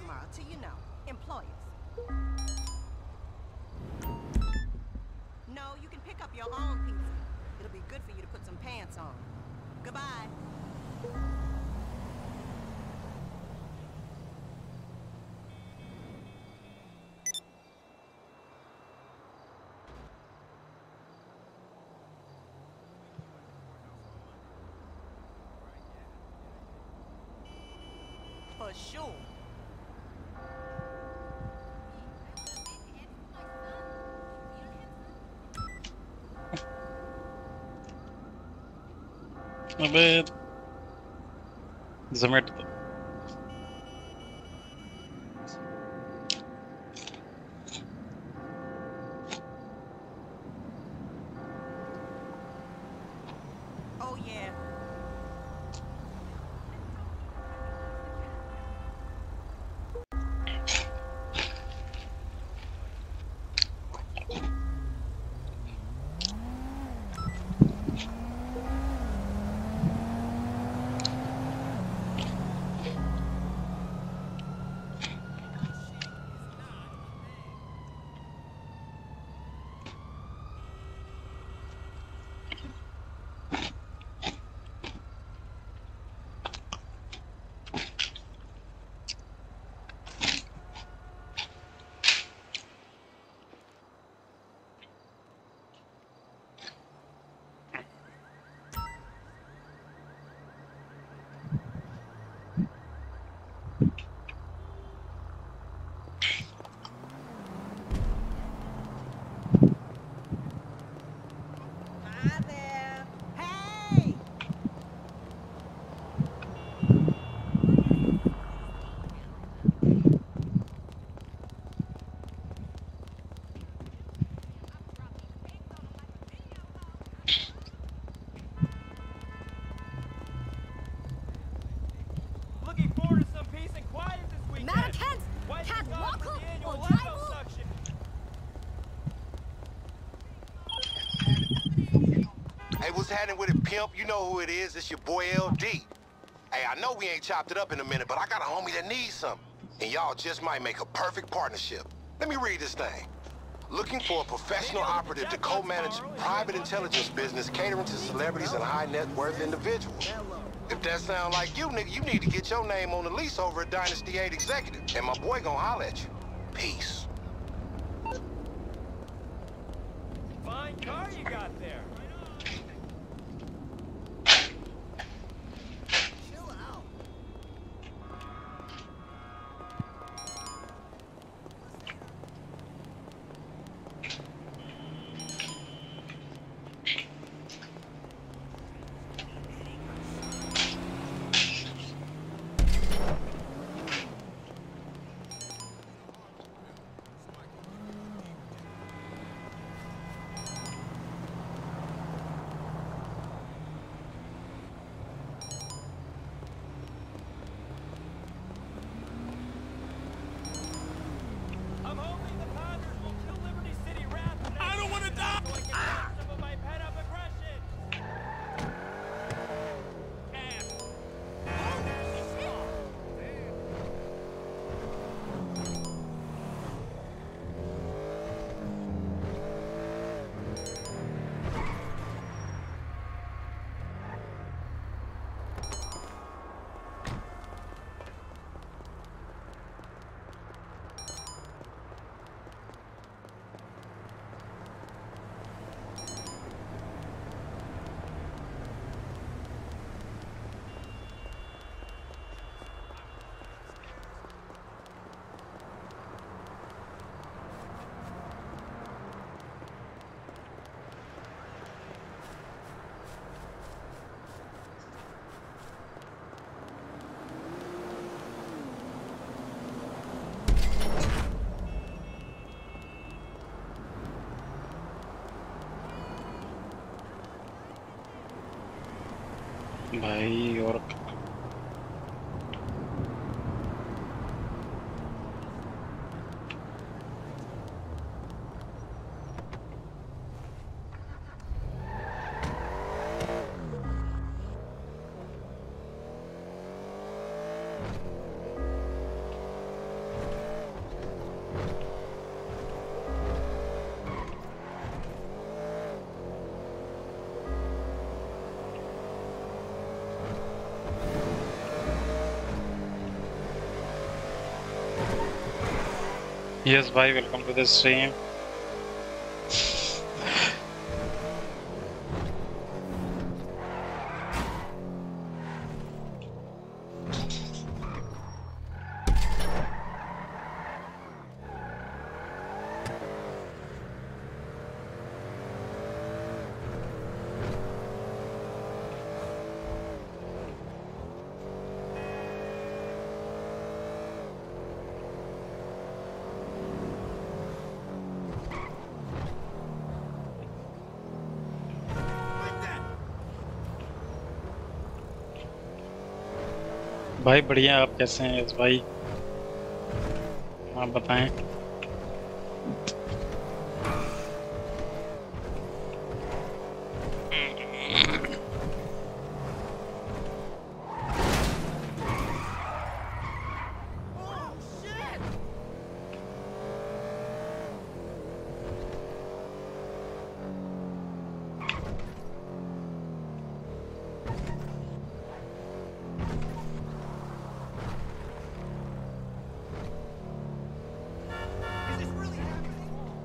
tomorrow to, you know, employers. No, you can pick up your own pizza. It'll be good for you to put some pants on. Goodbye. For sure. My bad. Замерз. Oh, yeah. Hi there. Hey! Looking forward to some peace and quiet this weekend. Americans White can't is gone walk for the annual or lipo drive. suction. Hey, what's happening with it, pimp? You know who it is. It's your boy LD. Hey, I know we ain't chopped it up in a minute, but I got a homie that needs something. And y'all just might make a perfect partnership. Let me read this thing. Looking for a professional operative to co-manage private intelligence business catering to celebrities and high net worth individuals. If that sound like you, nigga, you need to get your name on the lease over at Dynasty 8 Executive. And my boy gonna holler at you. Peace. Fine car you got there. Chill out. I'm hoping the Pounders will kill Liberty City Wrath. I don't want to die. So I can get some of my pent-up aggression. भाई और Yes, bhai, welcome to the stream. भाई बढ़िया, आप कैसे हैं yes भाई? आप बताएं। Is this really happening?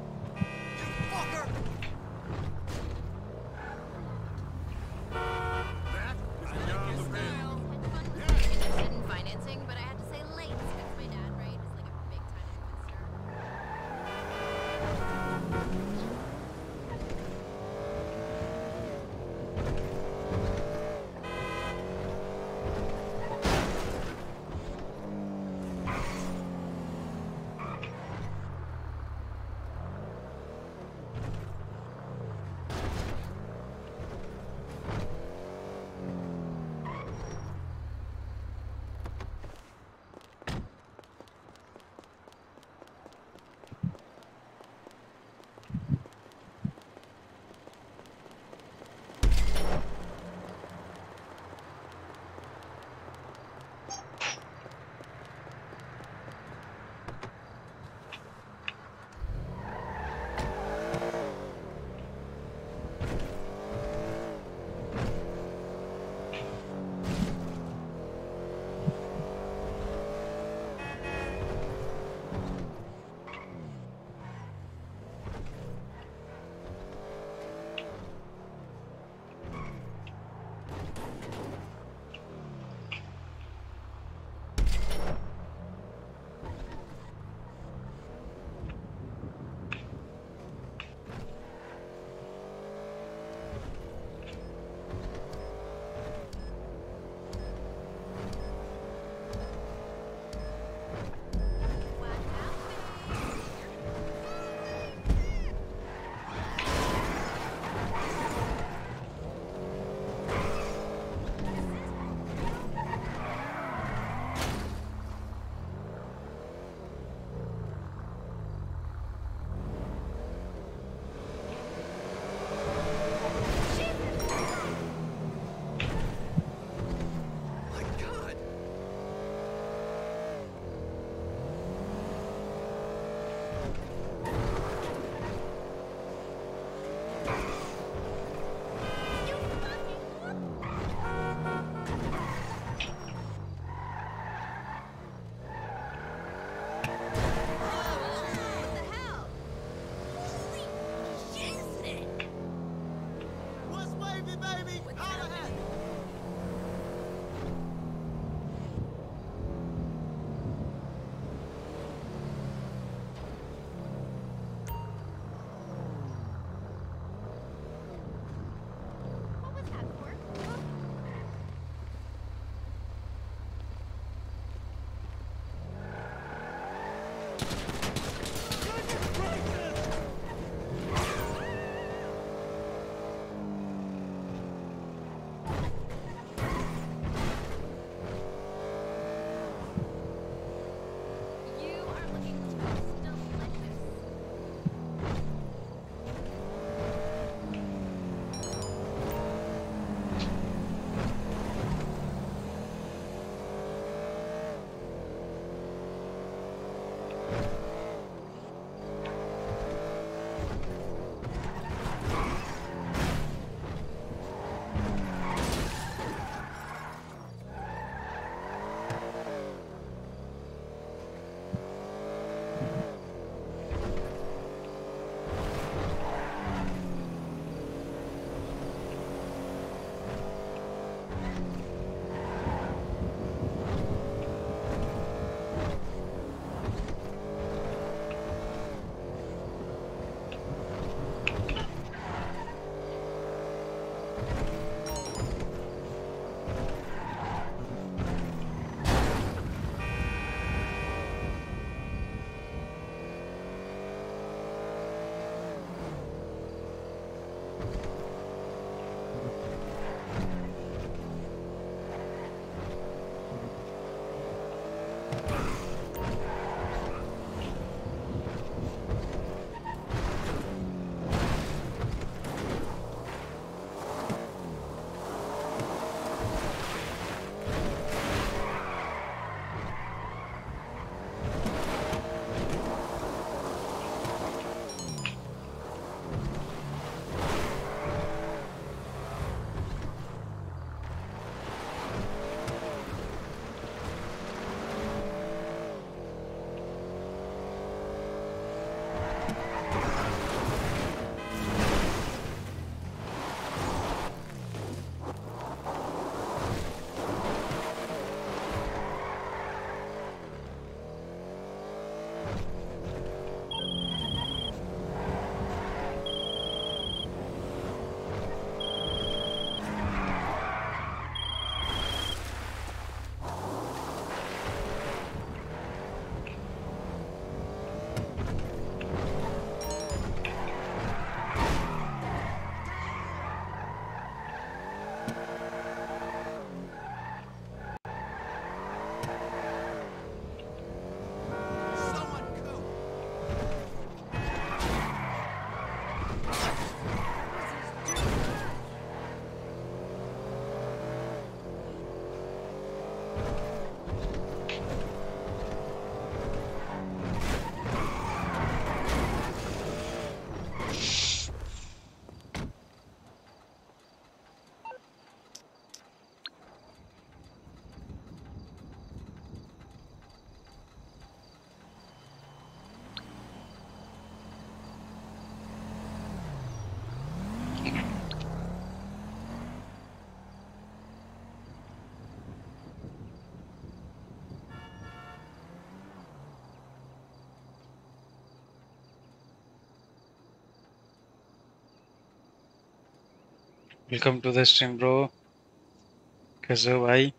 Welcome to the stream bro. कैसे हो भाई?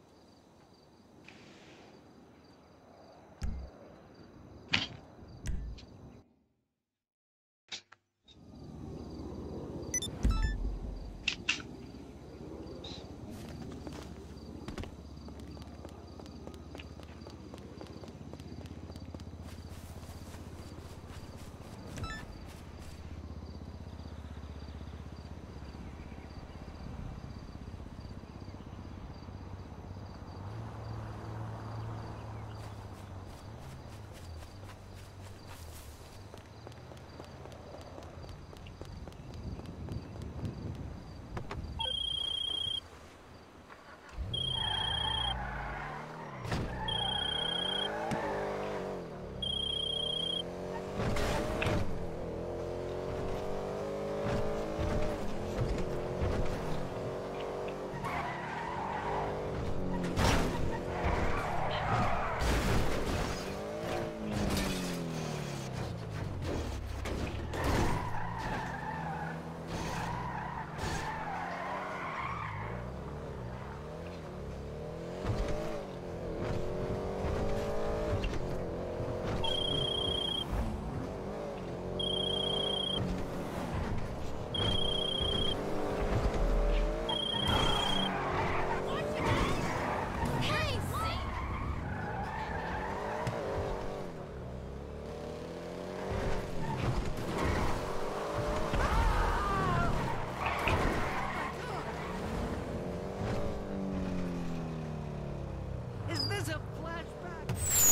Is this a flashback?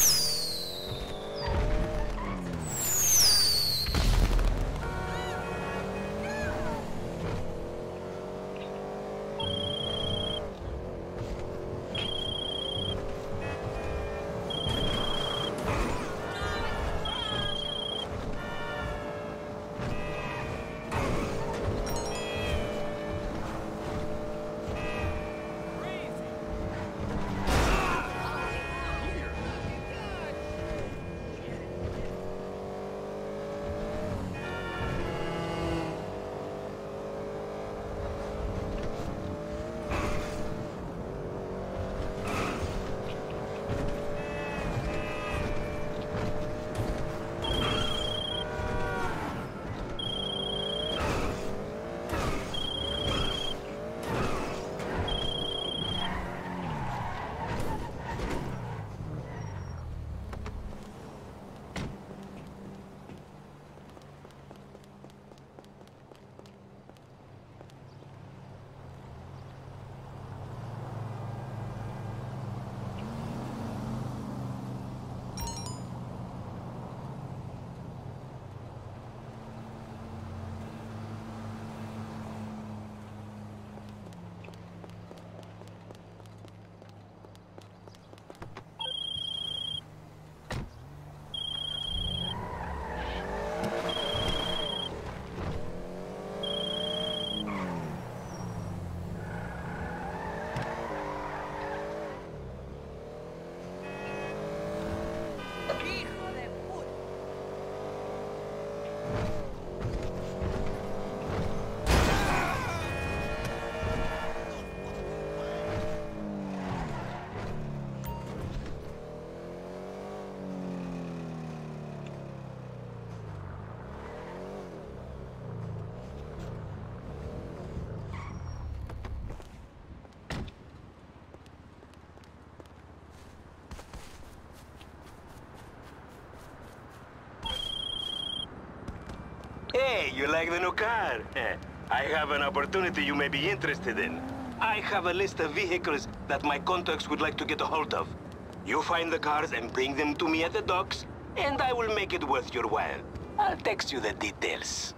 Hijo de puta. Hey, you like the new car? I have an opportunity you may be interested in. I have a list of vehicles that my contacts would like to get a hold of. You find the cars and bring them to me at the docks, and I will make it worth your while. I'll text you the details.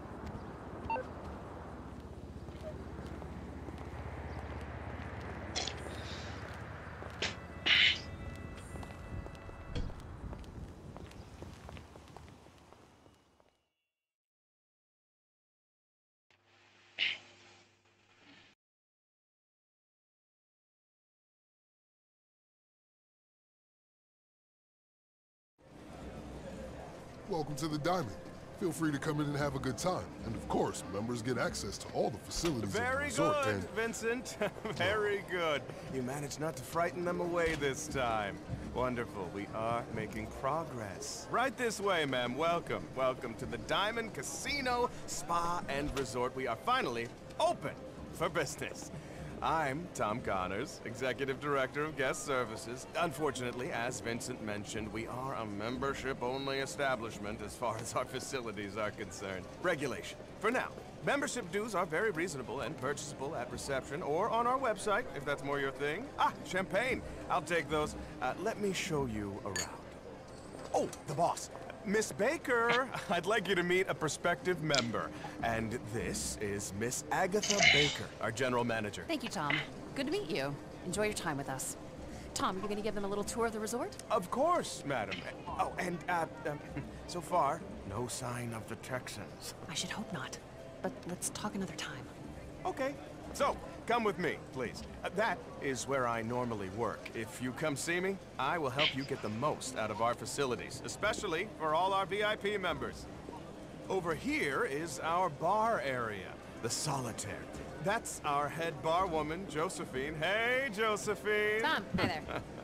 Welcome to the Diamond. Feel free to come in and have a good time. And of course, members get access to all the facilities of the Very resort good, and... Vincent. Very good. You managed not to frighten them away this time. Wonderful. We are making progress. Right this way, ma'am. Welcome. Welcome to the Diamond Casino, Spa, and Resort. We are finally open for business. I'm Tom Connors, Executive Director of Guest Services. Unfortunately, as Vincent mentioned, we are a membership-only establishment as far as our facilities are concerned. Regulation. For now, membership dues are very reasonable and purchasable at reception or on our website, if that's more your thing. Ah, champagne. I'll take those. Let me show you around. Oh, the boss. Miss Baker, I'd like you to meet a prospective member. And this is Miss Agatha Baker, our general manager. Thank you, Tom. Good to meet you. Enjoy your time with us. Tom, you gonna give them a little tour of the resort? Of course, madam. Oh, and, so far, no sign of the Texans. I should hope not. But let's talk another time. Okay. So, come with me, please. That is where I normally work. If you come see me, I will help you get the most out of our facilities, especially for all our VIP members. Over here is our bar area, the Solitaire. That's our head bar woman, Josephine. Hey, Josephine! Tom, hi there.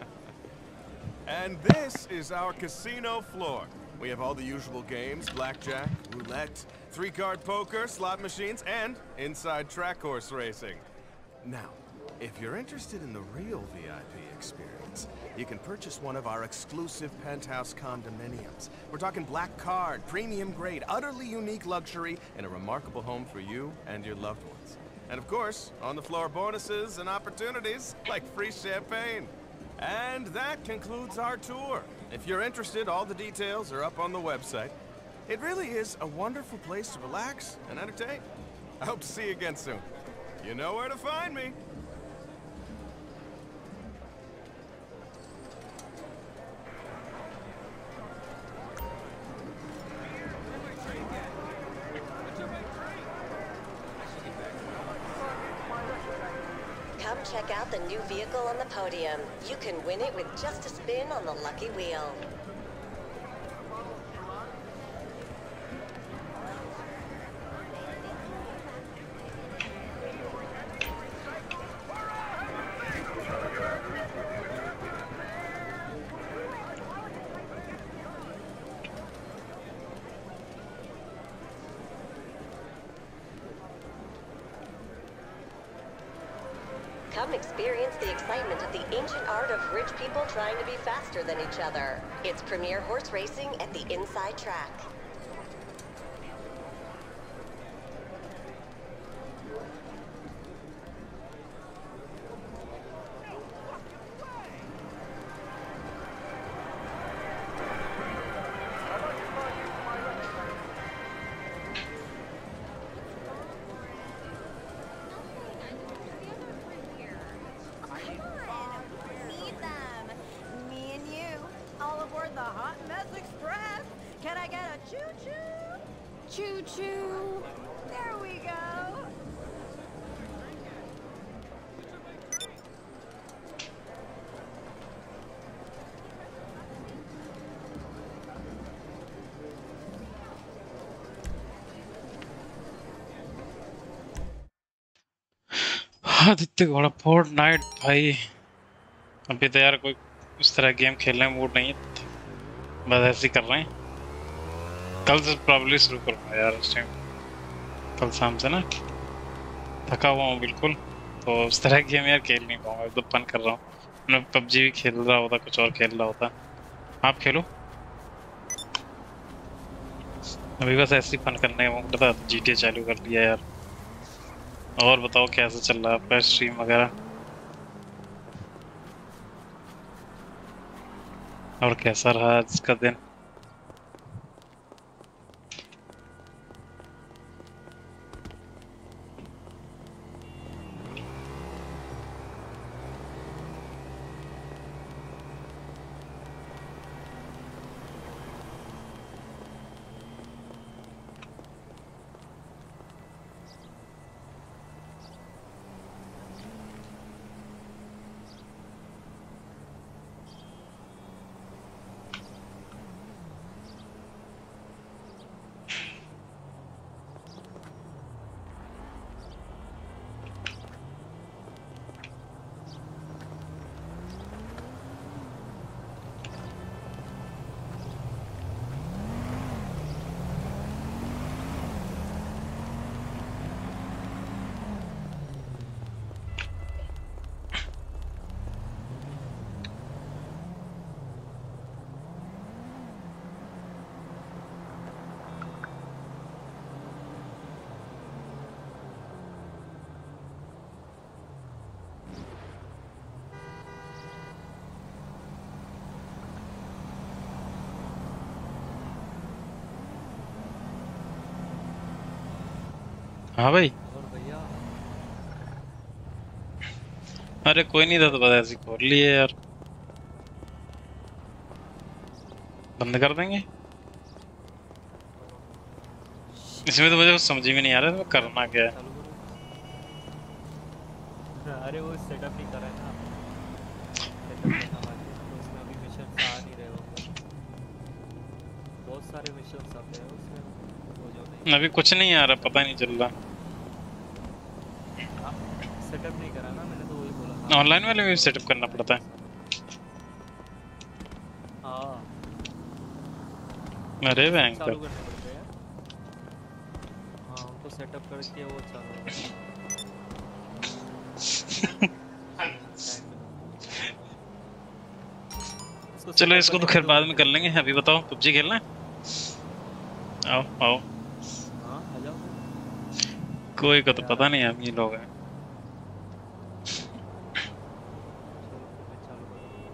And this is our casino floor. We have all the usual games, blackjack, roulette, three-card poker, slot machines, and inside track horse racing. Now, if you're interested in the real VIP experience, you can purchase one of our exclusive penthouse condominiums. We're talking black card, premium grade, utterly unique luxury, and a remarkable home for you and your loved ones. And of course, on-the-floor bonuses and opportunities like free champagne. And that concludes our tour. If you're interested, all the details are up on the website. It really is a wonderful place to relax and entertain. I hope to see you again soon. You know where to find me. Come check out the new vehicle on the podium. You can win it with just a spin on the lucky wheel. Come experience the excitement of the ancient art of rich people trying to be faster than each other. It's premier horse racing at the Inside Track. Need them. Me and you. All aboard the Hot Mess Express. Can I get a choo-choo? Choo-choo. There we go. Aditya घोड़ा fort night भाई अभी तो यार कोई इस तरह game खेलने में मूड नहीं है बस ऐसे ही कर रहे हैं कल से प्रॉब्ली शुरू करूँगा यार इस टाइम कल शाम से ना थका हुआ हूँ बिल्कुल तो इस तरह गेम यार खेल नहीं पाऊंगा एकदम फन कर रहा हूँ मैं पबजी भी खेल रहा होता कुछ और खेल रहा होता आप खेलो अभी बस ऐसे ही फन करने का मूड था GTA चालू कर दिया यार और बताओ कैसा चल रहा है आपका स्ट्रीम वगैरह और कैसा रहा आज का दिन हाँ भाई। और भैया अरे कोई नहीं था तो बस ऐसे ही खोल लिए यार। बंद कर देंगे। इसमें तो मुझे कुछ समझ में नहीं आ रहा था करना क्या है। चालू करो। अरे वो सेटअप नहीं करा है ना, सेटअप करना बाकी है ना, तो उसमें अभी मिशन आ नहीं रहे होंगे। बहुत सारे मिशन आते हैं उसमें, वो जो नहीं अभी कुछ नहीं आ रहा, पता नहीं चल रहा। सेटअप नहीं करा ना मैंने, तो वही बोला था ऑनलाइन वाले में भी सेटअप करना आएंगे पड़ता है। सारे। हाँ अरे वो सब भयंकर। चालू करने पड़ते हैं। हाँ उनको सेटअप करके वो चालू होगा टाइम में। उसको चलो सेटअप इसको तो करने में खैर 2 बाद में घंटे कर लगते लेंगे, हैं। अभी बताओ पबजी खेलना है? आओ आओ। हाँ आ जाओ फिर। कोई का तो मैं आ पता रहा हूँ, नहीं, हम ही लोग हैं। चलो फिर मैं चालू कर रहा हूँ।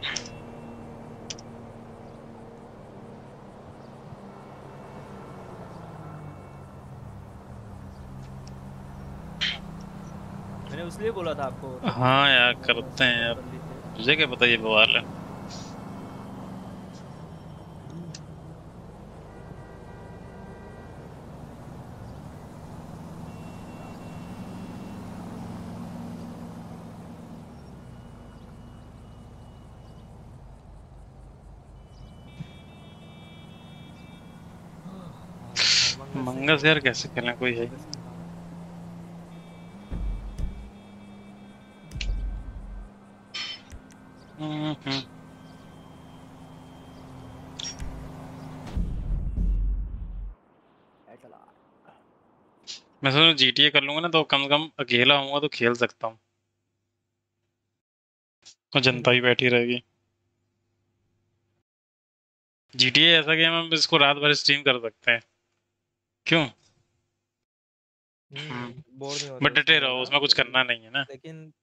मैंने उसलिए बोला था आपको तभी, हाँ यार अगर करते हैं सेटअप यार। कर लेते। तुझे क्या पता ये बवाल है। मंगस है, मंगस यार कैसे खेलें, कोई है ही मंगस नहीं। खेलना है। हम्म। एटला मैं सोच GTA कर लूंगा ना तो कम से कम अकेला होऊंगा तो खेल सकता हूँ, और जनता ही बैठी रहेगी। GTA ऐसा गेम हम इसको रात भर स्ट्रीम कर सकते हैं। क्यों? बोर नहीं होते बट डटे उसमें रहो, ज़्यादा, उसमें कुछ करना नहीं है ना। लेकिन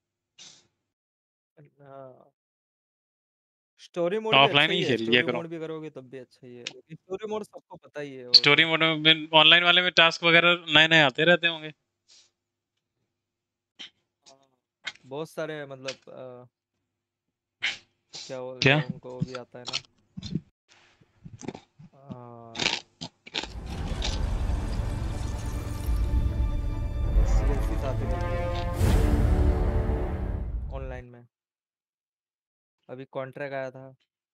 हाँ, स्टोरी मोड भी ऑफलाइन अच्छा ही ही है, खेल लिया स्टोरी करो। मोड भी करोगे तब भी अच्छा ही है, लेकिन स्टोरी मोड सबको पता ही है वो स्टोरी तो। मोड में ऑनलाइन वाले में टास्क वगैरह नए नए आते रहते होंगे। हाँ, बहुत सारे मतलब क्या बोलते क्या? हैं उनको, वो भी आता है ना डीएलसीज आते रहती है ऑनलाइन में। अभी कॉन्ट्रैक्ट आया था,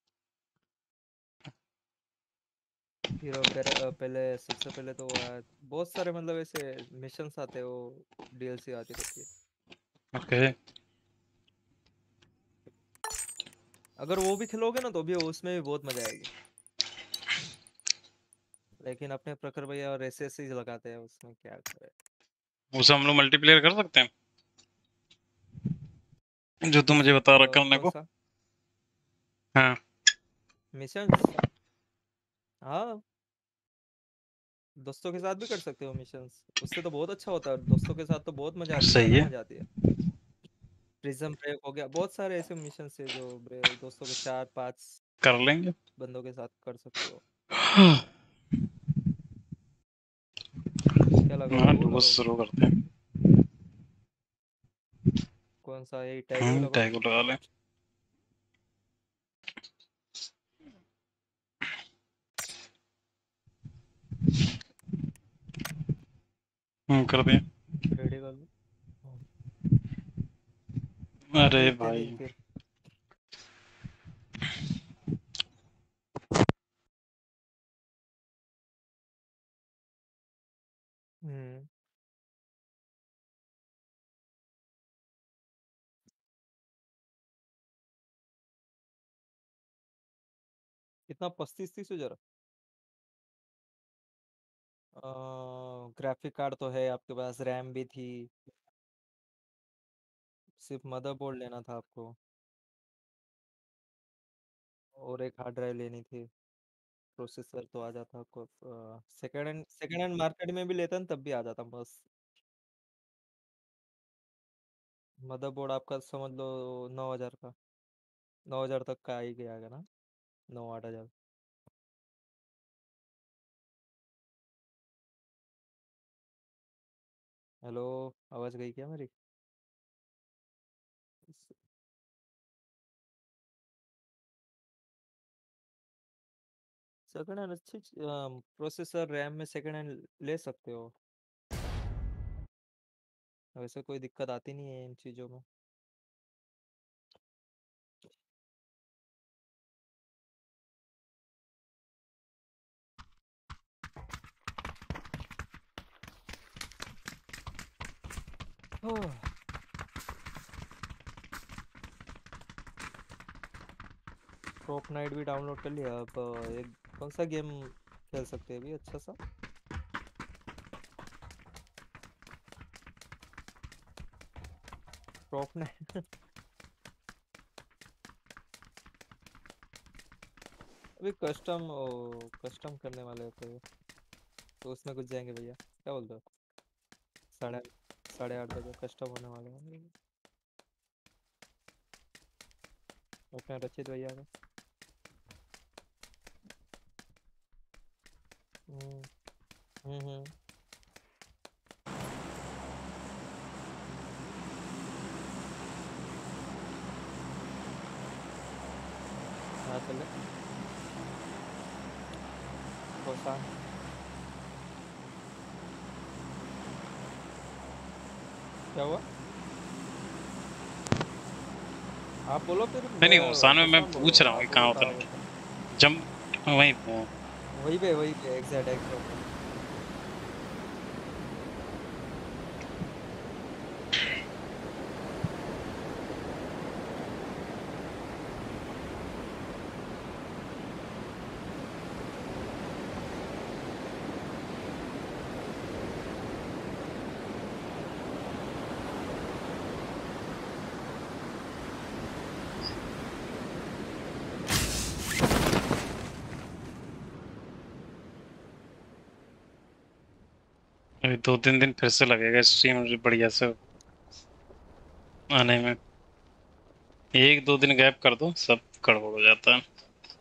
फिर पहले सबसे पहले तो वो आया, बहुत सारे मतलब ऐसे मिशंस आते हैं, वो डीएलसी आती रहती है। ओके। अगर वो भी खेलोगे ना तो भी उसमें भी बहुत मजा आएगी, लेकिन अपने प्रखर भैया और ऐसे ऐसे ही लगाते हैं उसमें, क्या करे। उसे हम लोग मल्टीप्लेयर कर सकते हैं, जो तू मुझे बता रहा करने कौन को। सा हाँ। मिशंस? हाँ, दोस्तों के साथ भी कर सकते हो मिशंस, उससे तो बहुत अच्छा होता है, दोस्तों के साथ तो बहुत मजा आती है, सही ज्यादा है। मजा आती है। प्रिज्म ब्रेक हो गया, बहुत सारे ऐसे मिशन है जो दोस्तों के 4-5 कर लेंगे। बंदों के साथ कर सकते हो। हाँ। क्या लगाओगे, वो डुओ लगाओगे? शुरू करते हैं। कौन सा, ये टैगो लगाओ। टैग लगा लें। कर दें। रेडी कर लो। आते अरे इतने भाई। दिन फिर। हम्म कितना, 35-30 हजार? ग्राफिक कार्ड तो है आपके पास, रैम भी थी, सिर्फ मदरबोर्ड लेना था आपको, और एक हार्ड ड्राइव लेनी थी। प्रोसेसर तो आ जाता आपको, सेकंड हैंड मार्केट में भी लेता ना तब भी आ जाता बस। मदरबोर्ड आपका समझ लो 9 हजार का, 9 हजार तक का ही गया ना, 9-8 हजार। हेलो, आवाज गई क्या मेरी? सेकंड हैंड अच्छी प्रोसेसर रैम में सेकंड हैंड ले सकते हो, वैसे कोई दिक्कत आती नहीं है इन चीज़ों में। टॉप नाइट भी डाउनलोड कर लिया। अब एक कौन सा गेम खेल सकते हैं अभी अच्छा सा? टॉप नाइट अभी कस्टम करने वाले थे तो उसमें कुछ जाएंगे भैया, क्या बोलते हो? साढ़े 8:30 बजे कस्टम होने वाले हैं अपने रचित भैया का। हम्म हम्म। हाँ चले कोसा। क्या हुआ? आप बोलो फिर नहीं नहीं, ओसान में मैं ओसान बोलो, पूछ रहा हूँ आप कि बोलो कहाँ कहाँ उतरेंगे। होता है। जम वहीं पे हूँ। वही पे एग्जैक्ट। अभी 2-3 दिन फिर से लगेगा स्ट्रीम बढ़िया से आने में। 1-2 दिन गैप कर दो सब गड़बड़ हो जाता है।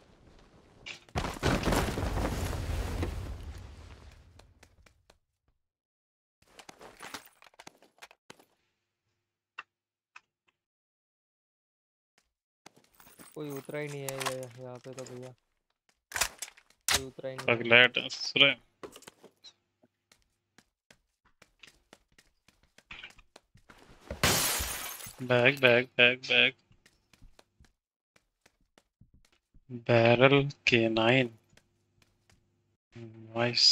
कोई उतरा ही नहीं है यहाँ पे तो भैया, कोई उतरा ही नहीं है। पगलेट सुरे। Bag bag bag bag barrel के 9 नाइस।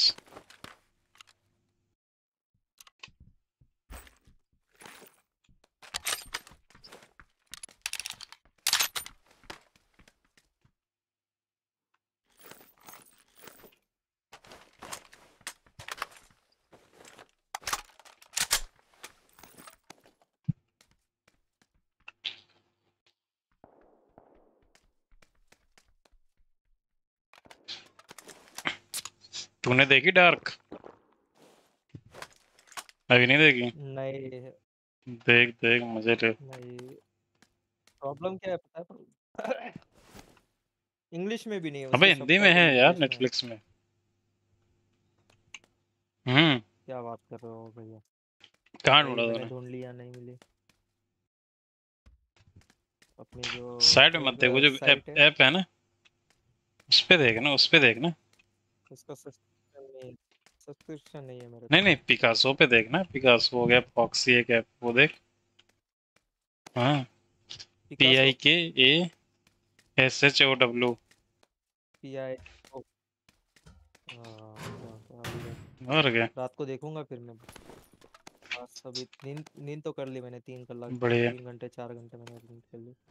तूने देखी डार्क? अभी नहीं देखी? नहीं देख देख मजे ले। नहीं, प्रॉब्लम क्या है पता है? इंग्लिश में भी नहीं है, अबे उसके हिंदी में है सबटाइटल यार इंग्लिश में है। नेटफ्लिक्स में। हम्म। क्या बात कर रहे हो भैया? कहाँ भाई ढूंढा मैंने तूने? ढूंढ लिया, नहीं मिली। अपनी जो साइड में मत वेब देख, वो जो साइट है ऐप है ना उस पे देखना, उस पे देखना। उसका सब्सक्रिप्शन नहीं है मेरे नहीं पास। नहीं, पिकासो पे देखना। पिकासो हो गया, फॉक्सी एक ऐप, वो देख। हाँ, पिकासो PIKASHOW। PI ओ, क्या अभी और क्या? रात को देखूंगा फिर मैं। बस अभी नींद नींद तो कर ली मैंने, 3 घंटे बढ़िया। 4 घंटे मैंने नींद कर ली।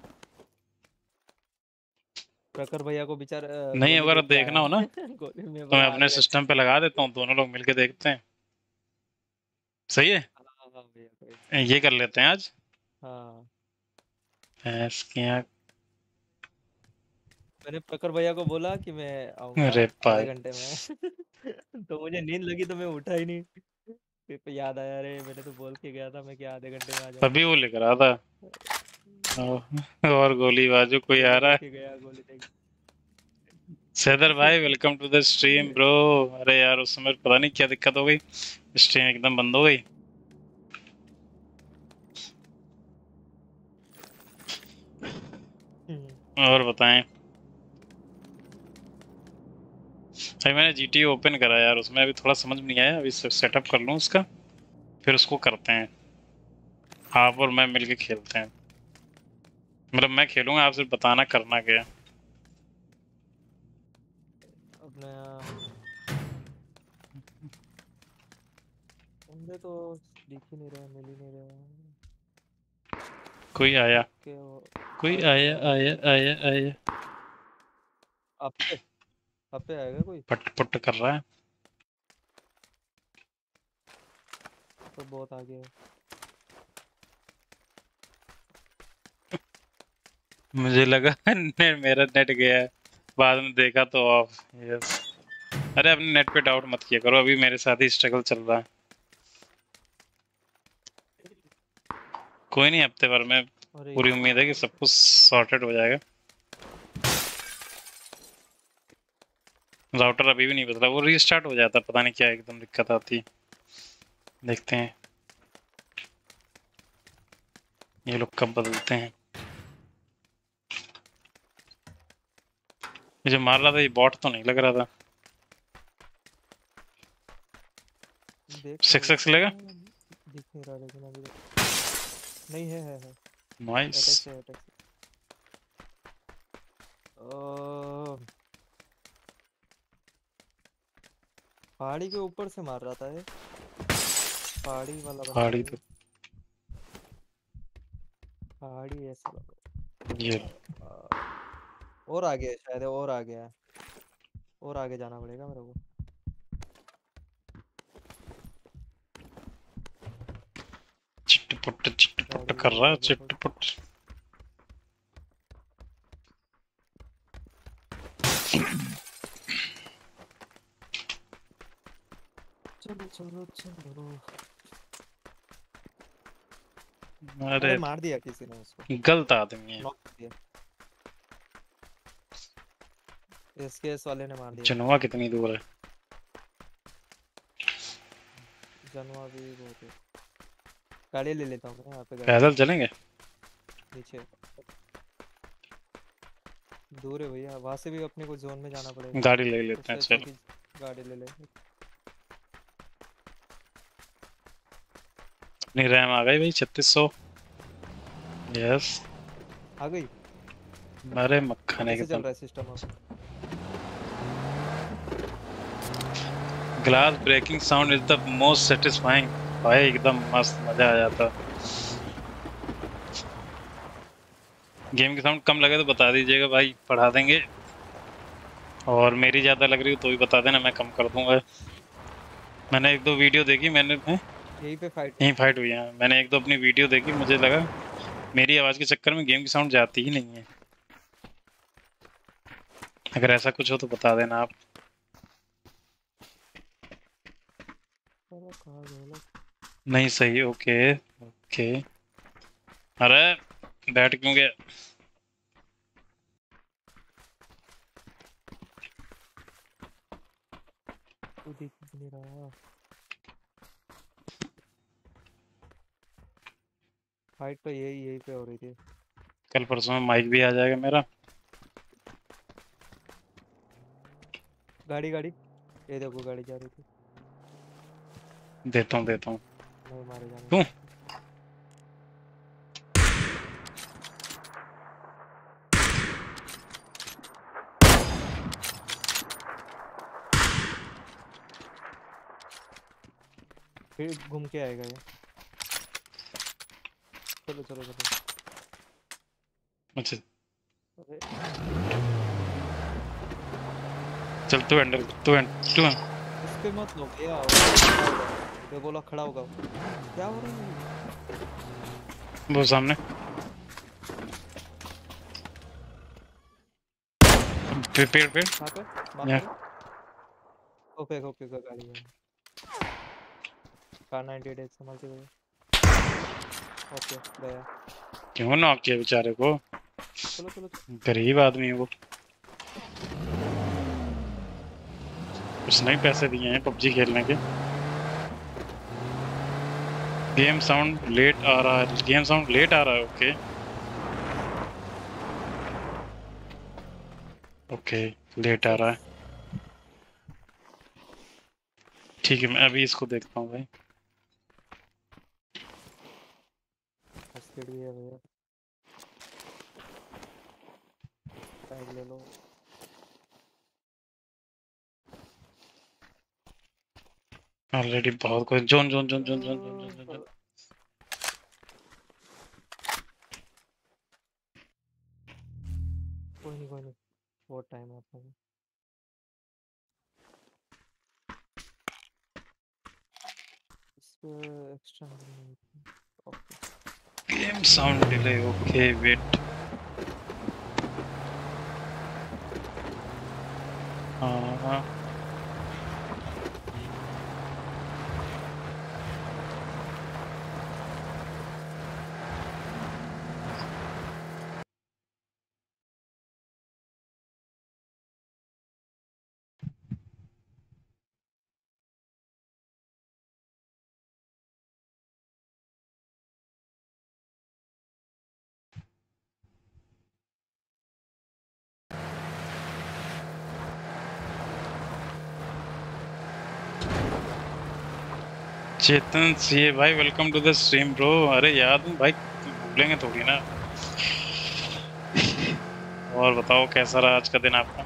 प्रखर भैया को बेचार नहीं, गोली अगर दे के देखना आया हो ना गोली में तो मैं बोला अपने आधे घंटे। सिस्टम पे लगा देता हूँ, दोनों लोग मिलके देखते हैं। सही है। हाँ हाँ भैया कोई। ये कर लेते हैं आज। हाँ भैंस की आँख। मैंने प्रखर भैया को बोला कि मैं आऊंगा अरे आधे भाई, घंटे में तो मुझे नींद लगी तो मैं उठा ही नहीं। फिर तो याद आया, अरे मैंने तो बोल के गया था मैं कि आधे घंटे में आ जाऊंगा। अभी वो लेकर आ था। और गोली बाजू कोई आ गोली रहा दे है। के गया, गोली दे सैदर भाई, welcome to the stream bro. अरे यार, उस समय पता नहीं क्या दिक्कत हो गई, स्ट्रीम एकदम बंद हो गई। और बताएं। अभी मैंने GTA ओपन करा यार, उसमें अभी थोड़ा समझ नहीं आया, अभी सेटअप कर लूँ उसका, फिर उसको करते हैं। आप और मैं मिलके खेलते हैं, मतलब मैं खेलूंगा, आप सिर्फ बताना करना क्या है। अपने बंदे तो दिख ही नहीं रहे, मिल ही नहीं रहे। कोई आया, कोई आया आया आया आया। अब पे आएगा कोई? पट पट कर रहा है। तो बहुत आगे है। मुझे लगा मेरा नेट गया है, बाद में देखा तो ऑफ। यस, अरे अपने नेट पे डाउट मत किया करो, अभी मेरे साथ ही स्ट्रगल चल रहा है। कोई नहीं, हफ्ते भर में पूरी उम्मीद है कि सब कुछ सॉर्टेड हो जाएगा। राउटर अभी भी नहीं बदला, वो रीस्टार्ट हो जाता, पता नहीं क्या एकदम दिक्कत आती। देखते हैं ये लोग कब बदलते हैं। ये जो मार रहा था ये बॉट तो नहीं लग रहा था। 6x लेगा? दिख नहीं रहा लेकिन अभी नहीं है। नाइस। पहाड़ी के ऊपर से मार रहा था ये, पहाड़ी वाला। पहाड़ी तो पहाड़ी ऐसा लगा। ये और आगे है शायद, और आगे है, और आगे जाना पड़ेगा मेरे को। चिटपुट कर रहा है, चिटपुट। चलो। अरे मार दिया किसी ने उसको, गलत आदमी है। नॉक किया, एसकेएस वाले ने मार दिया। जनवा कितनी दूर है? जनवा भी बहुत है। गाड़ी ले लेता हूँ मैं यहाँ पे। पैदल चलेंगे? नीचे दूर है भैया, वहाँ से भी अपने को जोन में जाना पड़ेगा। गाड़ी ले लेते हैं, चलो गाड़ी ले ले। अपनी रैम आ गई भाई 3600। यस आ गई। अरे मक्खन है कैसे चल रहा है सिस्टम अब? Glass breaking sound is the most satisfying. भाई एकदम मस्त, मजा आ जाता। गेम की साउंड कम लगे तो बता दीजिएगा भाई, बढ़ा देंगे। और मेरी ज़्यादा लग रही हो तो भी बता देना, मैं कम कर दूंगा। मैंने एक दो वीडियो देखी, मैंने यहीं फाइट हुई है। मैंने एक दो अपनी वीडियो देखी, मुझे लगा मेरी आवाज़ के चक्कर में गेम की साउंड जाती ही नहीं है। अगर ऐसा कुछ हो तो बता देना आप। नहीं सही, ओके ओके। अरे बैठ क्यों गया? दिख नहीं रहा। फाइट तो यही पे हो रही थी। कल परसों में माइक भी आ जाएगा मेरा। गाड़ी ये देखो, गाड़ी जा रही थी। देता हूँ नहीं मारे जाने। तू फिर घूम के आएगा ये। चलो। अच्छा चल, तू हैंडल तू इसके मत लो भैया। ये बोला खड़ा होगा। क्या हो रहा है? वो सामने पेड़ कहाँ पे? या ओके गाड़ी है। कार 98 संभाल के गया। ओके गया। क्यों नॉक किया बेचारे को? चलो। गरीब आदमी है वो, उसने ही पैसे दिए हैं पबजी खेलने के। गेम साउंड लेट आ रहा है। ओके ओके लेट आ रहा है। ठीक है मैं अभी इसको देखता हूँ भाई। फर्स्ट एड भी है भैया, बैग ले लो। ऑलरेडी बहुत कुछ zone zone zone zone zone zone zone zone. कोई नहीं बहुत टाइम है अपने को। इस पे extra okay game sound delay okay wait. हाँ चेतन सीए भाई welcome to the stream bro. अरे याद हूँ भाई भूलेंगे थोड़ी ना। और बताओ कैसा रहा आज का दिन आपका?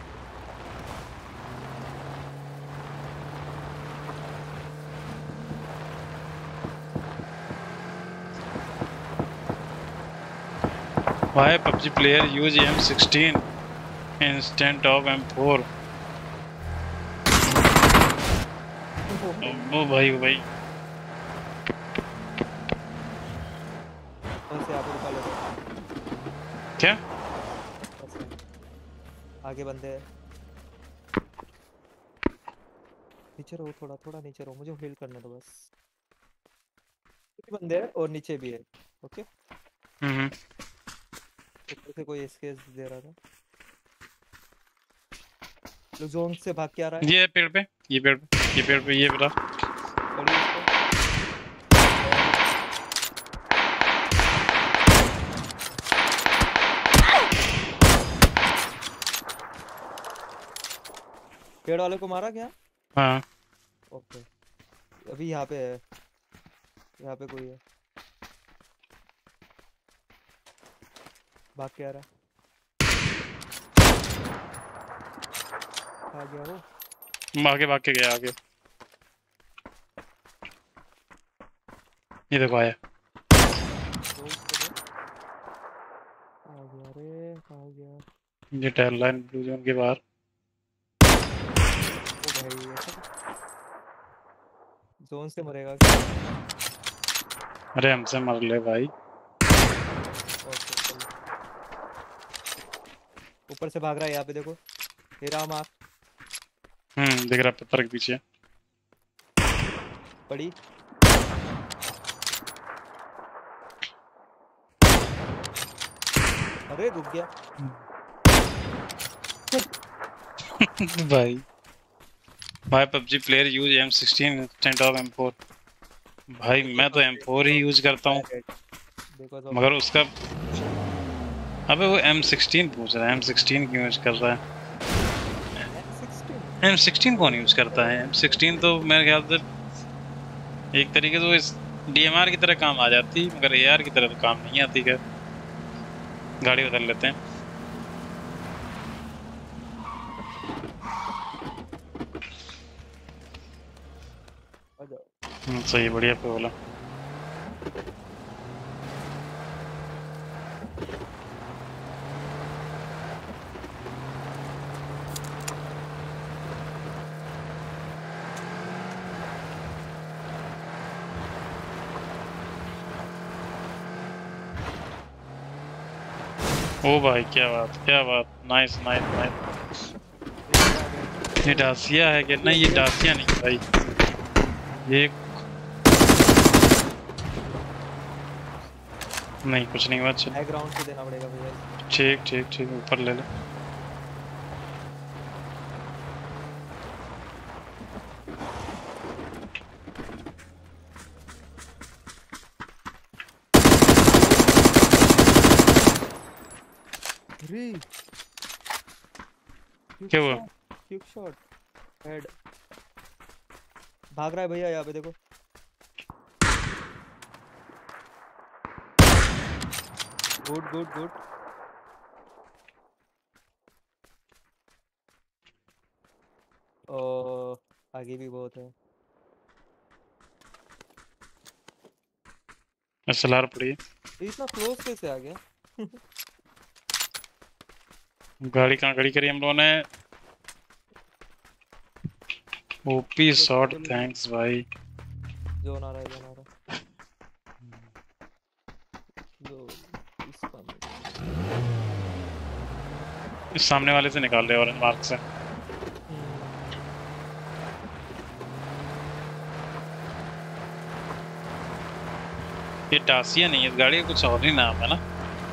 Why PUBG player use M16 instead of M4? ओ भाई बस यहाँ पे रुका लो। क्या बस आगे बंदे हैं। नीचे रहो, थोड़ा नीचे रहो, मुझे हील करने दो बस। बंदे हैं और नीचे भी है। ओके ऊपर से कोई एसकेएस दे रहा था। लोग जोन से भाग के आ रहा है। ये पेड़ पे ये पेड़ पे ये पेड़ पे ये बता। बड़ी इसको पेड़ वाले को मारा क्या? हाँ ओके अभी यहाँ पे है, यहाँ पे कोई है भाग के आ रहा। आ गया वो आगे भाग के गया आगे। ये देखो आया। आ गया रे, आ गया। ये टेल लाइन ब्लू जोन के बाहर। ओ भाई जोन से मरेगा क्या? अरे हमसे मर ले भाई। ओके चलो ऊपर से भाग रहा है, यहाँ पे देखो हेरा मार। दिख रहा पत्थर के पीछे। पड़ी अरे रुक गया। भाई भाई PUBG player use M16 instead of M4। भाई मैं तो M4 ही यूज करता हूँ मगर उसका अबे वो M16 पूछ रहा है। M16 क्यों यूज कर रहा है? M16 कौन यूज करता है? M16 तो मेरे ख्याल से एक तरीके से वो इस DMR की तरह काम आ जाती मगर AR की तरह तो काम नहीं आती। क्या गाड़ी बदल लेते हैं। सही बढ़िया पे बोला। ओ भाई क्या बात नाइस नाइस नाइस। ये डासिया है कि नहीं? ये डासिया नहीं भाई ये नहीं कुछ नहीं हुआ। चल बैकग्राउंड से देना पड़ेगा भैया। ठीक ठीक ठीक ऊपर ले ले। क्या हुआ? क्विक शॉट हेड भाग रहा है भैया यहाँ पे देखो गुड गुड गुड ओ आगे भी बहुत है SLR पड़ी है। ये इतना क्लोज कैसे आ गया गाड़ी कहाँ खड़ी करी हम लोगों ने? ओपी शॉट, थैंक्स भाई। जोन आ रहा है जो इसका इस सामने वाले से निकाल रहे ऑरेंज मार्क से। ये टासिया नहीं है, इस गाड़ी का कुछ और ही नाम है ना?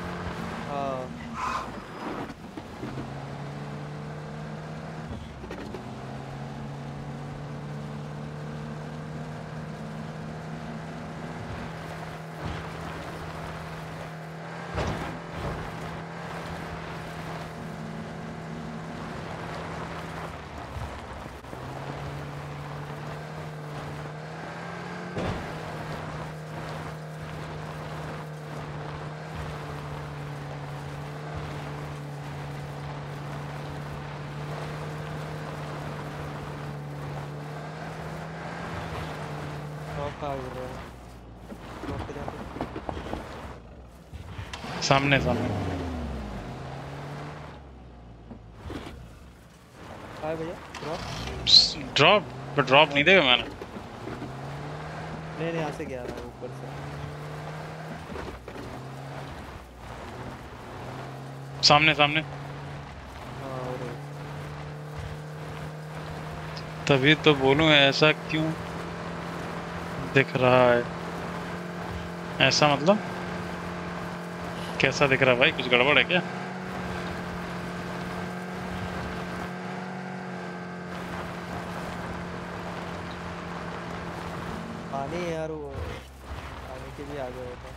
सामने सामने हाय भैया ड्रॉप पर ड्रॉप नहीं देगा मैंने। नहीं यहाँ से गया था ऊपर से सामने सामने तभी तो बोलूं ऐसा क्यों दिख रहा है? ऐसा मतलब कैसा दिख रहा है भाई? कुछ गड़बड़ है क्या? पानी यार वो पानी के भी आगे होता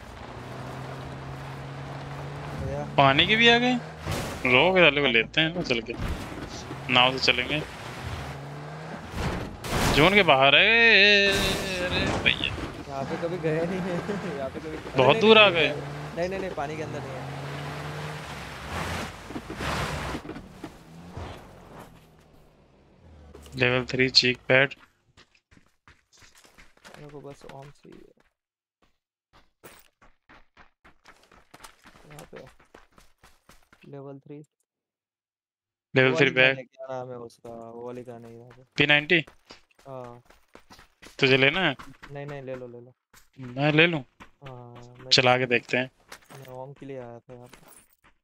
पानी के भी आ गए? रोक डाले को लेते हैं ना चल के, नाव से चलेंगे। जोन के बाहर है। अरे भैया यहाँ पे कभी गए नहीं है यहाँ पे कभी बहुत दूर आ गए। नहीं नहीं नहीं पानी के अंदर नहीं है। लेवल 3 चीक पैड मेरे को बस ऑन चाहिए यहाँ पे लेवल 3 बैग। क्या नाम है उसका? वो वाली का नहीं है P90। हाँ तुझे लेना है? नहीं नहीं ले लो मैं ले लूं? हाँ चला के देखते हैं। मैं ऑन के लिए आया था यहाँ पे।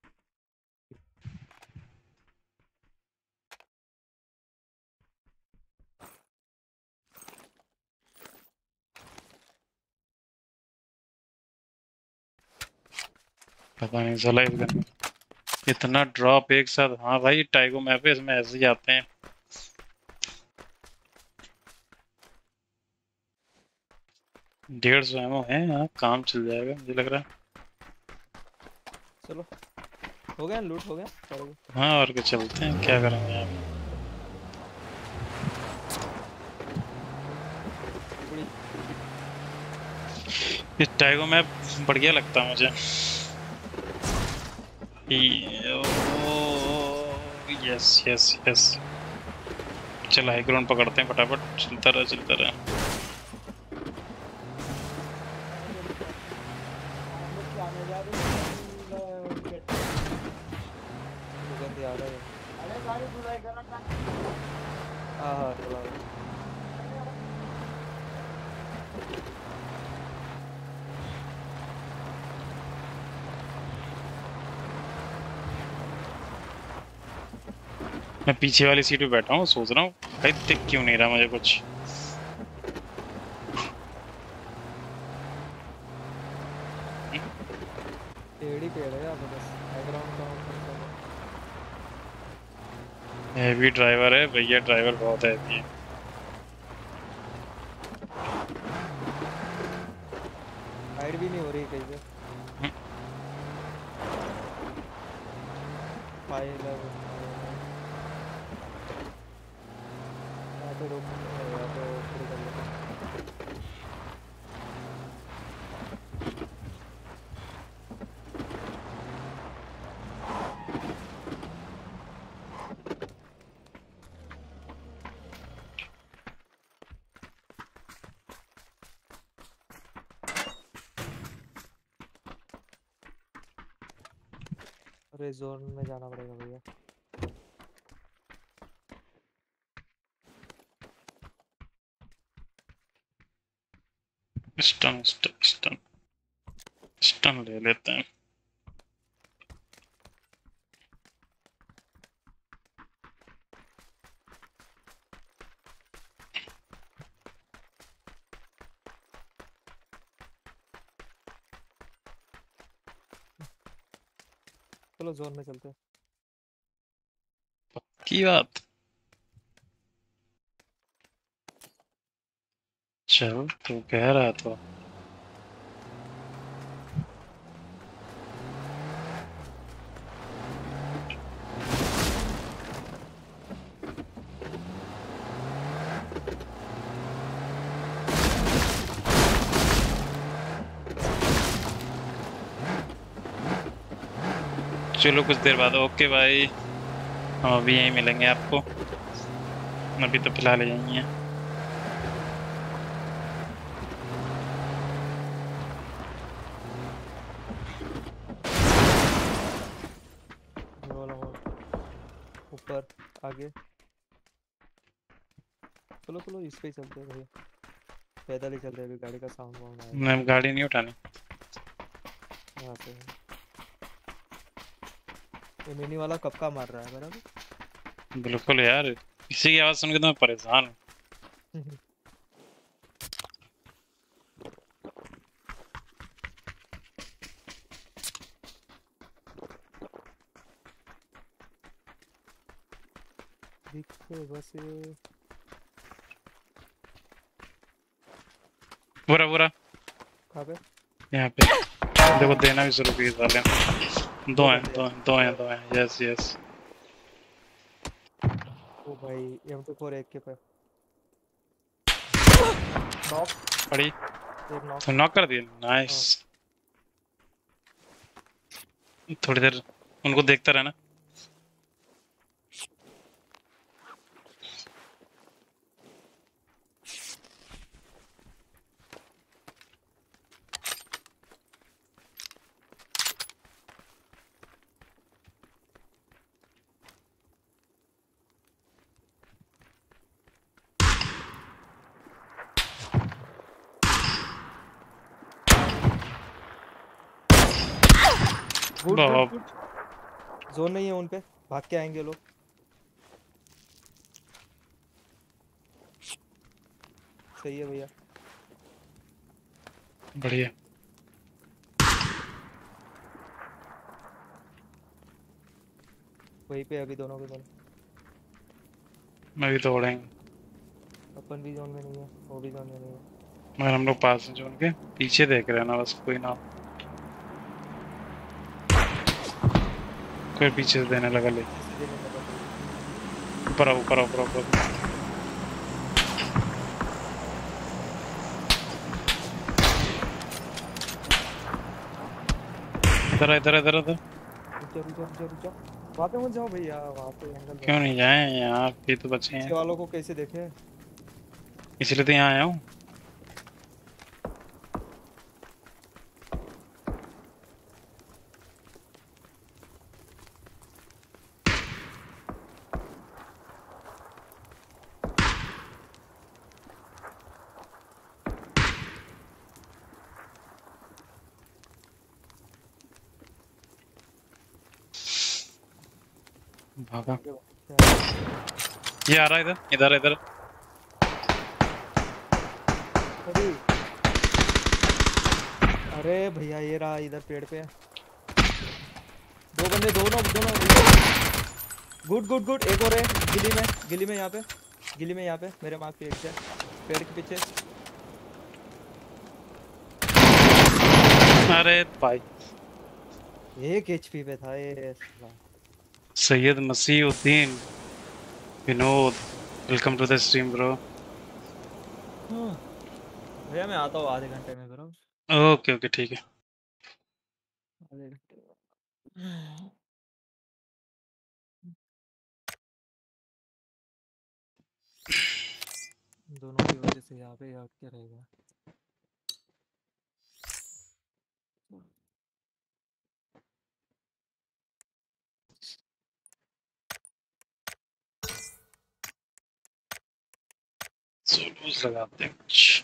पता नहीं चला इस गन में इतना ड्रॉप एक साथ। हाँ भाई टाइगो मैप है, इसमें ऐसे ही आते हैं। 150 एमओ है। हाँ काम चल जाएगा मुझे लग रहा है। चलो हो गया लूट हो गया। हाँ और क्या चलते हैं, क्या करेंगे यहाँ पे। इस टाइगो मैप बढ़िया लगता है मुझे। यस यस यस चल हाई ग्राउंड पकड़ते हैं फटाफट। चलता रहा मैं पीछे वाली सीट पे बैठा हूँ, सोच रहा हूँ भाई दिख क्यों नहीं रहा मुझे कुछ। हैवी ड्राइवर है भैया, ड्राइवर बहुत हैवी है। हाइड भी नहीं हो रही कहीं पे। पे रोक या तो पूरी कर लेते हैं। अरे जोन में जाना पड़ेगा भैया। स्टन स्टन स्टन स्टन ले लेते हैं। चलो जोन में चलते हैं। की बात। चल तू कह रहा तो। चलो कुछ देर बाद। ओके भाई, हम अभी यहीं मिलेंगे आपको। अभी तो फिलहाल यहीं है। ऊपर आगे चलो चलो इस पे ही चलते हैं भैया। पैदल ही चलते हैं, अभी गाड़ी का साउंड वाउंड आएगा। मैं गाड़ी नहीं उठानी। यहाँ से ये मिनी वाला कब का मार रहा है बराबर। बिल्कुल यार, इसी की आवाज सुन के तो मैं परेशान हूँ। दिखे बस ये बुरा बुरा कहाँ पे? यहाँ पे देखो, देना भी शुरू किए साले। दो हैं। Yes yes. ओ भाई M24 एक के पे नॉक पड़ी। एक नॉक तो नॉक कर दिए। नाइस। थोड़ी देर उनको देखता रहना। गुड जोन नहीं है उन पे, भाग के आएंगे लोग। सही है भैया, बढ़िया। वहीं पे अभी दोनों के दोनों। मैं भी तो उड़ेंगे। अपन भी जोन में नहीं है, वो भी जोन में नहीं है। मगर हम लोग पास हैं जोन के। पीछे देख रहे हैं ना, बस कोई ना कोई पीछे से देने लगा। ले ऊपर ऊपर ऊपर ऊपर। इधर इधर इधर इधर। रुक वहाँ पे मत जाओ भैया, वहाँ पे एंगल। क्यों नहीं जाए? यहाँ पे तो बचे हैं। वालों को कैसे देखे, इसलिए तो यहाँ आया हूँ। भागा। ये आ रहा है इधर इधर इधर। अरे भैया ये रहा इधर पेड़ पे। दो बंदे, दोनों। गुड एक और है गिली में यहाँ पे मेरे मार्क पे। एक है पेड़ के पीछे। अरे भाई 1 HP पे था ये। Syed Masihuddin Vinod. Welcome to the stream bro. भैया मैं आता हूँ आधे घंटे में ब्रो। ओके ओके ठीक है। आधे घंटे में। दोनों की वजह से यहाँ पे अटके रहेगा। सोलूस लगाते हैं कुछ।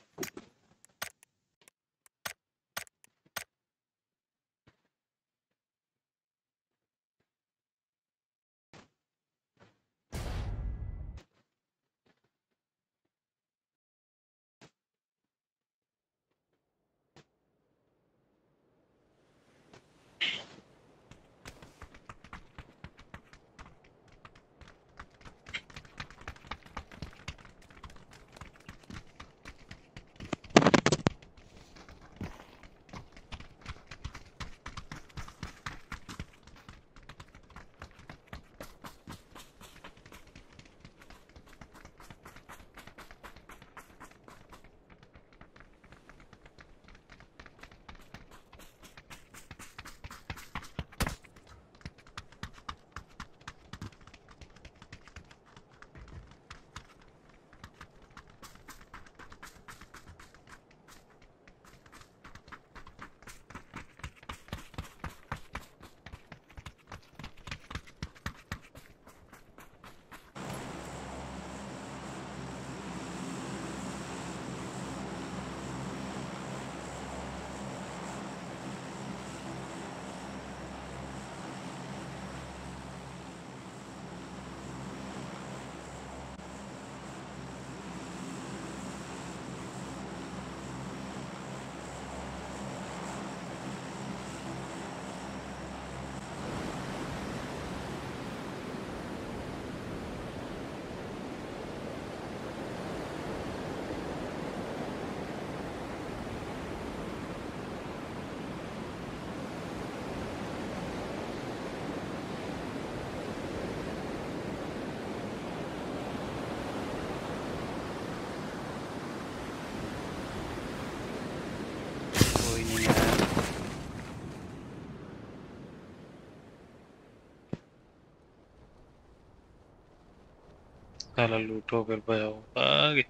कोई नहीं है। साला लूटो फिर बजाओ आगे।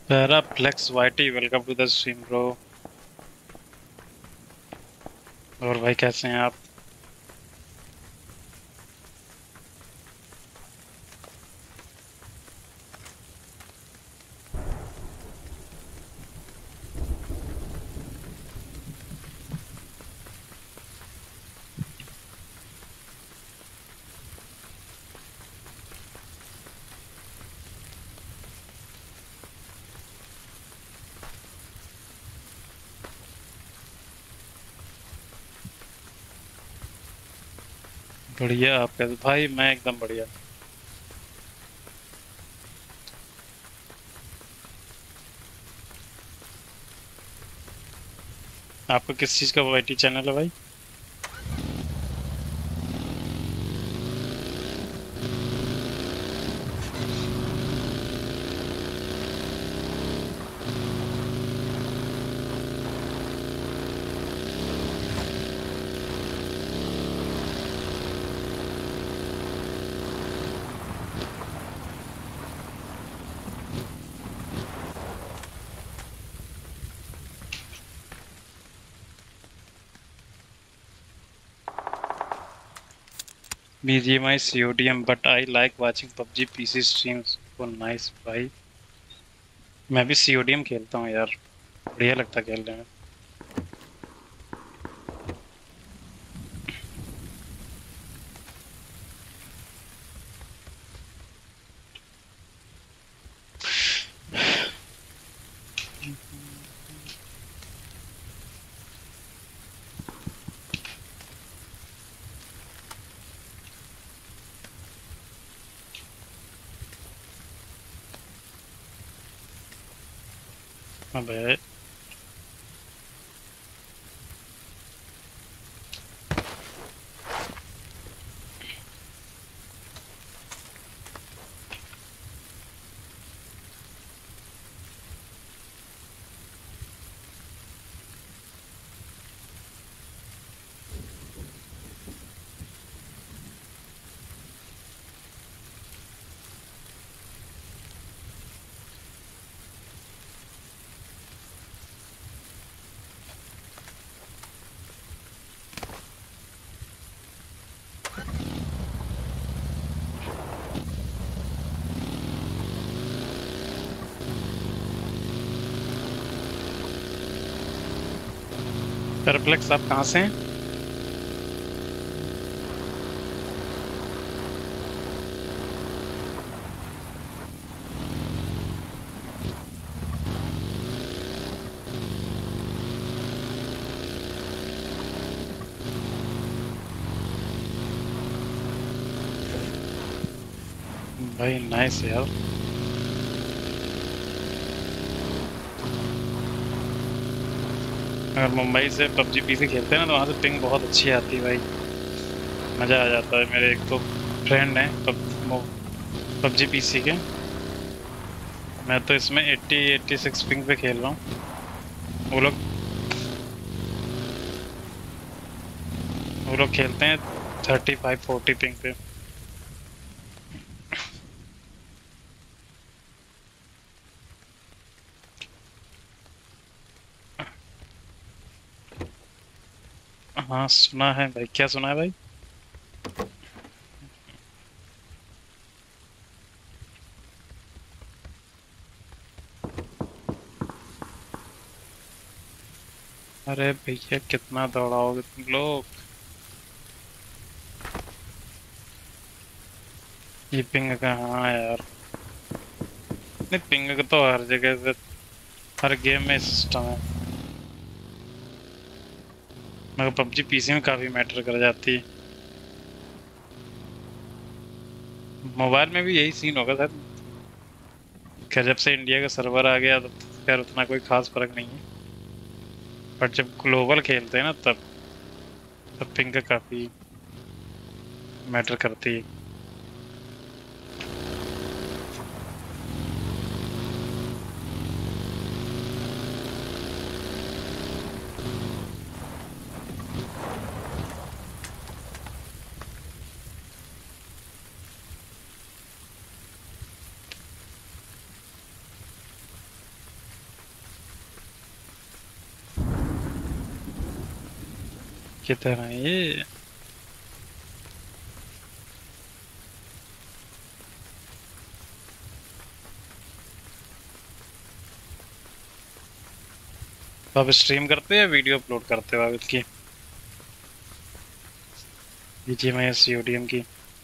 Para flex YT welcome to the stream bro. और भाई कैसे हैं आप? बढ़िया। आप कैसे भाई? मैं एकदम बढ़िया। आपका किस चीज़ का वाईटी चैनल है भाई? BGMI CODM but I like watching PUBG PC streams। oh nice भाई। मैं भी CODM खेलता हूँ यार, बढ़िया लगता है खेलने में। अबे परप्लेक्स आप कहाँ से हैं? भाई नाइस यार। अगर मुंबई से PUBG PC खेलते हैं ना तो वहाँ से पिंग बहुत अच्छी आती है भाई, मज़ा आ जाता है। मेरे एक तो फ्रेंड हैं PUBG PC के, मैं तो इसमें 80-86 पिंग पे खेल रहा हूँ। वो लोग खेलते हैं 35-40 पिंग पे। हाँ सुना है भाई। क्या सुना है भाई? अरे भैया कितना दौड़ाओगे तुम लोग? ये पिंग का हाँ यार, नहीं पिंग का तो हर जगह से हर गेम में सिस्टम है, मगर PUBG PC में काफ़ी मैटर कर जाती है। मोबाइल में भी यही सीन होगा सर। खैर जब से इंडिया का सर्वर आ गया तो खैर उतना कोई खास फर्क नहीं है, बट जब ग्लोबल खेलते हैं ना तब पिंग का काफ़ी मैटर करती है। किधर है ये? तो आप स्ट्रीम करते हो या वीडियो अपलोड करते हो आप इसकी? बीजीएमआई सीओडीएम की?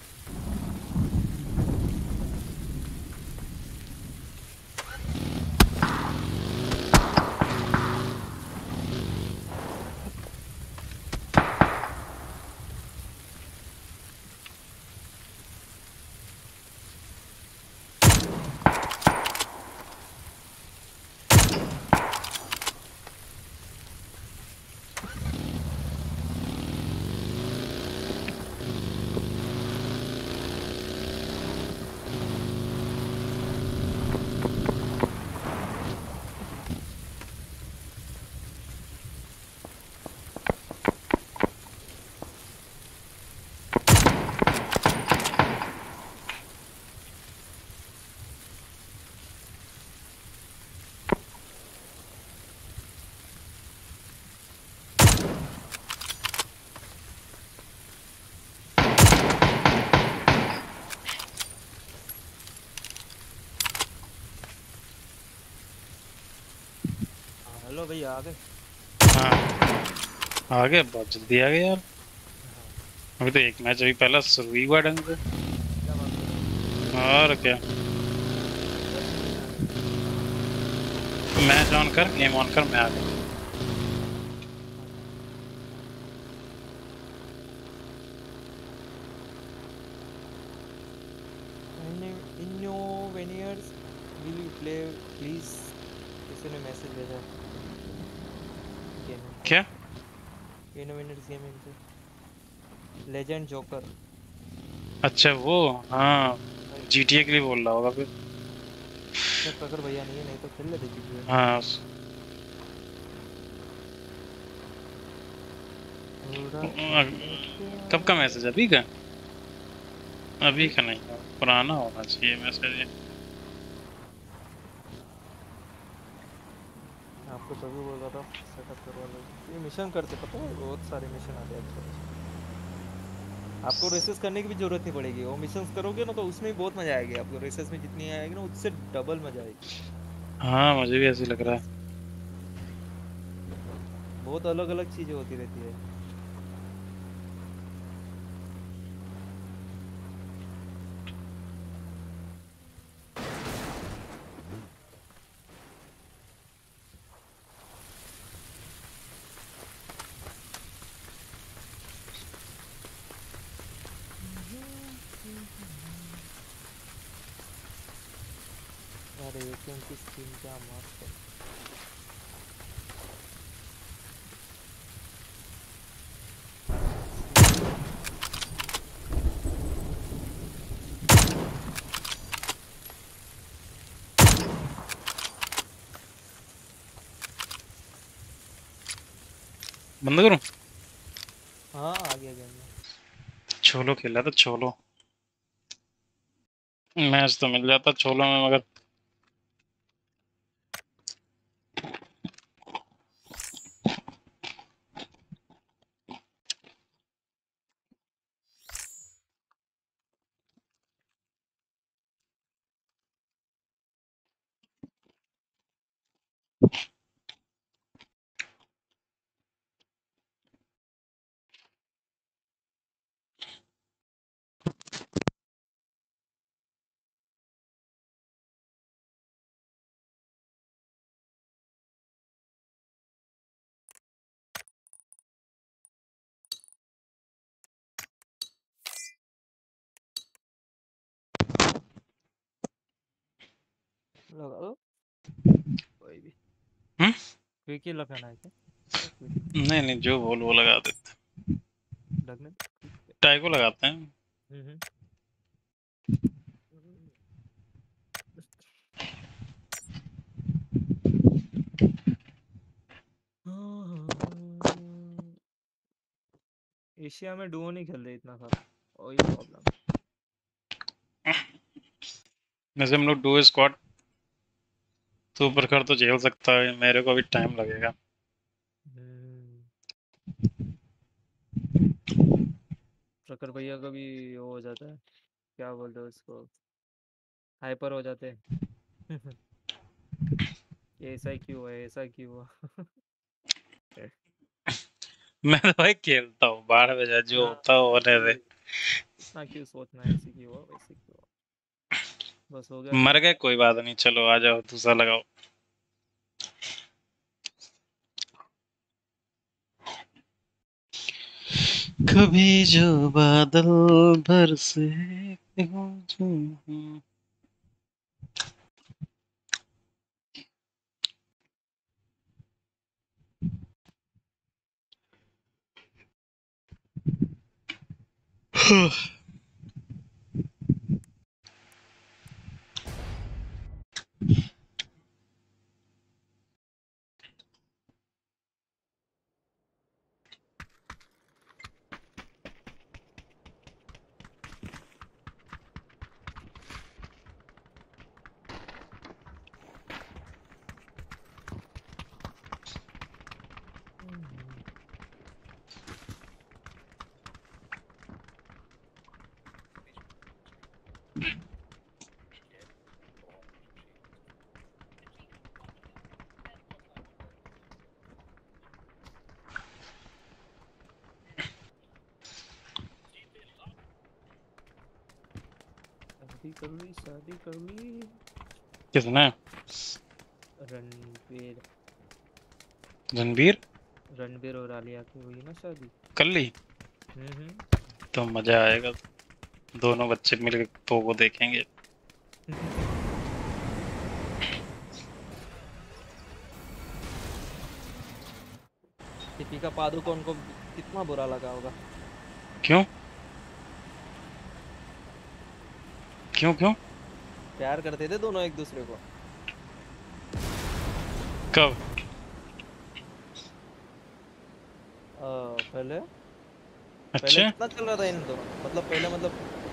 हेलो भैया आ गए? हाँ आ गए, बहुत जल्दी आ गए यार। अभी तो एक मैच अभी पहला शुरू ही हुआ ढंग से। क्या बात कर रहे और क्या, मैच ऑन कर, गेम ऑन कर, मैं आ गया। इनोवेनियर्स विल यू प्ले प्लीज? किसी ने मैसेज भेजा गेमिंग। क्या? इनोवेनियर्स गेमिंग से लेजेंड जोकर। अच्छा वो, हाँ जीटीए के लिए बोल रहा होगा फिर। सर प्रखर भैया नहीं है, नहीं तो खेल लेते GTA। हाँ कब का मैसेज? अभी का? अभी का नहीं, पुराना होना चाहिए मैसेज। आपको तभी बोल रहा था सेटअप करवा लो। ये मिशन करते पता है, बहुत सारे मिशन आते हैं अच्छे। आपको रेसेस करने की भी जरूरत नहीं पड़ेगी, वो मिशंस करोगे ना तो उसमें भी बहुत मजा आएगी आपको। रेसेस में जितनी आएगी ना उससे डबल मजा आएगी। हाँ मुझे भी ऐसे लग रहा है। बहुत अलग अलग चीजें होती रहती है। अरे एटीएम की स्क्रीन क्या मस्त है। बंद करूं? हाँ आ गया गेम में। छोलो खेला था, छोलो मैच तो मिल जाता छोलो में, मगर लगा दो कोई भी। हम्म? क्विक लगाना है क्या? क्विक नहीं नहीं, जो बोल वो लगा देते। लगने दो। टाइको लगाते हैं। हम्म। एशिया में डुओ नहीं खेल रहे इतना सारा, वही प्रॉब्लम। जैसे हम लोग डू स्क्वाड तो ऊपर कर तो झेल सकता है, मेरे को अभी टाइम लगेगा। ट्रकर भैया का भी वो हो जाता है, क्या बोलते हैं उसको, हाइपर हो जाते हैं। ऐसा क्यों हुआ, ऐसा क्यों हुआ। मैं तो भाई खेलता हूँ, बाहर में जा जो होता हो होने दे। इतना क्यों सोचना है, ऐसे क्यों हुआ वैसे क्यों हुआ, बस हो गया मर काम। गए कोई बात नहीं, चलो आ जाओ दूसरा लगाओ। कभी जो बादल बरसे शादी कर ली। किसने? रणबीर। रणबीर? रणबीर और आलिया की हुई ना शादी। कर ली? तो मजा आएगा, दोनों बच्चे मिलकर पोगो देखेंगे। दीपिका पादुकोण को कितना बुरा लगा होगा। क्यों क्यों क्यों? प्यार करते थे दोनों एक दूसरे को। कब? पहले अच्छा, कितना चल रहा था इन दोनों, मतलब पहले मतलब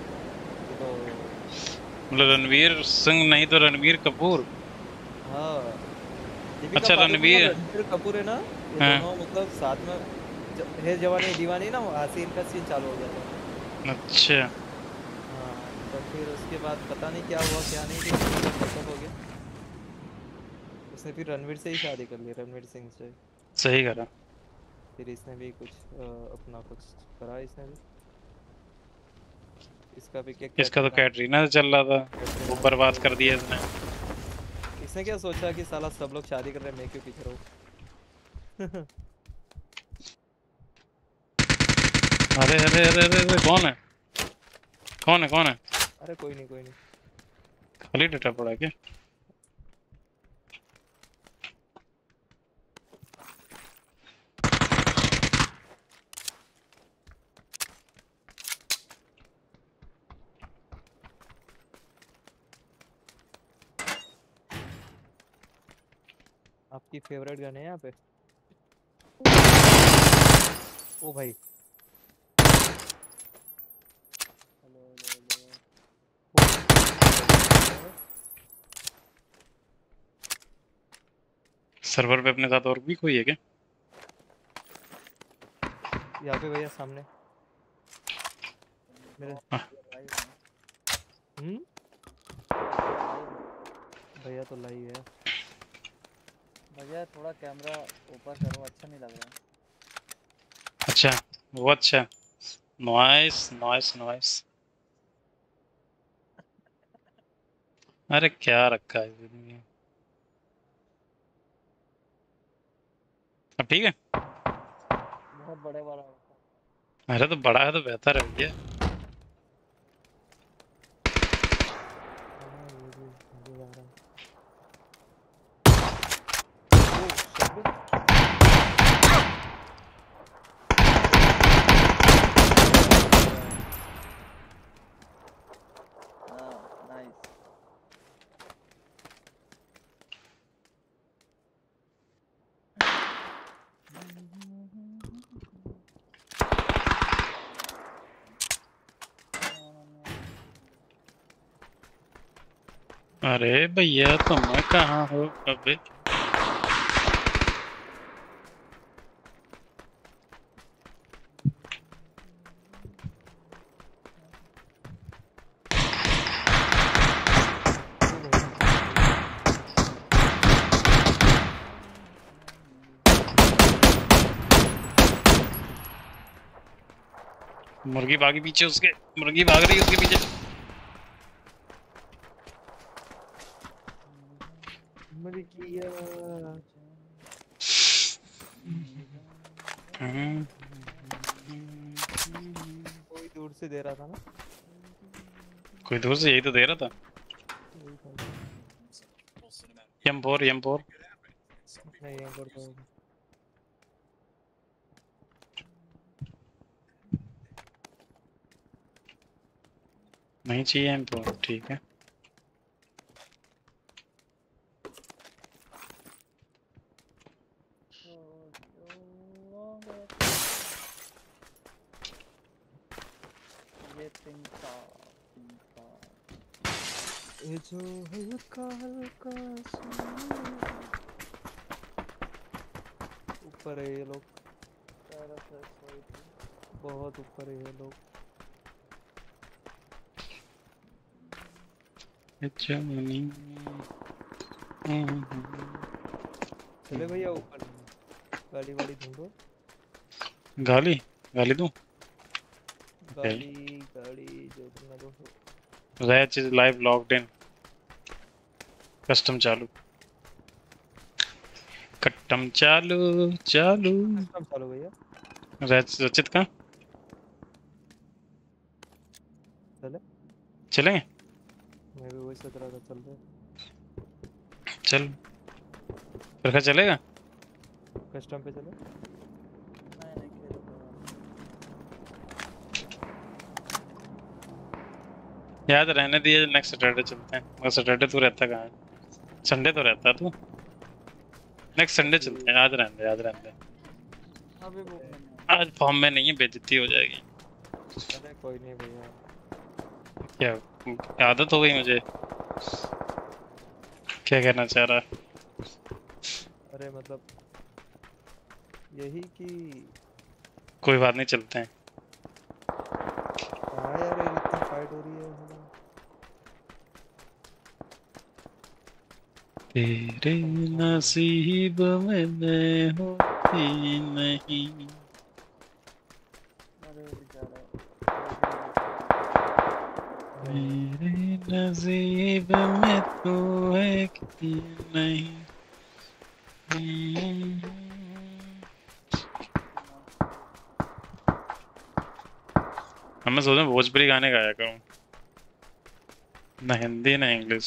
रणवीर सिंह नहीं तो रणबीर कपूर। हाँ अच्छा रणबीर कपूर है ना, ये दोनों मतलब साथ में है जवानी दीवानी ना, हसीन का सीन चालू हो गया था। अच्छा हाँ तो फिर उसके बाद पता नहीं क्या हुआ क्या नहीं, खत्म हो गया। उसने फिर रणवीर से ही शादी कर ली, रणवीर सिंह से। सही करा। फिर इसने भी कुछ अपना कुछ करा, इसने भी इसका भी इसका तो कैटरीना से चल रहा था, वो बर्बाद कर दिया इसने। इसने क्या सोचा कि साला सब लोग शादी कर रहे हैं, मैं क्यों पीछे रहूं। अरे अरे अरे अरे अरे कौन है कौन है कौन है? अरे कोई नहीं कोई नहीं, खाली डेटा पड़ा क्या? आपकी फेवरेट गन है यहाँ पे? ओ भाई सर्वर पे अपने साथ और भी कोई है क्या? यहाँ पे भैया सामने मेरे। भैया तो लाइव है। भैया थोड़ा कैमरा ऊपर करो, अच्छा नहीं लग रहा। अच्छा वो अच्छा, नॉइस नॉइस नॉइस। अरे क्या रखा है जिंदगी। अब ठीक है, बहुत बड़े वाला होता है। अरे तो बड़ा है तो बेहतर है भैया। अरे भैया तुम कहाँ हो अबे? मुर्गी भागी पीछे उसके, मुर्गी भाग रही है उसके पीछे। कोई दूर से दे रहा था ना, कोई दूर से यही तो दे रहा था। M4 M4 नहीं यहाँ पर तो नहीं चाहिए M4, ठीक है। ये जो हल्का हल्का ऊपर है ये लोग, बहुत ऊपर है ये लोग। चले भैया ऊपर, गाड़ी वाड़ी ढूंढो। गाली गाली दूं? गाड़ी गाड़ी जो तुमने ढूंढो। Rach is live logged in. Custom चालू, कट्टम चालू चालू। कस्टम चालू भैया। रचित का चले चलेंगे? मैं भी वही सोच रहा था, चल रहे चल फिर चलेगा। कस्टम पे चले। याद रहने दिए, नेक्स्ट सैटरडे चलते हैं। मगर सैटरडे तू रहता कहाँ है? संडे तो रहता तू। नेक्स्ट संडे चलते हैं, याद रहने दे, याद रहने दे। अभी वो आज फॉर्म में नहीं है, बेइज्जती हो जाएगी। अरे कोई नहीं भैया, क्या आदत हो गई मुझे। क्या कहना चाह रहा? अरे मतलब यही कि कोई बात नहीं, चलते हैं। हाँ यार ये इतनी फाइट हो रही है। तेरे नसीब में मैं होती नहीं। मेरे नसीब में तू है कि नहीं। मैं सोच रहा हूँ भोजपुरी गाने गाया करूँ, ना हिंदी ना इंग्लिश।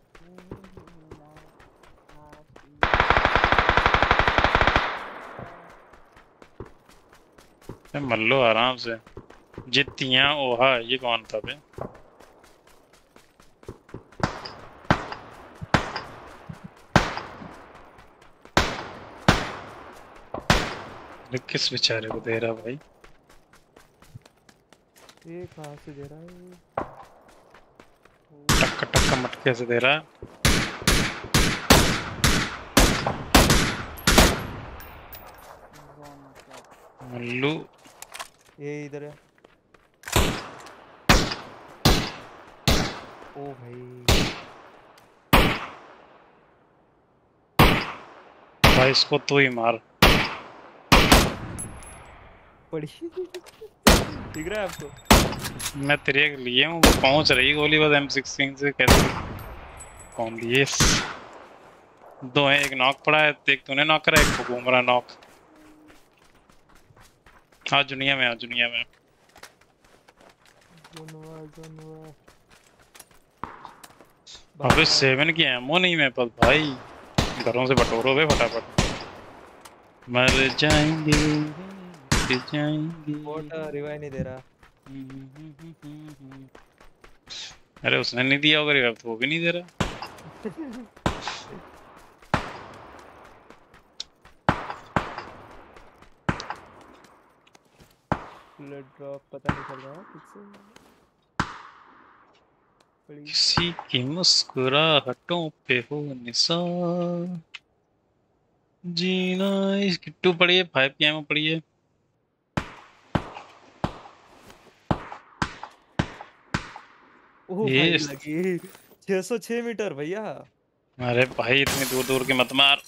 मल्लो आराम से। जितियां ओहा, ये कौन था बे? किस बेचारे को दे रहा भाई? ये कहाँ से दे रहा है? टक्का टक्का मटके से दे रहा है। मल्लू ये इधर है। ओ भाई भाई इसको तो ही मार। पड़ी दिख रहा है आपको? मैं तेरे लिए हूँ, वो पहुंच रही गोली बस M16 से। कैसे कौन दिए? दो है, एक नॉक पड़ा है, एक तूने नॉक करा, एक घूम रहा नॉक। हाँ दुनिया में, हाँ दुनिया में। अबे 7 की एमो नहीं मेरे पास भाई। घरों से बटोरो बे फटाफट। मर जाएंगे जाएंगे। बॉट रिवाइव नहीं दे रहा। अरे उसने नहीं दिया होगा रिवाइव, तो वो भी नहीं दे रहा। बुलेट ड्रॉप पता नहीं चल रहा है किससे। किसी की मुस्कुराहटों पे हो निशान। जीना इस किट्टू पड़ी है, 5 की एमो पड़ी है। ओह भाई लगी 606 मीटर भैया। अरे भाई इतनी दूर दूर के मत मार,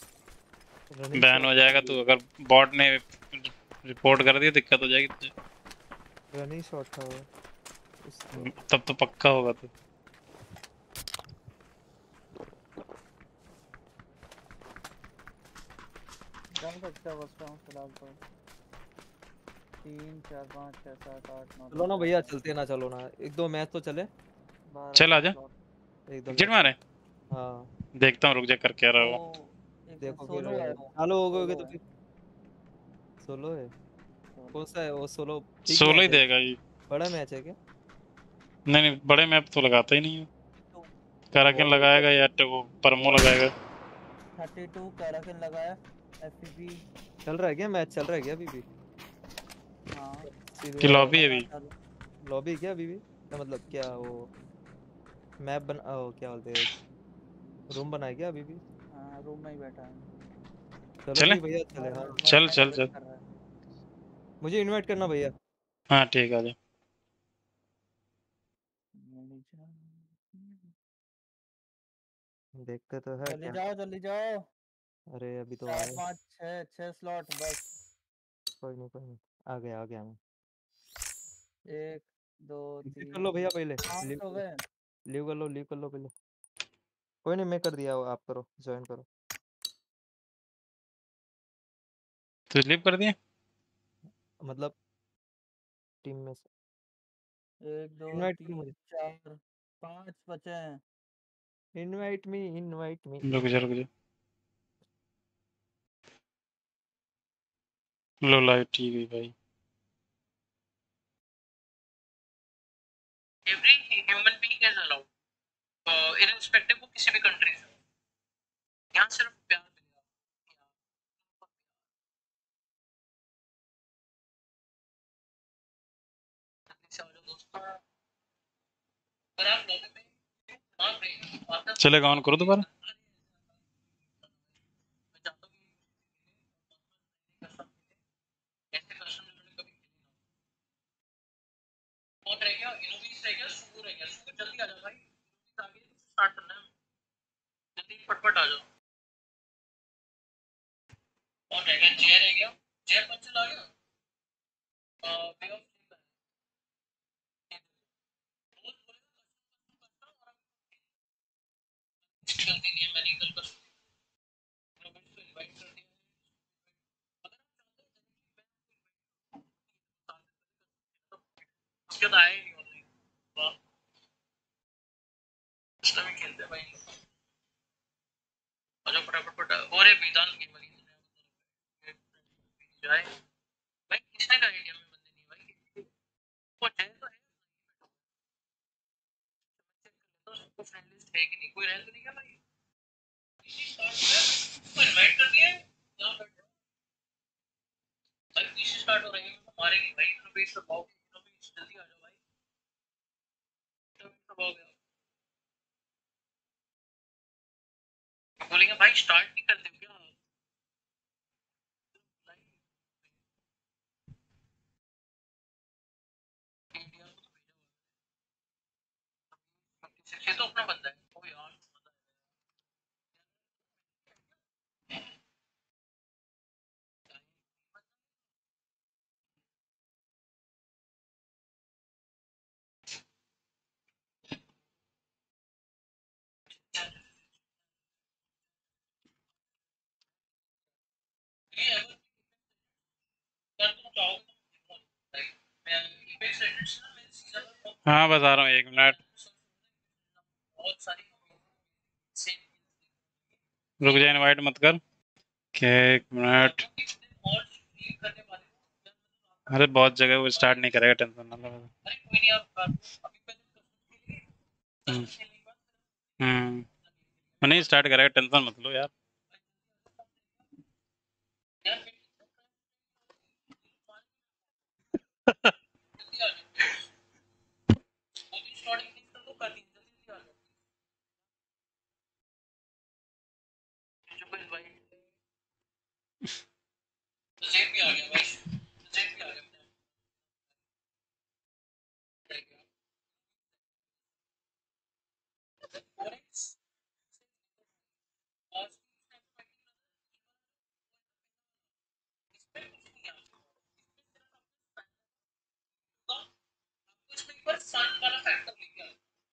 बैन हो जाएगा। तू अगर बॉट ने रिपोर्ट कर दिया दिक्कत हो जाएगी तुझे। रनिंग शॉट था वो उसको। तब तो पक्का होगा तो। चल सकता है बस फिलहाल तो 3 4 5 6 7 8 9 चलो 10 ना भैया, 11 चलते हैं ना, चलो ना, एक दो मैच तो चले। 12 चल का आजा। स्लॉट। एक दो एग्जिट मैच मारे। चले। हाँ देखता हूँ, रुक जा कर क्या रहा वो वो। एक मिनट देखो फिर सोलो है वो। चालू हो गए सोलो तो है फिर सोलो है। सोलो। कौन सा है वो सोलो? बिग सोलो ही मैच है? देगा ये। बड़ा मैच है क्या? नहीं नहीं, बड़े मैप तो लगाता ही नहीं है। 2 कराकन वॉर लगाएगा या तो वो परमो वॉर लगाएगा। 32 कैराकिन लगाया। एफपीपी। चल रहा है क्या? मैच चल रहा है क्या अभी भी? हाँ कि मैच लॉबी है लगा अभी। चालू। लॉबी क्या अभी भी? क्या मतलब, क्या वो मैप बना, ओ, क्या बोलते हैं, रूम बनाया क्या अभी भी? हाँ रूम में ही बैठा है। चलो चले। फिर भैया, चले। हाँ, चल मरने का चल वेट चल। कर रहा है। मुझे इनवाइट करना भैया। हाँ ठीक है, आ जा। देखते तो है जल्दी क्या। जाओ जल्दी जाओ। अरे अभी तो 4 आए। 5 6 6 स्लॉट बस। कोई नहीं, कोई नहीं। आ गया मैं। 1 2 एग्जिट कर 3 लो भैया पहले। 5 लीव हो गए। लीव कर लो पहले। कोई नहीं, मैं कर दिया, आप करो, ज्वाइन करो। तो स्लीप कर दिया। मतलब टीम में से 1 2 इनवाइट करो 3 मुझे। 4 5 बचे हैं। Invite me, invite me. रुक जा रुक जा। लो लाइट ठीक है भाई। Every human being is allowed irrespective वो किसी भी कंट्री से। यहाँ सिर्फ प्यार मिलेगा। जल्दी से आ जाओ दोस्तों। अगर आप लॉबी में भाग रहे हैं वापस चलेगा, ऑन करो दोबारा। मैं चाहता हूँ कि ऐसे क्वेश्चन उन्होंने कभी कौन रह गया, इनोवीस रह गया, सुगु रह गया। सुगु जल्दी आ जाओ भाई, आगे स्टार्ट करना है। जल्दी फटफट आ जाओ। कौन रह गया? जय रह गया। जय पंचल आ गया। वे ऑफ गलती नहीं है, मैंने कल कर इनवाइट कर दिया। उसके बाद आए नहीं ऑनलाइन। वाह, उसका भी खेलते हैं भाई। आ जाओ फटाफट फटाफट। और ये वेदांत की वाली जाए भाई। किसने कहा इंडिया में बंदे नहीं भाई? वो जय तो है। तो उसको फ्रेंड लिस्ट है कि नहीं? कोई रह तो नहीं गया भाई? उसको इनवाइट कर दिया है। यहाँ बैठो भाई, पीछे स्टार्ट हो रही है। हमारे नहीं भाई, इनोवेट दबाओ। इनोवेट जल्दी आ जाओ भाई। इनोवेट दबाओगे आप। बोलेंगे भाई स्टार्ट नहीं करते हो क्या? इंडिया को तो भेजा। ये तो अपना बंदा है। ओ यार ये अगर कर तुम चाहोगे तो भाई मैं एपेक्स लेजेंड्स ना मैं सीजन में हाँ बता रहा हूँ, 1 मिनट। बहुत सारी सेम रुक जा, इनवाइट मत कर। क्या 1 मिनट। और लीव करने वाले हो। अरे बहुत जगह वो स्टार्ट नहीं करेगा, टेंशन ना लो। अरे कोई नहीं आप अभी पहले हम्म खेलने के बाद नहीं स्टार्ट करेगा, टेंशन मत लो यार। यार जल्दी आ जाओ। 2 3 स्लॉट इतनी तो कर दी। जल्दी आ जाओ। जो कोई इनवाइट जेब भी आ गया भाई। जेब भी आ गया।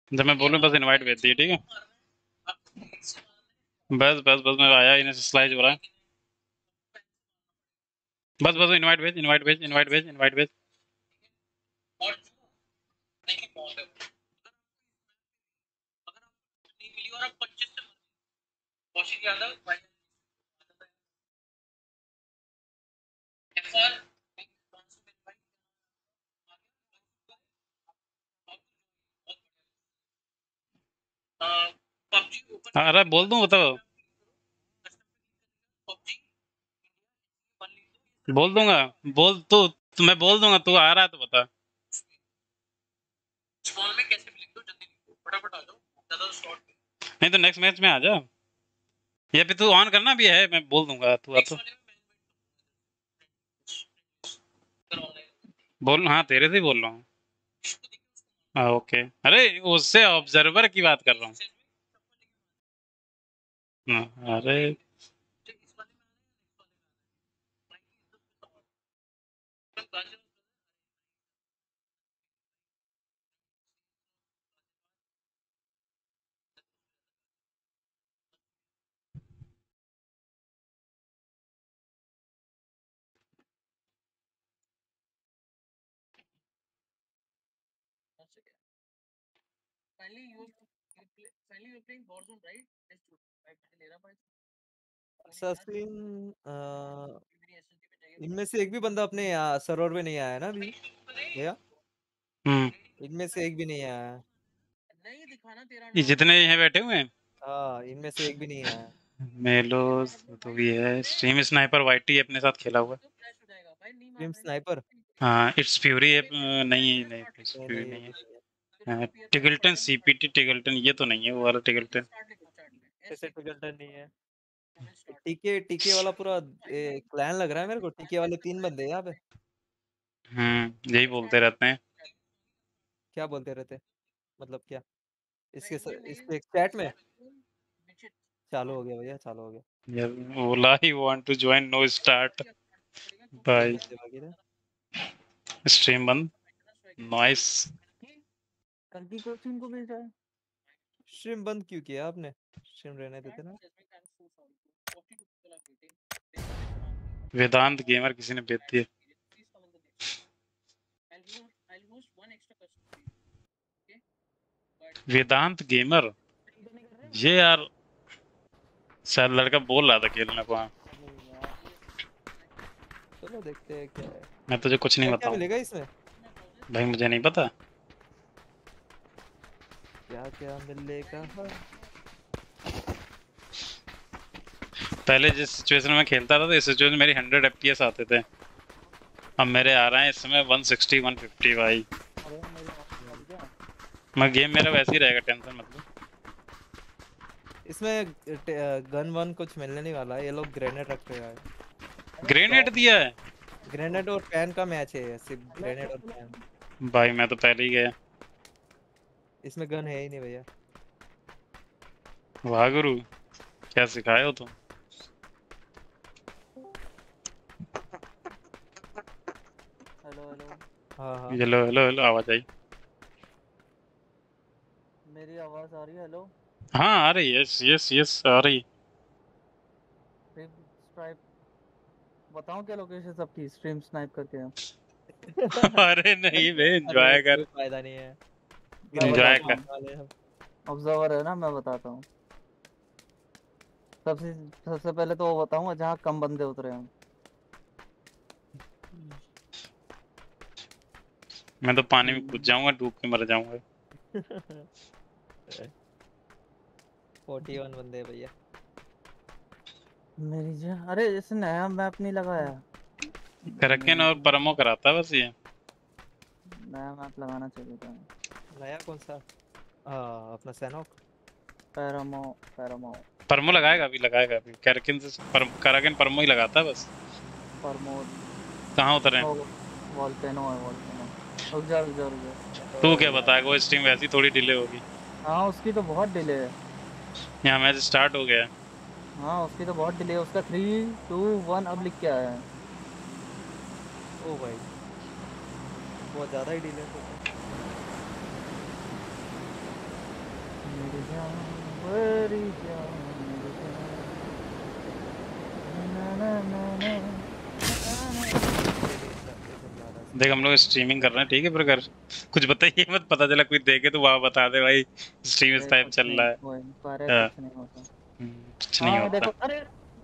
जब मैं बोलूं बस इनवाइट भेज दिए, ठीक है? बस बस बस मैं आया, इन्हें स्लाइड हो रहा है। बस बस इनवाइट भेज, इनवाइट भेज, इनवाइट भेज, इनवाइट भेज। कौशिक यादव अरे बोल दूं बताओ, बोल दूंगा। बोल तो मैं बोल दूंगा, तू आ रहा है तो बता। स्मॉल में कैसे भी लिख दो, जल्दी लिखो, फटाफट आ जाओ, ज्यादा शॉर्ट नहीं तो नेक्स्ट मैच में आ जा, या फिर तू ऑन करना भी है, मैं बोल दूंगा तू आ तो। बोल, हाँ तेरे से ही बोल रहा हूँ। हाँ ओके, अरे उससे ऑब्जर्वर की बात कर रहा हूँ। अरे असैसिन इनमें से एक भी बंदा अपने सर्वर पे नहीं आया ना अभी भैया? इनमें से एक भी नहीं आया। ये जितने यहाँ बैठे हुए हैं, हाँ इनमें से एक भी नहीं आया। मेलोस तो भी है, स्ट्रीम स्नाइपर वाईटी अपने साथ खेला हुआ। स्ट्रीम स्नाइपर हाँ इट्स फ्यूरी है, नहीं नहीं इट्स फ्यूरी नहीं है। टिगल्टन सीपीटी टिगल्टन, ये तो नहीं है वो वाला टिगल्टन। कैसे टिगल्टन नहीं है? टीके टीके वाला पूरा क्लैन लग रहा है मेरे को। टीके वाले 3 बंदे हैं यहाँ पे। यही बोलते रहते हैं। क्या बोलते रहते? मतलब क्या? इसके चैट में चालू हो गया भैया, चालू हो गया। बोला ही want to join, no start bye. Stream बंद, नाइस। कल की कोचिंग को भेजा है। स्ट्रीम बंद क्यों किया आपने? स्ट्रीम रहने देते ना। वेदांत गेमर किसी ने भेज दिया। वेदांत गेमर, ये यार शायद लड़का बोल रहा था खेलने को। चलो देखते हैं क्या है। मैं तुझे कुछ नहीं क्या बताऊं मिलेगा इसमें? भाई, मुझे नहीं पता क्या क्या मिलेगा। पहले जिस सिचुएशन में खेलता था तो इस सिचुएशन में मेरी 100 FPS आते थे, अब मेरे आ रहे हैं इस समय 160 150 भाई। मैं गेम मेरा वैसे ही रहेगा, टेंशन मत लो। इसमें गन वन कुछ मिलने नहीं वाला है, ये लोग ग्रेनेड रख रहे हैं। ग्रेनेड दिया है? ग्रेनेड और पैन का मैच है, सिर्फ ग्रेनेड और पैन। भाई मैं तो पहले ही गया। इसमें गन है ही नहीं भैया। वाह गुरु, क्या सिखाए हो तुम। Hello hello. हाँ हेलो हेलो हेलो, आवाज आई? मेरी आवाज आ रही है? हेलो हाँ आ रही है, यस यस यस आ रही। स्ट्रीम स्नाइप बताऊं क्या लोकेशन सबकी? स्ट्रीम स्नाइप करके हम। अरे नहीं बे, एंजॉय कर। फायदा नहीं है, एंजॉय कर। ऑब्जर्वर है ना, मैं बताता हूँ। सबसे पहले तो वो बताऊंगा जहाँ कम बंदे उतरे हैं। मैं तो पानी में कूद जाऊंगा, डूब के मर जाऊंगा। 41 बंदे भैया। मेरी जान, अरे इसे नया मैप नहीं लगाया। करकेन और परमो कराता बस ये। नया मैप लगाना चाहिए था। नया कौन सा? अपना सैनोक। पैरामो परमो लगाएगा अभी करकेन से करकेन परमो ही लगाता है बस। परमो कहाँ उतरे? वोल्केनो है, वोल्केनो। रुक जा। तू क्या बताएगा, वो स्ट्रीम वैसी थोड़ी डिले होगी। हाँ उसकी तो बहुत डिले है। यहाँ मैच स्टार्ट हो गया। हाँ उसकी तो बहुत डिले है। उसका 3 2 1 अब लिख के आया है। ओ भाई बहुत ज्यादा ही डिले हो। मेरी जान मेरी जान मेरी जान ना ना ना ना देख हम लोग स्ट्रीमिंग कर रहे हैं, ठीक है? पर अगर कुछ बताइए मत, पता चला कोई देखे तो वहाँ बता दे भाई स्ट्रीम इस टाइम चल रहा है। हाँ, कुछ नहीं होता। कुछ नहीं हाँ होता। देखो, अरे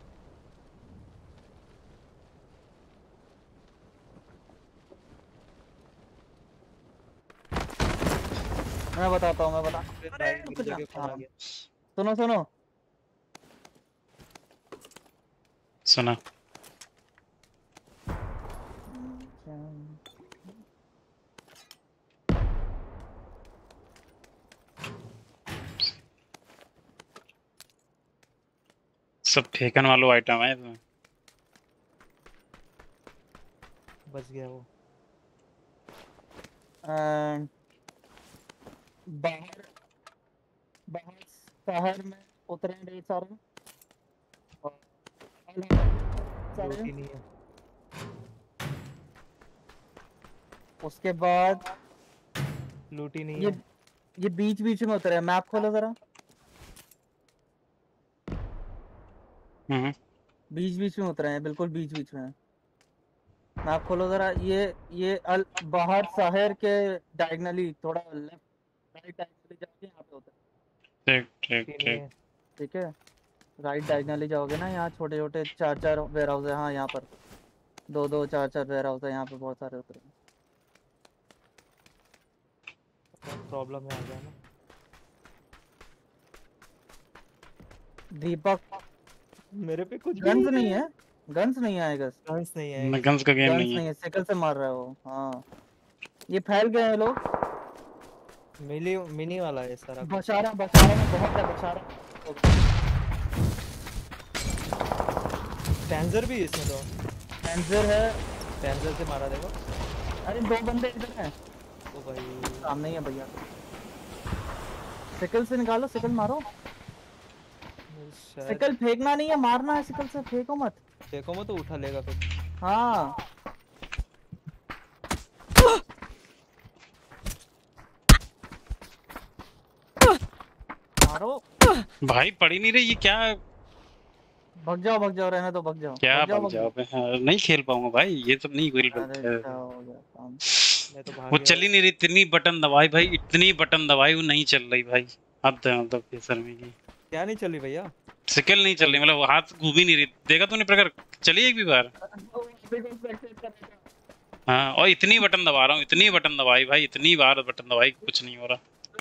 मैं बताता हूँ अरे रुक जा। हाँ, सुनो सुनो सुना। सब फेंकन वालों आइटम है इसमें। बच गया वो। बाहर बाहर शहर में उतरे ढेर सारे और सारे रोटी नहीं है। उसके बाद लूटी नहीं ये है। ये बीच बीच में उतरे हैं। मैप खोलो जरा। बीच बीच में उतरे हैं, बिल्कुल बीच बीच में। मैप खोलो जरा। ये बाहर शहर के डायगनली थोड़ा लेफ्ट राइट डायगनली जाके यहाँ पे उतरे। ठीक ठीक ठीक। ठीक है, राइट डायगनली जाओगे ना, यहाँ छोटे छोटे 4-4 वेयर हाउस है। हाँ यहाँ पर 2-2 4-4 वेयर हाउस है, यहाँ पे बहुत सारे उतरे। प्रॉब्लम में आ गया ना। दीपक मेरे पे कुछ गन्स नहीं है, गन्स नहीं आएगा। गन्स नहीं है, गन्स का गेम नहीं है। साइकिल से मार रहा है वो। हाँ ये फैल गए हैं लोग। मिनी वाला है सारा। बशारा में बहुत है। बशारा पैंजर भी इसमें तो। पैंजर है। पैंजर से मारा देखो। अरे 2 बंदे इधर हैं। ओ भाई सामने ही है भैया। सिकल से निकालो, सिकल मारो। सिकल फेंकना नहीं है, मारना है। सिकल से फेंको मत। फेंको मत तो उठा लेगा फिर। हाँ मारो भाई पड़ी नहीं रही ये क्या। भाग जाओ रहने दो, भाग जाओ। क्या भाग जाओ पे? हाँ, नहीं खेल पाऊंगा भाई, ये सब नहीं खेल पाऊंगा। वो चल ही नहीं रही, इतनी बटन दबाई भाई, इतनी बटन दबाई वो नहीं चल रही भाई। अब तो मतलब केसर में की क्या नहीं चल रही भैया? सिकल नहीं चल रही, मतलब हाथ घूम ही नहीं रही। देखा तूने प्रकार चली एक भी बार? हाँ, और इतनी बटन दबा रहा हूँ, इतनी बटन दबाई भाई, इतनी बार बटन दबाई, कुछ नहीं हो रहा।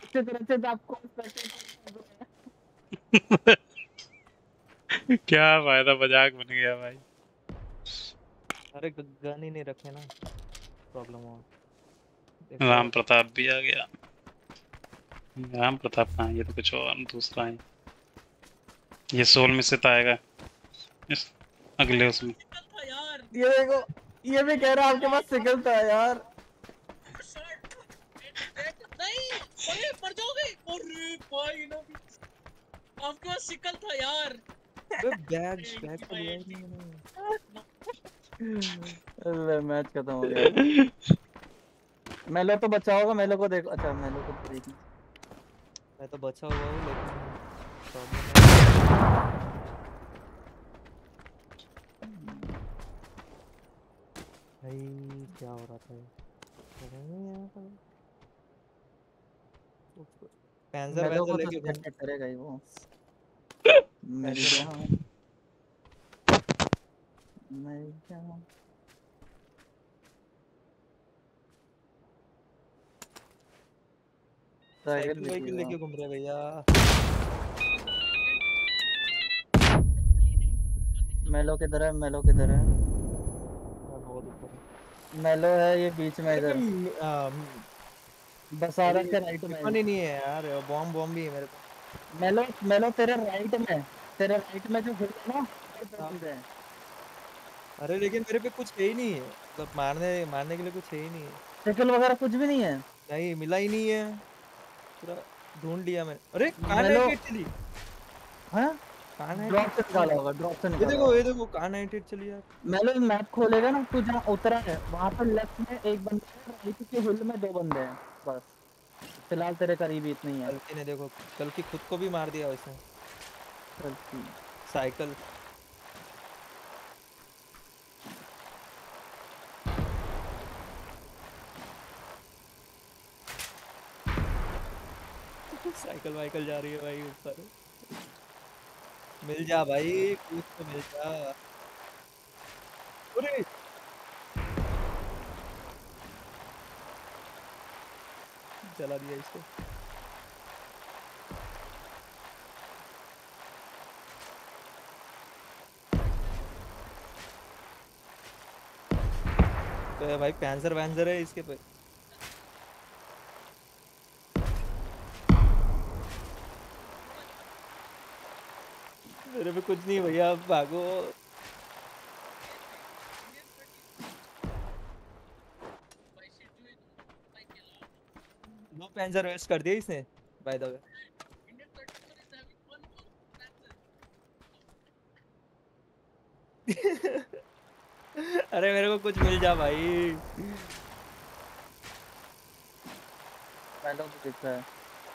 क्या फायदा, मजाक बन गया भाई। अरे गन ही नहीं रखे ना, प्रॉब्लम हो। राम प्रताप भी आ गया। राम प्रताप कहाँ, ये तो कुछ और दूसरा है। ये सोल में से आएगा इस अगले उसमें। ये देखो, ये भी कह रहा है आपके पास सिकल था यार। नहीं अरे मर जाओगे। अरे भाई ना आपके पास सिकल था यार। बैग तो लिया ही नहीं मैंने। अरे मैच खत्म हो गया। मेलो तो बचा होगा, मेलो को देखो। अच्छा मेलो को देखो, मैं तो बचा हुआ हूँ लेकिन भाई क्या हो रहा था? पैंजर वैसे लेके घूम करेगा ही वो। मेरी जान मेरी जान साइकिल लेके घूम रहे भैया। मेलो किधर है? मेलो किधर है? मेलो है ये बीच में इधर। बसारा के राइट में। नहीं है यार, बॉम्ब भी है मेरे पास। मेलो तेरे राइट में, तेरे राइट में जो हिल है ना। अरे लेकिन मेरे पे कुछ है ही नहीं है, मतलब मारने के लिए कुछ है ही नहीं है। साइकिल वगैरह कुछ भी नहीं है। नहीं मिला ही नहीं है, पूरा ढूंढ लिया मैंने। अरे कहां है चली? हां ड्रॉप से निकाला होगा, ड्रॉप से निकाला। ये देखो कहां 98 चली यार। मेलो मैप खोलेगा ना, तू जहां उतरा है वहां पर लेफ्ट में एक बंदा है, राइट के हिल में 2 बंदे हैं बस। फिलहाल तेरे करीब ही इतनी है। कल्कि ने देखो, कल्कि खुद को भी मार दिया उसने। कल्कि साइकिल साइकिल वाइकल जा रही है भाई ऊपर। मिल जा भाई, कुछ तो मिल जा। अरे जला दिया इसको। तो ये भाई पैंसर वैंसर है इसके पे। मेरे पे कुछ नहीं भैया, आप भागो। दो पैंसर वेस्ट कर दिए इसने बाय द वे। अरे मेरे को कुछ मिल जा भाई। मैलो तो दिख रहा है।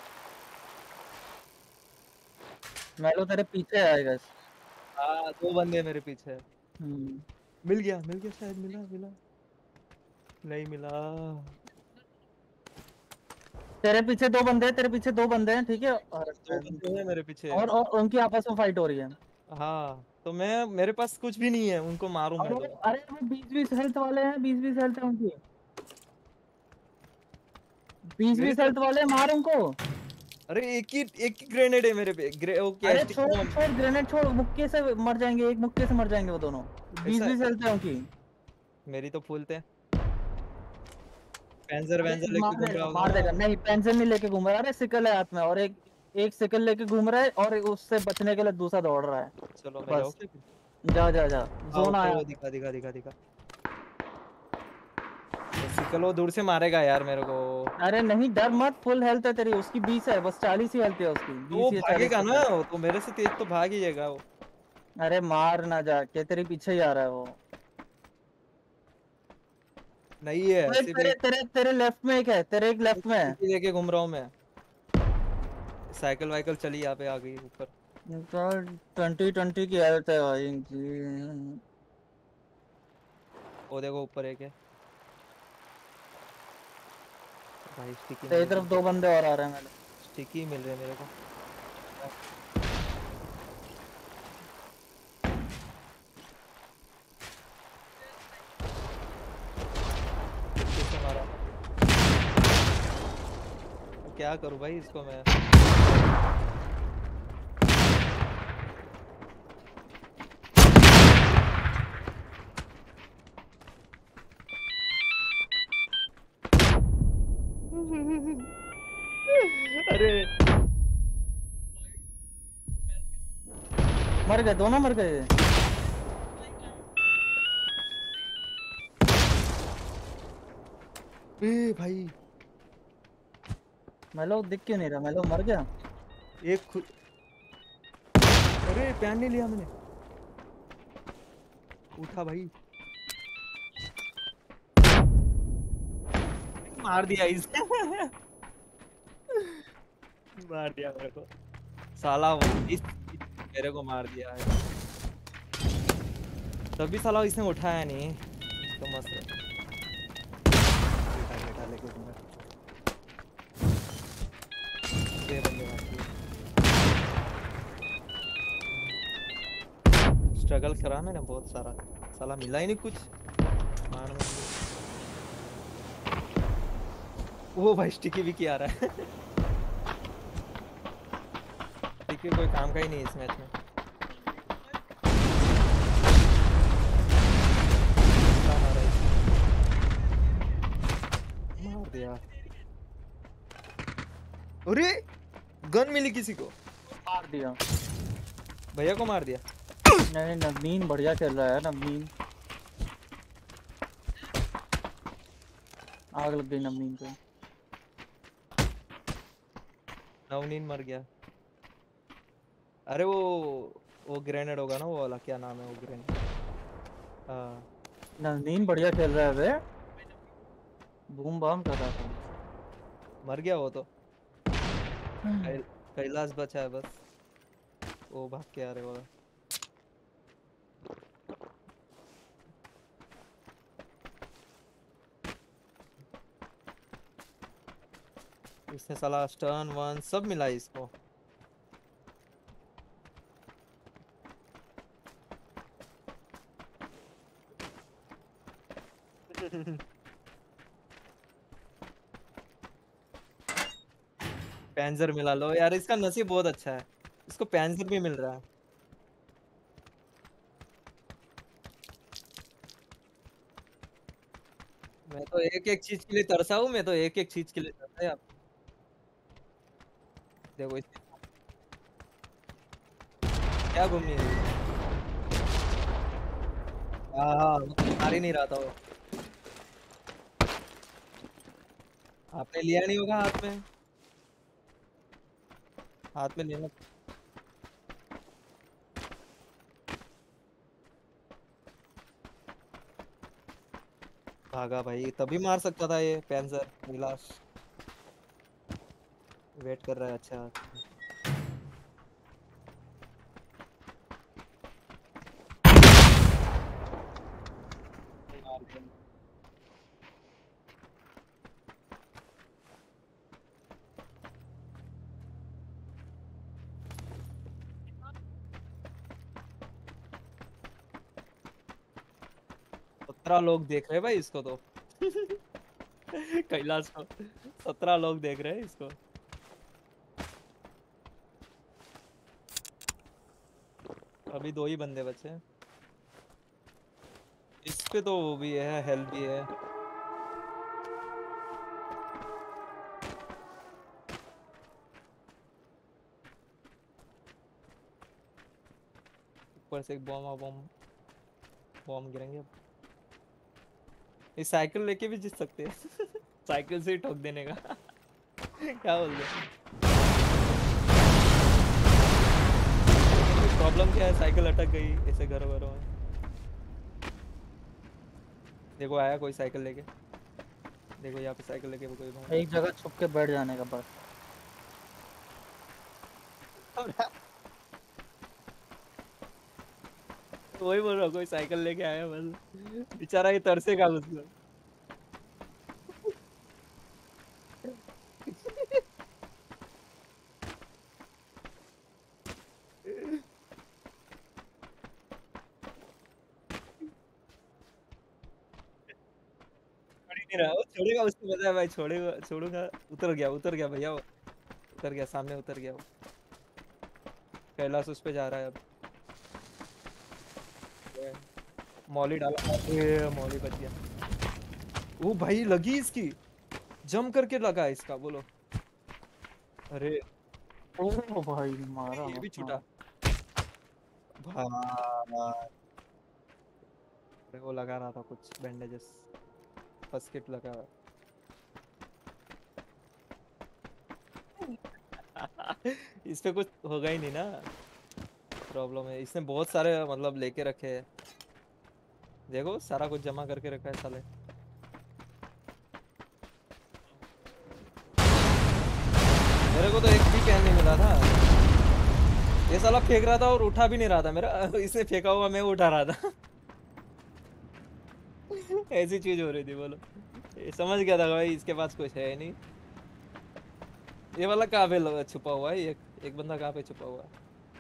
मैलो तेरे पीछे आएगा। हाँ, दो बंदे मेरे पीछे है। मिल गया शायद। मिला नहीं मिला। तेरे पीछे दो बंदे हैं, ठीक है। और दो बंदे हैं मेरे पीछे। और उनकी आपस में फाइट हो रही है। हाँ, तो मेरे पास कुछ भी नहीं है, उनको मारूं मैं तो। अरे वो 20-20 हेल्थ वाले हैं, 20-20 हेल्थ है उनकी। 20-20 हेल्थ वाले, मार उनको। अरे एक ही ग्रेनेड है मेरे पे। अरे छोड़ ग्रेनेड छोड़, मुक्के से मर जाएंगे, एक मुक्के से मर जाएंगे वो दोनों। 20-20 हेल्थ है उनकी। मेरी तो फुल थे। पैंसर वैंसर लेके घूम रहा मार देगा। नहीं, पेंसिल नहीं लेके घूम रहा है, अरे सिकल है हाथ में, और एक सिकल लेके घूम रहा है, और उससे बचने के लिए दूसरा दौड़ रहा है। चलो मैं जाऊं क्या? जा जोन आया। दिखा। सिकल वो दूर से मारेगा यार मेरे को। अरे नहीं, डर मत, फुल हेल्थ है तेरी, उसकी 20 है, बस 40 ही हेल्थ है उसकी। 20 वो या 40 भागेगा ना, तो मेरे से तेज तो भाग ही जाएगा वो। अरे मार ना जाके, तेरे पीछे ही आ रहा है वो। नहीं है, तेरे लेफ्ट में एक है, तेरे एक लेफ्ट में है। लेके घूम रहा हूँ मैं। साइकिल वाइकल चली यहाँ पे आ गई ऊपर। 20 की हेल्थ है भाई इनकी। वो देखो ऊपर एक है भाई। स्टिकी तेरी तरफ दो बंदे और आ रहे हैं। मैंने स्टिकी मिल रहे मेरे को। मारा। क्या करूं भाई इसको मैं? अरे मर गए, दोनों मर गए। भाई मैलो दिख क्यों नहीं रहा? मैलो मर गया। एक खुद। अरे पैन नहीं लिया मैंने। उठा भाई। मार दिया इसे। मार दिया मेरे को साला। मेरे को मार दिया है। तभी साला इसने उठाया नहीं तो मस्त है। बेटा लेके घूम रहा। स्ट्रगल करा मैंने बहुत सारा, साला मिला ही नहीं कुछ। मार वो भाई स्टिकी भी क्या आ रहा है। स्टिकी कोई काम का ही नहीं इस मैच में। मार दिया। अरे गन मिली किसी को, मार दिया। भैया को मार दिया। नहीं, नवनीन बढ़िया खेल रहा है। नवनीन आग लग गई नवनीन को। नवनीन मर गया। अरे वो ग्रेनेड होगा ना, वो वाला क्या नाम है वो ग्रेनेड। हाँ नवनीन बढ़िया खेल रहा है बे, बूम बम कर रहा था। मर गया वो तो। कैलाश बचा है बस। वो भाग के आ रहे होगा। इसने साला स्टर्न वन सब मिला है इसको। पैंजर मिला लो यार, इसका नसीब बहुत अच्छा है, इसको पैंजर भी मिल रहा है। मैं तो एक एक चीज के लिए तरसा हूँ, मैं तो एक एक चीज के लिए तरसा यार। देखो क्या घूमनी है। हाँ हाँ, वो तो मार ही नहीं रहा था वो। आपने लिया नहीं होगा हाथ में। हाथ में लेना। भागा भाई, तभी मार सकता था ये पैंजर गिलास। वेट कर रहा है अच्छा। 17 लोग देख रहे हैं भाई इसको तो। कैलाश को 17 लोग देख रहे हैं इसको। अभी 2 ही बंदे बचे हैं। इस पे तो वो भी है, हेल्थ भी है। ऊपर से एक बॉम्ब बॉम्ब गिरेंगे अब। इस साइकिल लेके भी जीत सकते हैं। साइकिल से ही ठोक देने का। क्या बोल रहे? प्रॉब्लम क्या है, साइकिल अटक गई ऐसे घरों घरों में। देखो आया कोई साइकिल लेके। देखो यहाँ पे साइकिल लेके कोई भाग। एक जगह छुप के बैठ जाने का बस। वही बोल रहा हूँ, कोई साइकिल लेके आया बस, बेचारा ये तरसेगा उसको। नहीं रहा वो, छोड़ेगा उसको पता है भाई, छोड़ेगा छोड़ूंगा। उतर गया भैया वो। उतर गया, सामने उतर गया वो। कैलाश उस पे जा रहा है अब। मौली डाला, अरे मौली बच गया। वो भाई लगी इसकी, जम करके लगा इसका, बोलो। अरे ओ भाई मारा ये भी अपना। छूटा भाई। अरे वो लगा रहा था कुछ बैंडेजेस, फर्स्ट किट लगा। इस पे कुछ होगा ही नहीं ना, प्रॉब्लम है। इसने बहुत सारे मतलब लेके रखे हैं। देखो सारा कुछ जमा करके रखा है साले। मेरे को तो एक भी कैन नहीं मिला था। ये साला फेंक रहा था और उठा भी नहीं रहा था मेरा। इसने फेंका हुआ मैं उठा रहा था। ऐसी चीज हो रही थी, बोलो। ये समझ गया था भाई इसके पास कुछ है नहीं। ये वाला कहाँ पे छुपा हुआ है, एक बंदा कहाँ पे छुपा हुआ है।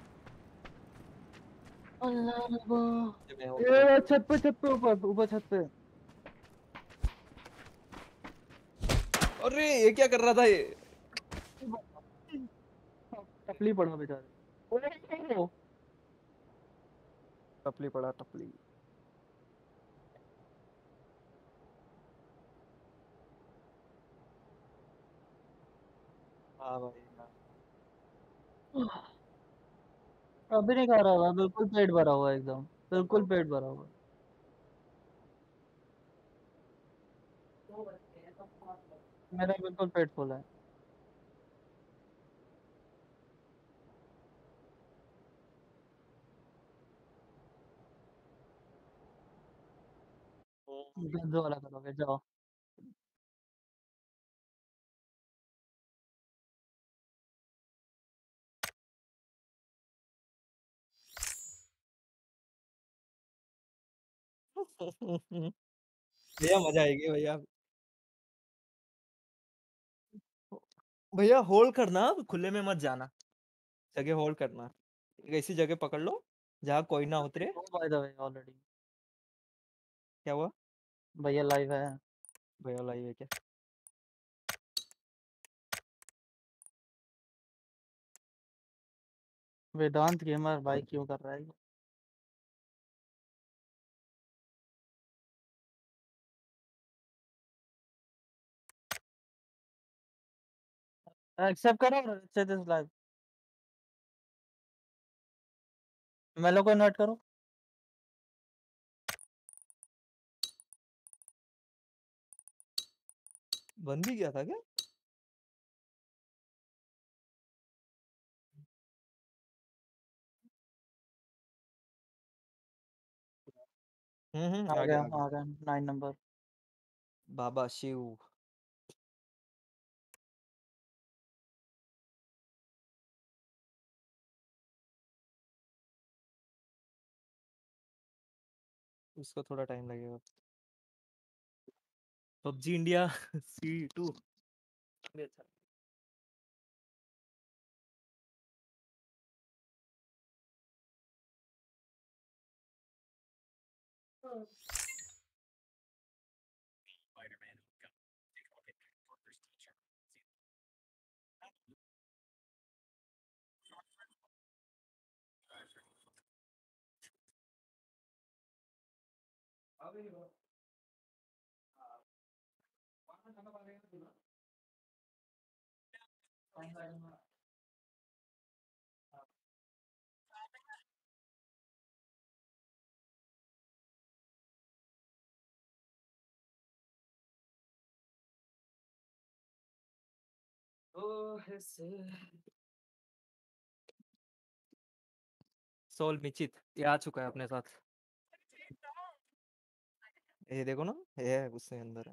अल्लाह ये मैं हूँ। ये छत पे ऊपर ऊपर छत पे। अरे ये क्या कर रहा था ये। टपली पड़ा बेचारे। ओ, टपली पड़ा टपली। हाँ भाई हाँ। अभी नहीं खा रहा था, बिल्कुल पेट भरा हुआ है एकदम। बिल्कुल पेट भरा हुआ है। मेरा बिल्कुल पेट फुल है। गंदो वाला करोगे जाओ। भैया मजा आएगी भैया। भैया होल्ड करना, खुले में मत जाना, जगह होल्ड करना। एक ऐसी जगह पकड़ लो जहाँ कोई ना उतरे। बाय द वे ऑलरेडी क्या हुआ? भैया लाइव है। भैया लाइव है क्या? वेदांत गेमर भाई क्यों कर रहा है ये? एक्सेप्ट करो और से दिस लाइव। मेलो को इनवाइट करो। बन भी गया था क्या? आ आ गया गया आ गया। 9 नंबर। बाबा शिव। उसको थोड़ा टाइम लगेगा। पबजी इंडिया C2 अच्छा। सोल मिचित ये आ चुका है अपने साथ। ये देखो ना, ये है उससे अंदर है।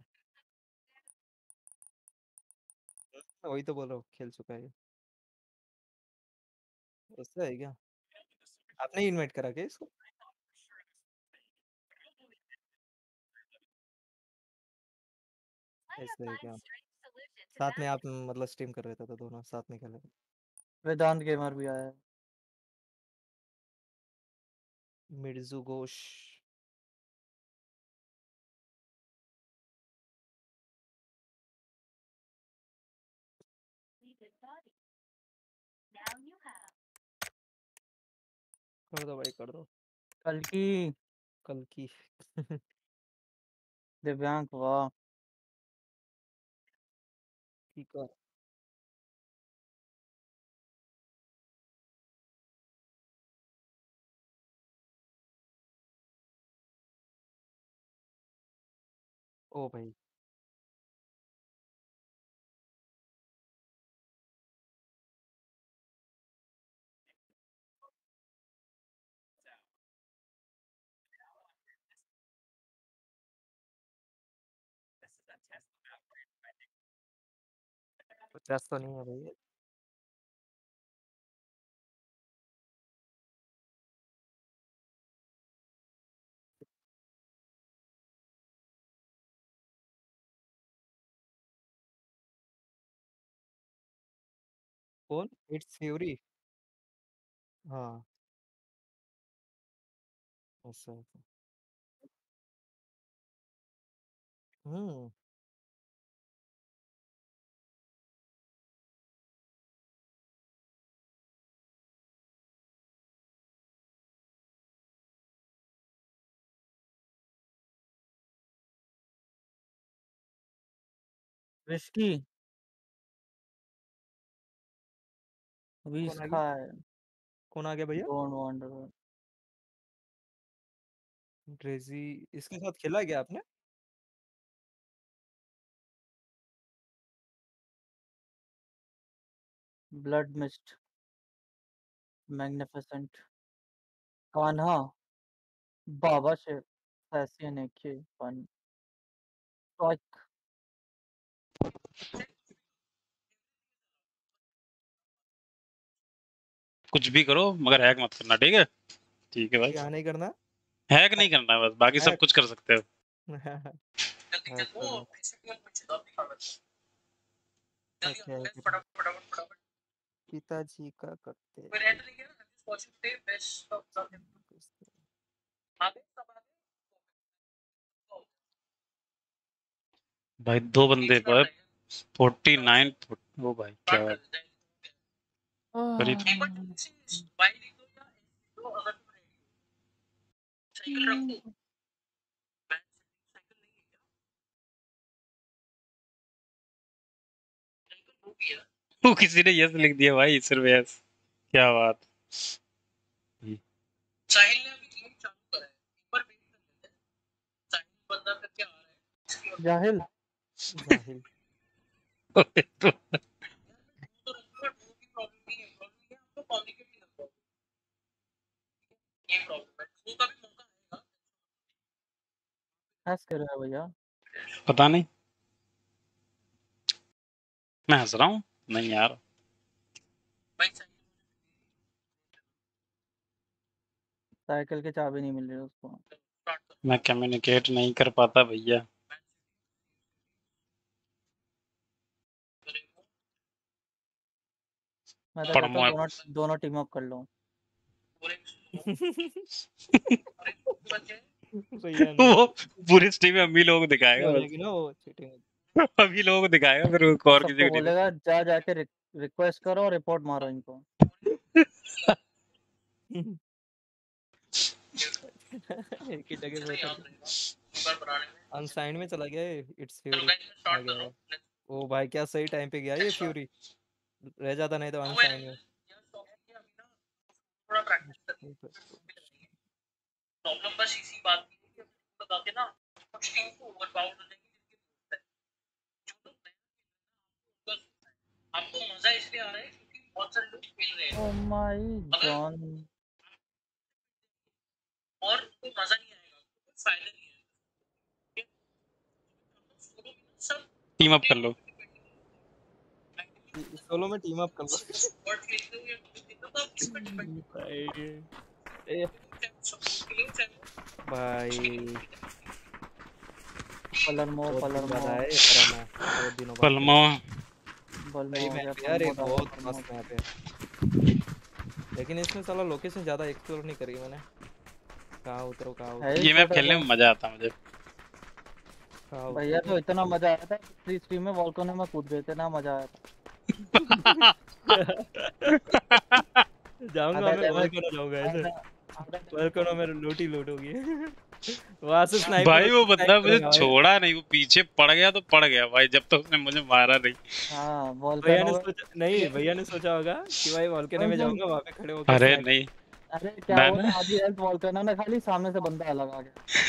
वही तो बोल रहा हूँ, खेल चुका है ये। उससे है क्या? आपने इनवाइट करा क्या इसको? ऐसे है क्या? साथ में आप मतलब स्ट्रीम कर रहे थे तो दोनों साथ में खेले। वेदांत गेमर भी आया है। मिर्जू घोष। कर दो भाई कर दो। कल की कल की दिव्यांग वाह। ठीक है। ओ भाई पचास तो नहीं है भाई। कौन? It's Fury. हाँ ऐसा ऐसा। हम्म। विस्की कौन विस्क आ गया? है। कौन आ गया भैया? Don't wonder. ड्रेजी। इसके साथ खेला है क्या आपने? Blood mist magnificent Kanha Baba शेर फैसियन एके फन स्टॉइक। कुछ भी करो मगर हैक मत करना, ठीक है? ठीक है भाई। क्या नहीं करना? हैक नहीं करना है बस, बाकी सब कुछ कर सकते हो। पिताजी का करते भाई 2 बंदे पर 49 वो भाई क्या बात। करीब वो किसी ने यस लिख दिया भाई, सिर्फ यस। क्या बात। साहिल ने अभी गेम चालू करा है, एक बार वेट कर लेते हैं साहिल बंदा करके आ रहा है इसकी वजह जाहिल जाहिल तो तो रखूंगा दो की प्रॉब्लम नहीं है, प्रॉब्लम ये आपको कम्युनिकेट नहीं कर पाओगे, ये प्रॉब्लम है। दो का भी मौका आएगा। हंस कर रहा है भैया। पता नहीं, मैं हंस रहा हूँ नहीं यार। भाई साइकिल की चाबी नहीं मिल रही उसको। मैं कम्युनिकेट नहीं कर पाता भैया। मैं तो पर कहता हूँ दोनों टीम अप कर लो। वो पूरी टीम में अम्मी लोग दिखाएगा हो बस। जाएगी ना वो चीटिंग। अभी लोग दिखाएगा फिर वो और किसी सबको को नहीं। बोलेगा जाके रिक्वेस्ट करो और रिपोर्ट मारो इनको। एक ही जगह बैठा अनसाइंड में चला गया ये। इट्स फ्यूरी आ गया। ओ भाई क्या सही टाइम पे गया ये फ्यूरी, रह जाता नहीं तो अनसाइंड में। थोड़ा प्रैक्टिस करनी है। प्रॉब्लम बस इसी बात की है कि बता के ना कुछ टीम को ओवरपावर हो जाएगी जिनकी जो लोग नए आपको मजा इसलिए आ रहा है क्योंकि बहुत सारे लोग खेल रहे हैं। Oh my God. और कोई मजा नहीं आएगा, कोई फायदा नहीं है। सब टीम अप कर लो। सोलो में टीम अप कर लो भाई। पलरमो सही मैप यार, ये बहुत मस्त मैप है। लेकिन इसमें साला लोकेशन ज्यादा एक्सप्लोर नहीं करी मैंने। कहाँ उतरो ये मैप खेलने में मजा आता मुझे भैया। तो इतना मजा आया था फ्री स्ट्रीम में वॉल्कोनो में कूद गए थे ना, मजा आया था। जाऊंगा मैं वॉल्कोनो, जाऊंगा ऐसे वॉल्कोनो में लूटी लूट होगी वहां से स्नाइपर भाई। वो बंदा मुझे छोड़ा नहीं, वो पीछे पड़ गया तो पड़ गया भाई, जब तक उसने मुझे मारा नहीं। हां भैया ने सोचा होगा कि भाई वॉल्कोनो में जाऊंगा, वहां पे खड़े होकर। अरे नहीं, अरे क्या हुआ, आधी हेल्थ वॉल्कोनो ने खाली, सामने से बंदा अलग आ गया।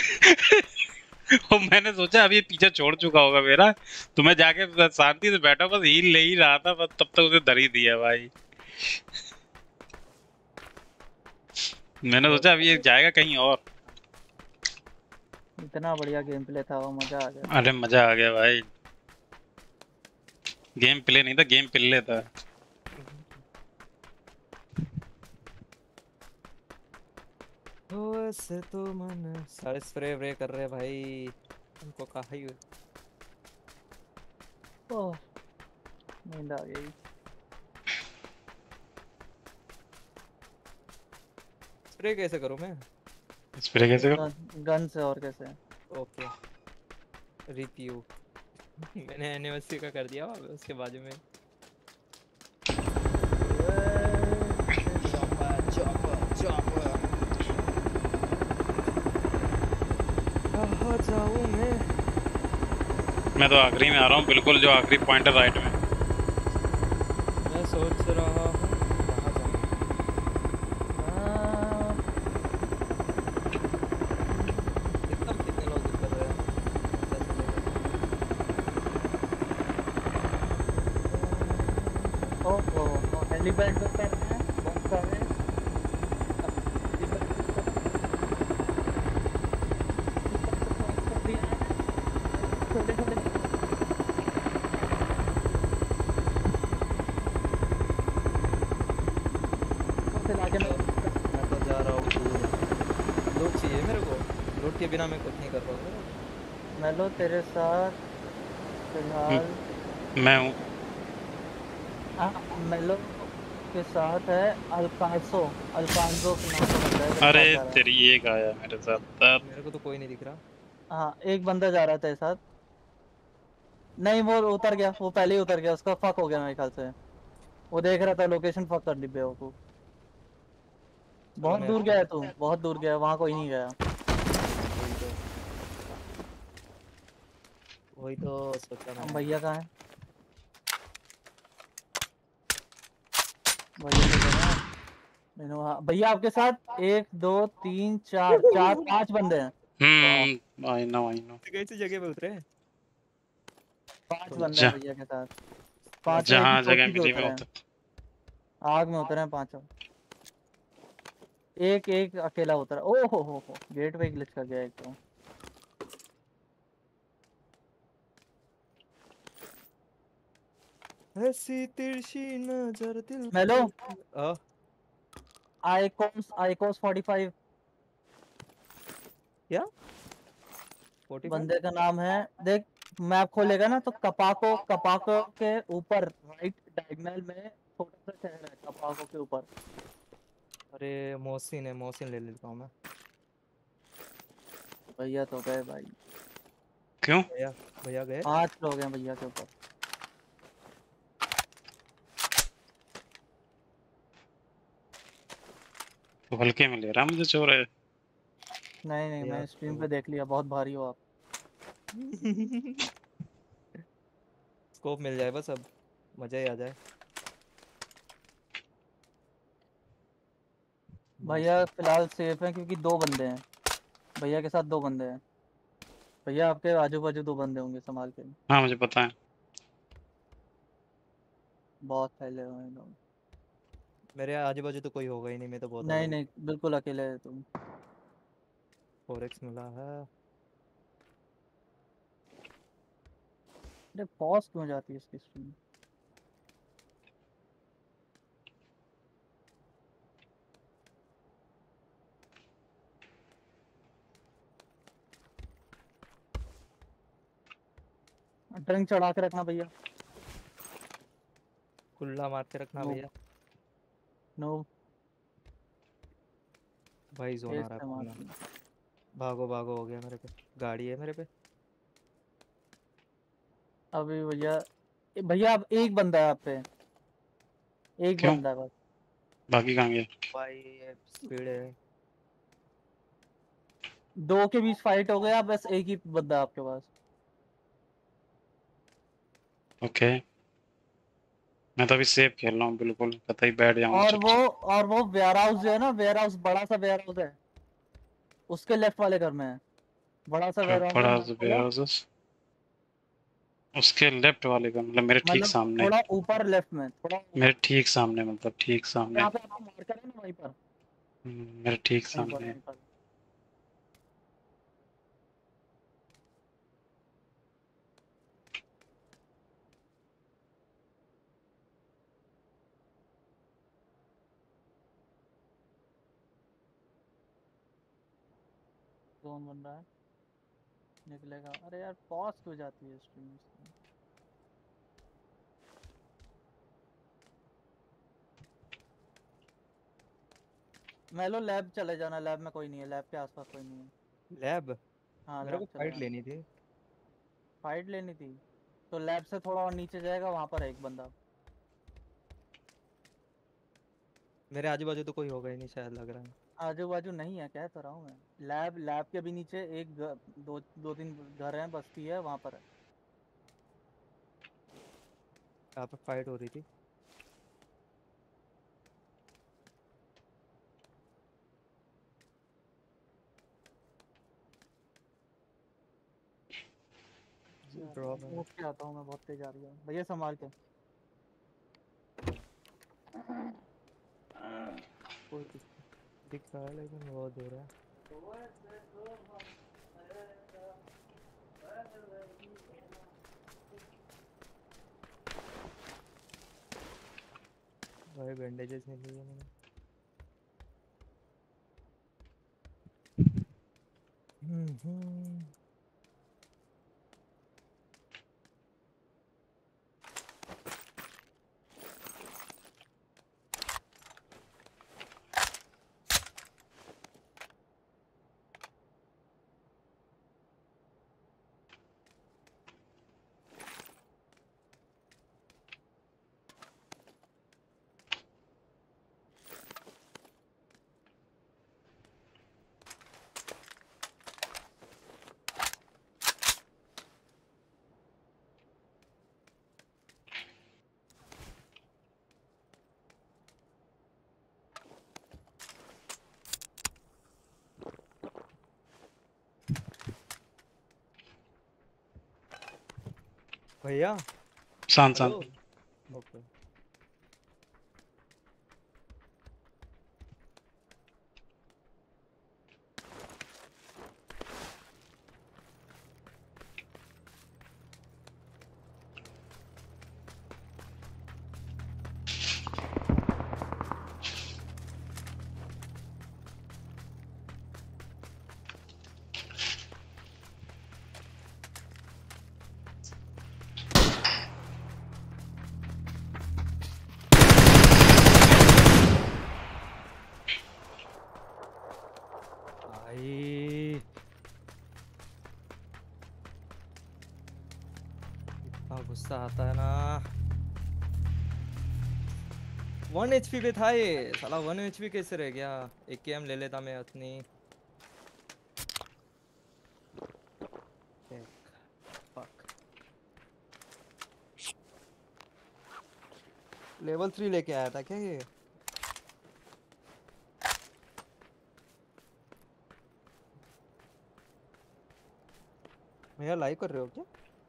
और मैंने सोचा अभी ये पीछे छोड़ चुका होगा मेरा, तो मैं जाके शांति से बैठा बस हील ले ही रहा था, बस तब तक उसे धर ही दिया भाई। मैंने सोचा अभी ये जाएगा कहीं और। इतना बढ़िया गेम प्ले था वो, मजा आ गया। अरे मजा आ गया भाई। गेम प्ले नहीं था, गेम पिल्ले था। ऐसे तो मन सारे स्प्रे व्रे कर रहे भाई, उनको कहा ही नींद आ गई। स्प्रे कैसे करूं मैं? स्प्रे कैसे करूं? गन से। और कैसे? ओके रिव्यू मैंने एनिवर्सरी का कर दिया उसके बाजू में। जाऊं मैं तो आखिरी में आ रहा हूँ, बिल्कुल जो आखिरी पॉइंट है राइट में। मैं सोच रहा हूँ कितने लोग कर रहे हैं। हेलीपैड पे कर रहे हैं बहुत सारे। मैं तो जा रहा हूँ, लोग चाहिए मेरे को। उसके बिना मैं कुछ नहीं कर पाऊंगा। मेलो तेरे साथ फिलहाल मैं हूँ। मेलो के साथ है अल्कांसो के नाम का बंदा है तेरे अरे साथ जा रहा है। तेरी एक आया मेरे साथ अब। मेरे को तो कोई नहीं दिख रहा। हाँ एक बंदा जा रहा है तेरे साथ। नहीं वो उतर गया, वो पहले ही उतर गया, उसका फक हो गया मेरे ख्याल से। वो देख रहा था लोकेशन फक कर ली बेवकूफ। चलो बहुत मैं दूर गया है तू, बहुत दूर गया है, वहाँ कोई नहीं गया। वही तो सोचा मैंने। भैया कहाँ है? भैया को देखा मैंने वहाँ। भैया आपके साथ 1 2 3 4 5 बंदे हैं। I know. कैसी जगह पे उतरे? 5 बंदे हैं जा भैया के साथ। पांचों एक ही जहाँ जगह चौकी से मिली मैं उतरे हैं। उतर। आग में उतरे हैं पांचों। एक एक अकेला उतरा। ओ हो गेट पे ग्लिच कर गया एक तो। ऐसी तिरछी नजर दिल मेलो आ आइकोस 45 क्या 45? बंदे का नाम है। देख मैप खोलेगा ना तो कपाको के ऊपर राइट डायगोनल में छोटा सा शहर है कपाको के ऊपर। अरे मोहसिन है, मोहसिन ले लेता हूँ मैं। भैया तो गए भाई। क्यों? भैया भैया गए। 5 लोग हैं भैया के ऊपर। तो हल्के में ले रहा मुझे चोर है। नहीं नहीं भैया मैंने स्ट्रीम तो पे देख लिया, बहुत भारी हो आप। स्कोप मिल जाए बस, अब मजा ही आ जाए। भैया फिलहाल सेफ है क्योंकि 2 बंदे हैं। भैया के साथ 2 बंदे हैं। भैया आपके आजू बाजू 2 बंदे होंगे संभाल के। हाँ मुझे पता है। बहुत फैले हुए हैं लोग। मेरे आजू बाजू तो कोई होगा ही नहीं, मैं तो बहुत नहीं अलग। नहीं बिल्कुल अकेले है तुम। 4x मिला है। अरे पॉज क्यों जाती है इसकी स्ट्रीम? ड्रिंक चढ़ा के रखना भैया। कुल्ला मार के रखना नो भैया। नो भाई जोन आ रहा है अपना। भागो भागो, हो गया मेरे पे। गाड़ी है मेरे पे। अभी भैया भैया अब एक बंदा है आप पे। एक क्यों? बंदा है बस। बाकी कहाँ गया? भाई स्पीड है। 2 के बीच फाइट हो गया, बस एक ही बंदा है आपके पास। ओके मैं तो अभी सेफ खेल रहा हूँ बिल्कुल, कतई बैठ जाऊंगा चुपचाप। और वो वेयर हाउस जो है ना, वेयर हाउस बड़ा सा वेयर हाउस है, उसके लेफ्ट वाले घर में है। बड़ा सा वेयर हाउस है, बड़ा मैंने बोला उसके लेफ्ट वाले का मतलब मेरे ठीक मतलब सामने। थोड़ा ऊपर लेफ्ट में, थोड़ा मेरे ठीक सामने मतलब ठीक सामने। यहाँ पे आपको मार्कर है ना, वहीं पर मेरे ठीक वहीं पर सामने। वहीं पर। जोन बन रहा है, निकलेगा। अरे यार पॉज क्यों जाती है स्ट्रीम? मेलो लैब चले जाना, लैब में कोई नहीं है, लैब के आसपास कोई नहीं है। लैब? हाँ मेरे लैब को चले फाइट जाना। लेनी थी। फाइट लेनी थी तो लैब से थोड़ा और नीचे जाएगा, वहां पर है एक बंदा। मेरे आजू बाजू तो कोई होगा ही नहीं शायद, लग रहा है। आजू बाजू नहीं है, कह तो रहा हूँ मैं। लैब के भी नीचे एक दो तीन घर हैं, बस्ती है, वहां पर है। यहाँ पे फाइट हो रही थी। ड्रॉप है। उठ के आता हूँ मैं, बहुत तेज आ रही है भैया, संभाल के। कोई दिख रहा है लेकिन बहुत दूर है। भाई बैंडेजेस नहीं लिए मैंने। भैया शांत हेलो। शांत। ओके भाई इतना गुस्सा आता है ना। 1 HP पे था ये साला। 1 HP कैसे रह गया? एक केएम ले लेता मैं अपनी। लेवल 3 लेके आया था क्या ये? भैया लाइव कर रहे हो क्या?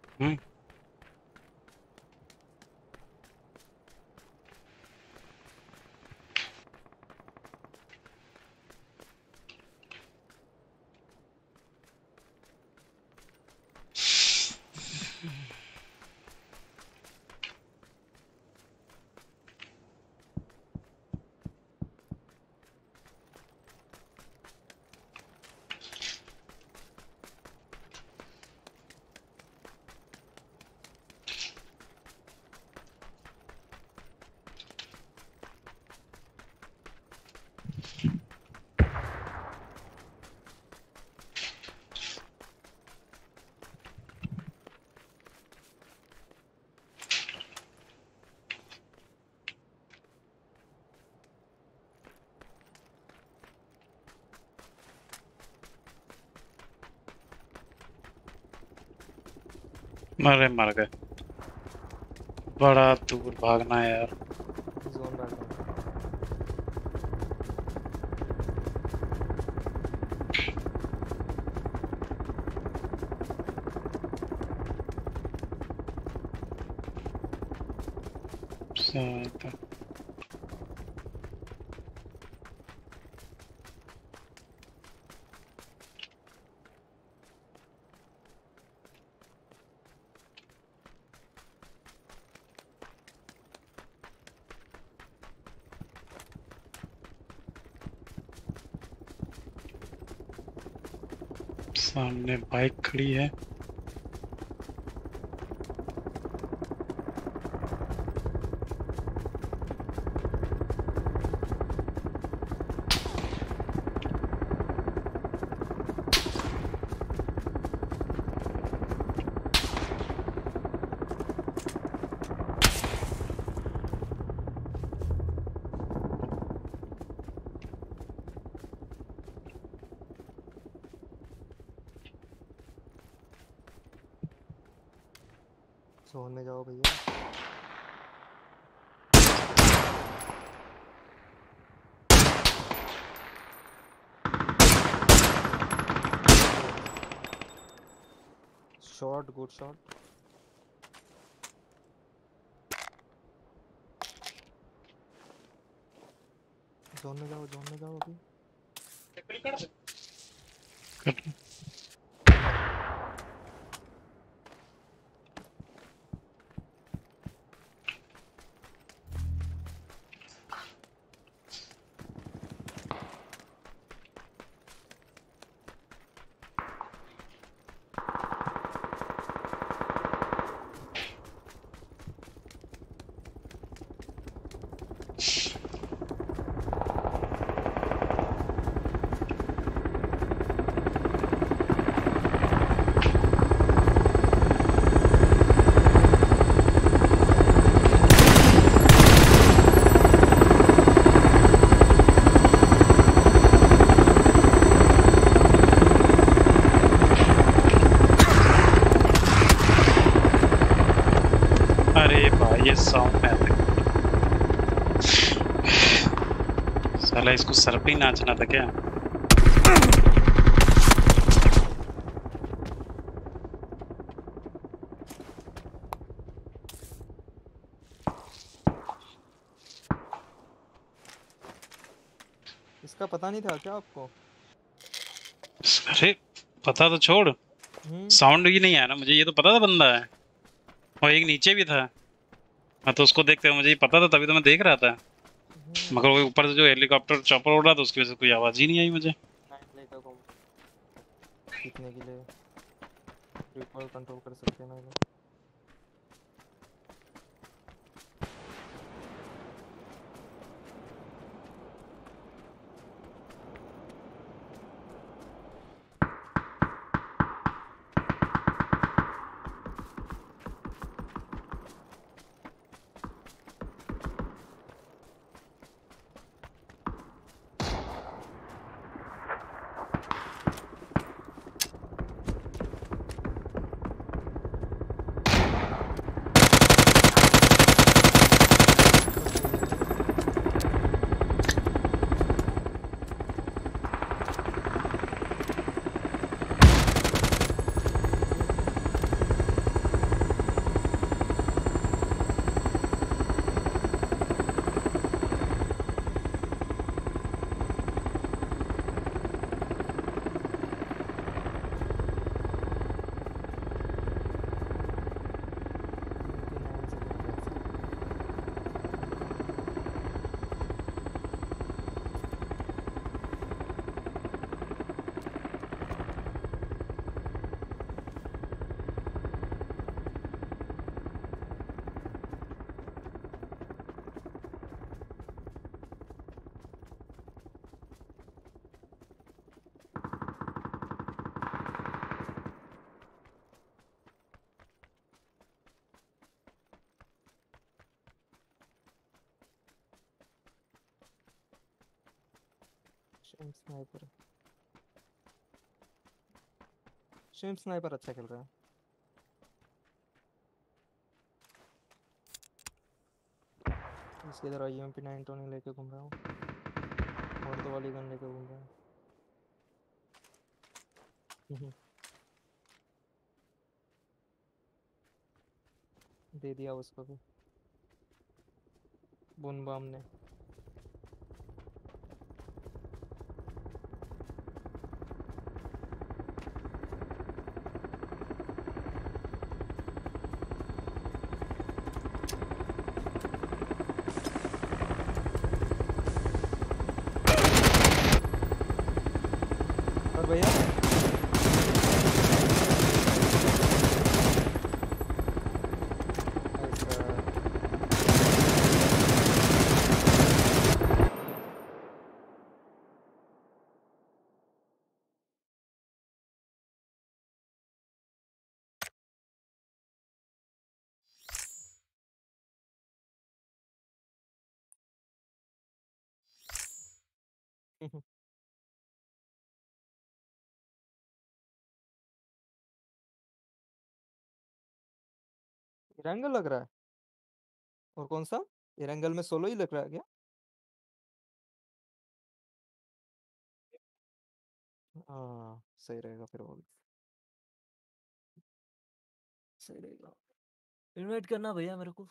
मरे मर गए। बड़ा दूर भागना है यार। जोन डालना। शांत। सामने बाइक खड़ी है। जोन में जाओ भैया। Shot, good shot. जोन में जाओ अभी। ये साउंड है साला इसको सर पे ही नाचना था क्या? इसका पता नहीं था क्या आपको? अरे पता तो छोड़, साउंड ही नहीं आया ना मुझे, ये तो पता था बंदा है और एक नीचे भी था। मैं तो उसको देखते हुए मुझे ये पता था, तभी तो मैं देख रहा था। मगर वो ऊपर से जो हेलीकॉप्टर चॉपर उड़ रहा था उसकी वजह से कोई आवाज ही नहीं आई मुझे। जीतने के लिए रिकॉल कंट्रोल कर सकते हैं ना ये। स्नाइपर शिम्प स्नाइपर अच्छा खेल रहा है। इसके इधर यूएमपी 920 लेके घूम रहा हूँ और तो वाली गन लेके घूम रहा है। दे दिया उसको भी बुन बाम ने। और भैया इरंगल लग रहा है। और कौन सा इरंगल में सोलो ही लग रहा है क्या? हाँ सही रहेगा फिर वो भी सही रहेगा। इनवाइट करना भैया मेरे को।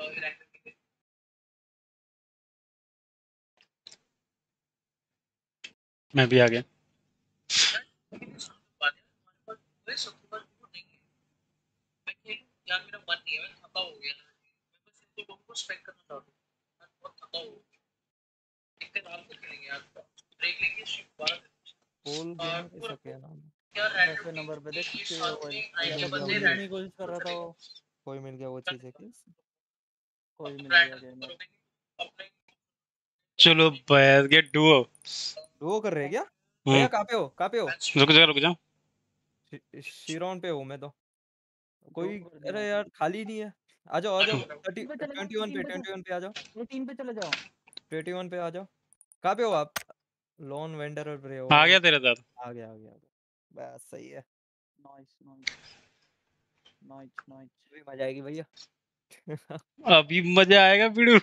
मैं भी आ गया। यार मेरा मन नहीं है, मैं थका हो गया। मैं बस इनको लोगों को स्पेक्ट करना चाहता हूँ। मैं बहुत थका हो गया। एक दिन रात को खेलेंगे यार, ब्रेक लेंगे, शिफ्ट 12 पोल गेमर ऐसा क्या नाम है? क्या 10वें नंबर पे देख ये के साथ वो में या तो आएंगे पूल बंदे जीतने की कोशिश कर रहा था वो। कोई मिल गया वो चीज है क्या? कोई मिल गया गेमर। चलो बैठ गए डुओ। डुओ कर रहे हैं क्या? भैया कहाँ पे हो? कहाँ पे हो? रुक जा। शिरोन पे हूँ मैं तो। कोई डुओ कर दिया अरे यार खाली नहीं है। आ जाओ 30 पे चले जाओ, 21 पे आ जाओ। 3 पे चले जाओ। 21 पे आ जाओ। कहाँ पे हो आप? लोन वेंडर पे हो? आ गया तेरे साथ। आ गया। बस सही है। नाइस भी मजा आएगी भैया। अभी मजा आएगा बिड़ू।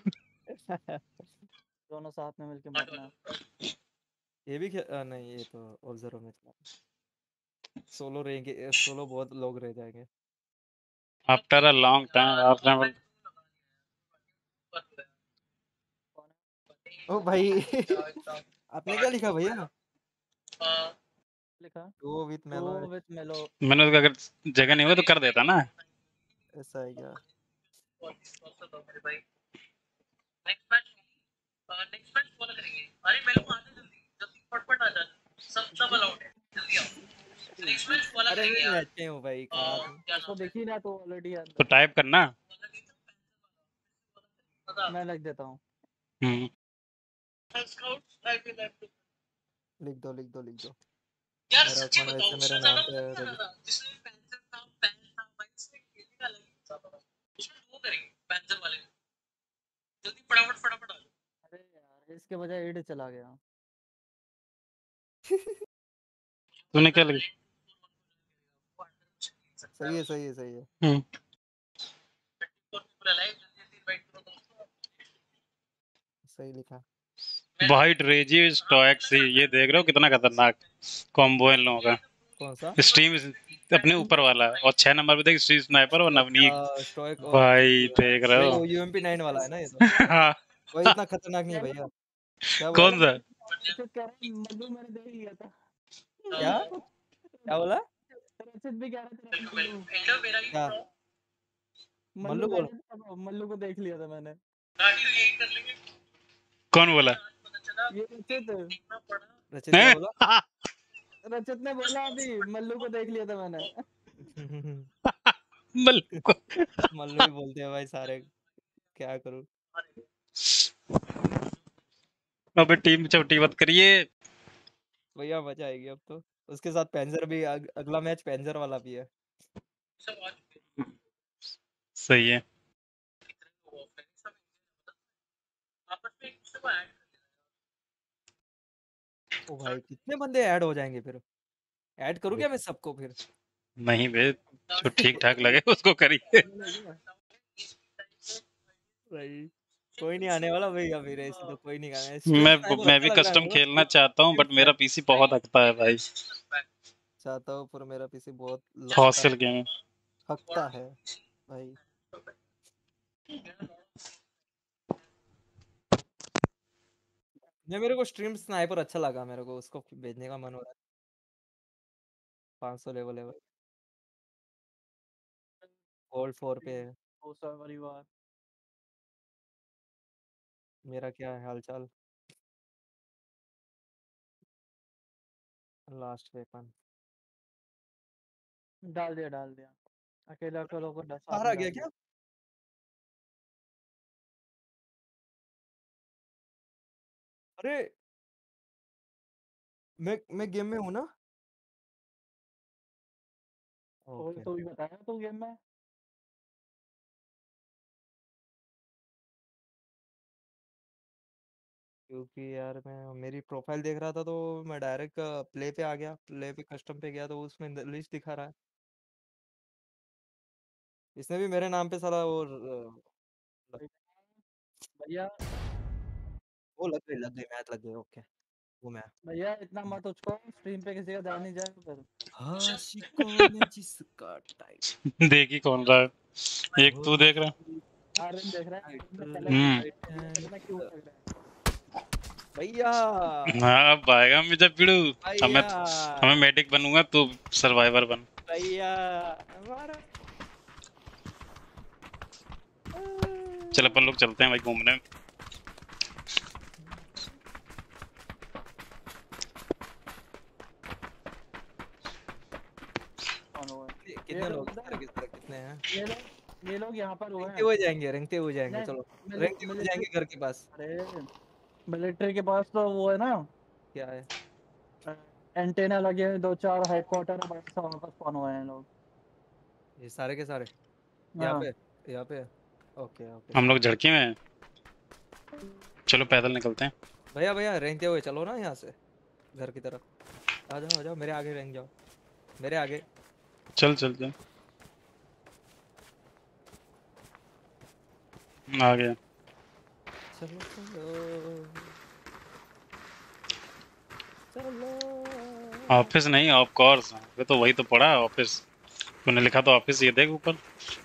दोनों साथ में मिलके मरना। ये भी नहीं, ये तो ऑब्जर्व में चला। सोलो रहेंगे, सोलो बहुत लोग रह जाएंगे। आफ्टर अ लॉन्ग टाइम ओ भाई आपने क्या लिखा भैया? लिखा डुओ विथ मेलो। मैंने उसका अगर जगह नहीं हुआ तो कर देता ना। ऐसा है क्या? नेक्स्ट मैच फॉलो करेंगे। अरे मेरे को आने जल्दी फटफट आ जा, सब अलाउड है, जल्दी आओ। नेक्स्ट मैच फॉलो अरे करेंगे मैं यार। बैठे हूँ भाई, कहाँ तुम? उसको देखी ना तो ऑलरेडी है तो टाइप करना। मैं लिख देता हूँ। लिख दो। यार मेरा सच्ची अकाउंट बताओ, वैसे उसमें मेरे ज्यादा नाम मजा पे नहीं आ रजिस्टर। रहा जिसमें पैंसर था, पैन था भाई, इसमें खेलने का अलग ही मजा था। उसमें वो करेंगे पैंसर वाले, जल्दी फटाफट आ जाओ। अरे यार इसके बजाय एड चला गया। तूने क्या लिखा? सही है। सही लिखा। वाइट रेजी स्टॉक से ये देख रहे हो कितना खतरनाक कॉम्बो है इन लोगों का। कौन सा? स्ट्रीम अपने ऊपर वाला और 6 नंबर पे देख स्ट्रीम स्नाइपर और नवनीत स्टॉक भाई देख रहे हो। वो यूएमपी 9 वाला है ना ये तो? हाँ। वो इतना खतरनाक नहीं है भैया। क्या बोला? कौन सा? मल्लू मैंने देख लिया था। क्या बोला? रचित भी कह रहा था क्या मल्लू बोला? मल्लू को देख लिया था मैंने। कौन बोला? ये रचित क्या बोला? रचित ने बोला अभी मल्लू को देख लिया था मैंने। मल्लू ही बोलते हैं भाई सारे, क्या करूं। अबे टीम छोटी मत करिए भैया, मजा आएगी अब तो। उसके साथ पैंजर भी अगला मैच पैंजर वाला भी है। सही है। ओ भाई कितने बंदे ऐड हो जाएंगे फिर? ऐड करूं क्या मैं सबको फिर? नहीं बे, जो ठीक ठाक लगे उसको करिए। भाई कोई नहीं आने वाला भैया, फिर ऐसे तो कोई नहीं आने। मैं भी कस्टम खेलना चाहता हूँ बट मेरा पीसी बहुत हकता है भाई। चाहता हूँ पर मेरा पीसी बहुत हॉस्टल गेम हकता है भाई। मेरे को स्ट्रीम स्नाइपर अच्छा लगा, मेरे को उसको भेजने का मन हो रहा है। 500 लेवल है भाई, गोल्ड 4 पे है। परिवार मेरा क्या है हालचाल? लास्ट वेपन डाल दिया अकेला करो को साथ बाहर में आ गया डाल दिया। क्या? अरे मैं गेम में हूँ ना? ओके। तो भी बताया तो गेम में क्योंकि यार मैं मेरी प्रोफाइल देख रहा था तो मैं डायरेक्ट प्ले पे आ गया, प्ले पे कस्टम पे गया तो उसमें लिस्ट दिखा रहा है। इसने भी मेरे नाम पे साला वो भैया लग गई मैच लग गई। ओके वो मैं भैया इतना मत उसको स्ट्रीम पे किसी का ध्यान नहीं जाए फिर। आशिकों ने जिसका टाइप देखी कौन रहा है? एक तू देख रहा आर्यन देख रहा है क्यों लग रहा है भैया। हाँ अब आएगा मुझे पिड़ू। अब मैं भैया मेडिक बनूंगा तू सर्वाइवर बन। भैया हमारा चल अपन लोग चलते हैं भाई घूमने। कितने लोग कितने हैं? ये लोग यहाँ पर हुए रेंगते हुए जाएंगे, रेंगते हुए जाएंगे। चलो रेंगते हुए जाएंगे घर के पास। अरे मिलिट्री के पास तो वो है ना, क्या है? एंटेना लगे हैं, 2-4 हेडक्वार्टर है, बड़ा सा वहाँ पर स्पॉन हुए हैं लोग। ये सारे के सारे यहाँ हाँ। पे यहाँ पे। ओके ओके हम लोग झड़की में हैं। चलो पैदल निकलते हैं। भैया भैया रेंगते हुए चलो ना यहाँ से घर की तरफ। आ जाओ मेरे आगे रेंग जाओ, मेरे आगे। चल चल चल आ गया। चलो चलो चलो। ऑफिस नहीं ऑफ कोर्स, ये तो वही तो पड़ा है ऑफिस। तूने लिखा तो ऑफिस, ये देख ऊपर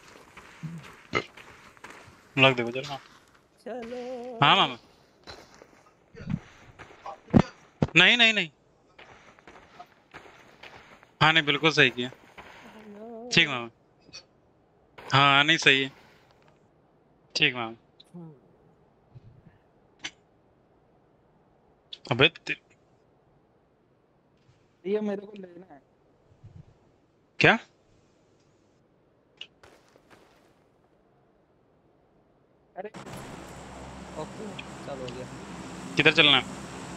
लग देखो जरा। चलो। हाँ मामा। नहीं नहीं नहीं, हाँ नहीं बिल्कुल सही किया। ठीक मामा। हाँ नहीं सही है। ठीक मामा। अबे ये मेरे को लेना है। क्या? अरे ओके चलो हो गया। किधर चलना है?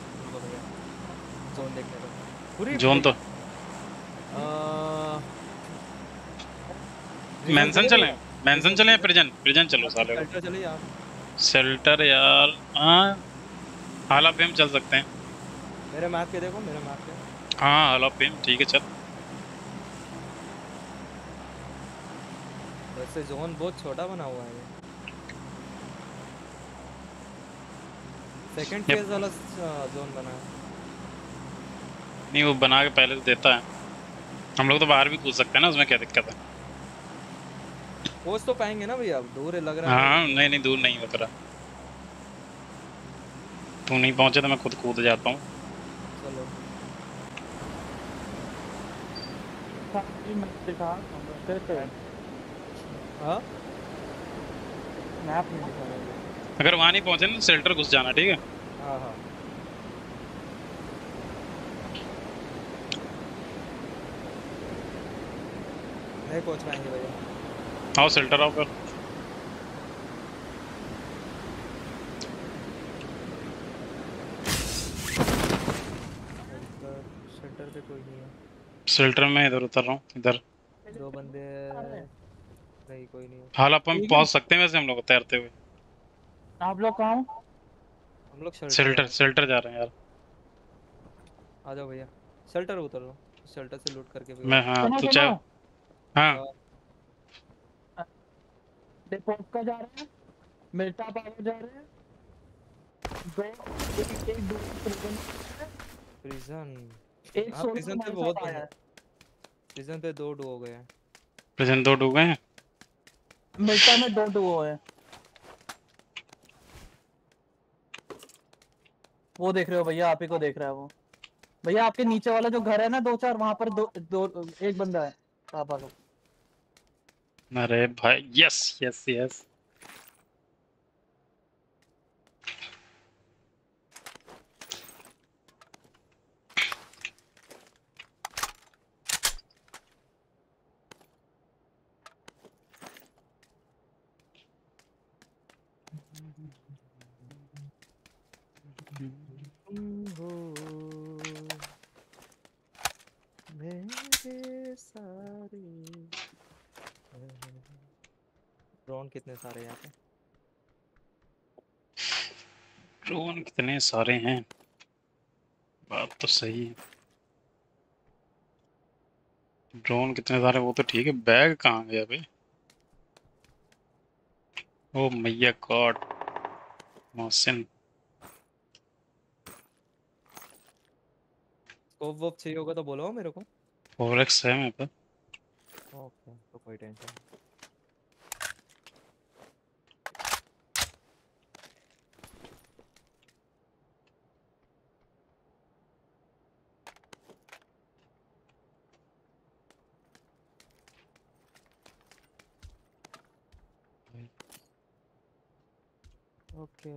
जोन देखने को पूरी जोन तो मेंशन चले, मेंशन चले या प्रिजन? प्रिजन चलो साले। शेल्टर चले यार। शेल्टर यार हाँ, हाल ऑफ फेम चल सकते हैं। मेरे मैप पे देखो, मेरे मैप पे। हाँ हाल ऑफ फेम ठीक है चल। वैसे जोन बहुत छोटा बना हुआ है। सेकंड फेज वाला जोन बना है। नहीं वो बना के पहले से देता है। हम लोग तो बाहर भी कूद सकते हैं ना, उसमें क्या दिक्कत है? पहुंच तो पाएंगे ना भैया, अब दूर है लग रहा है। हाँ नहीं नहीं दूर नहीं होता। तू नहीं पहुंचे तो मैं खुद कूद जाता हूँ। चलो हाँ मैप नहीं दिखा रहा है। अगर वहाँ नहीं पहुंचे ना शेल्टर घुस जाना, ठीक है? हाँ हाँ नहीं पहुंच पाएंगे भैया। आओ शेल्टर आओ फिर। शेल्टर पे कोई नहीं है। शेल्टर में इधर उतर रहा हूँ, इधर दो बंदे नहीं, कोई नहीं है। हाल अपन पहुंच सकते हैं वैसे हम लोग तैरते हुए। आप लोग कहाँ हो? हम लोग शेल्टर शेल्टर जा रहे हैं यार। आ जाओ भैया, शेल्टर उतर लो, शेल्टर से लूट करके भी। मैं हाँ तू चाहे। हाँ डिपोट का जा रहे हैं, मिल्टा पावर जा रहे हैं, दो एक दो प्रिजन। एक हाँ, सोलो प्रिजन पे बहुत आया है। प्रिजन पे 2 हो गए हैं। प्रिजन 2 डूबे हैं। मिल्टा में 2 डुओ है। वो देख रहे हो भैया, आप ही को देख रहा है वो भैया। आपके नीचे वाला जो घर है ना 2-4, वहां पर दो एक बंदा है पापा का। अरे भाई यस यस यस। मेरे सारे ड्रोन कितने सारे यहाँ पे? ड्रोन कितने सारे हैं, बात तो सही है। ड्रोन कितने सारे वो तो ठीक है, बैग कहाँ गया भाई? ओ मैया गॉड मोहसिन। स्कोप वोप चाहिए होगा तो बोलो मेरे को। 4x है मेरे पास। ओके तो कोई टेंशन नहीं। ओके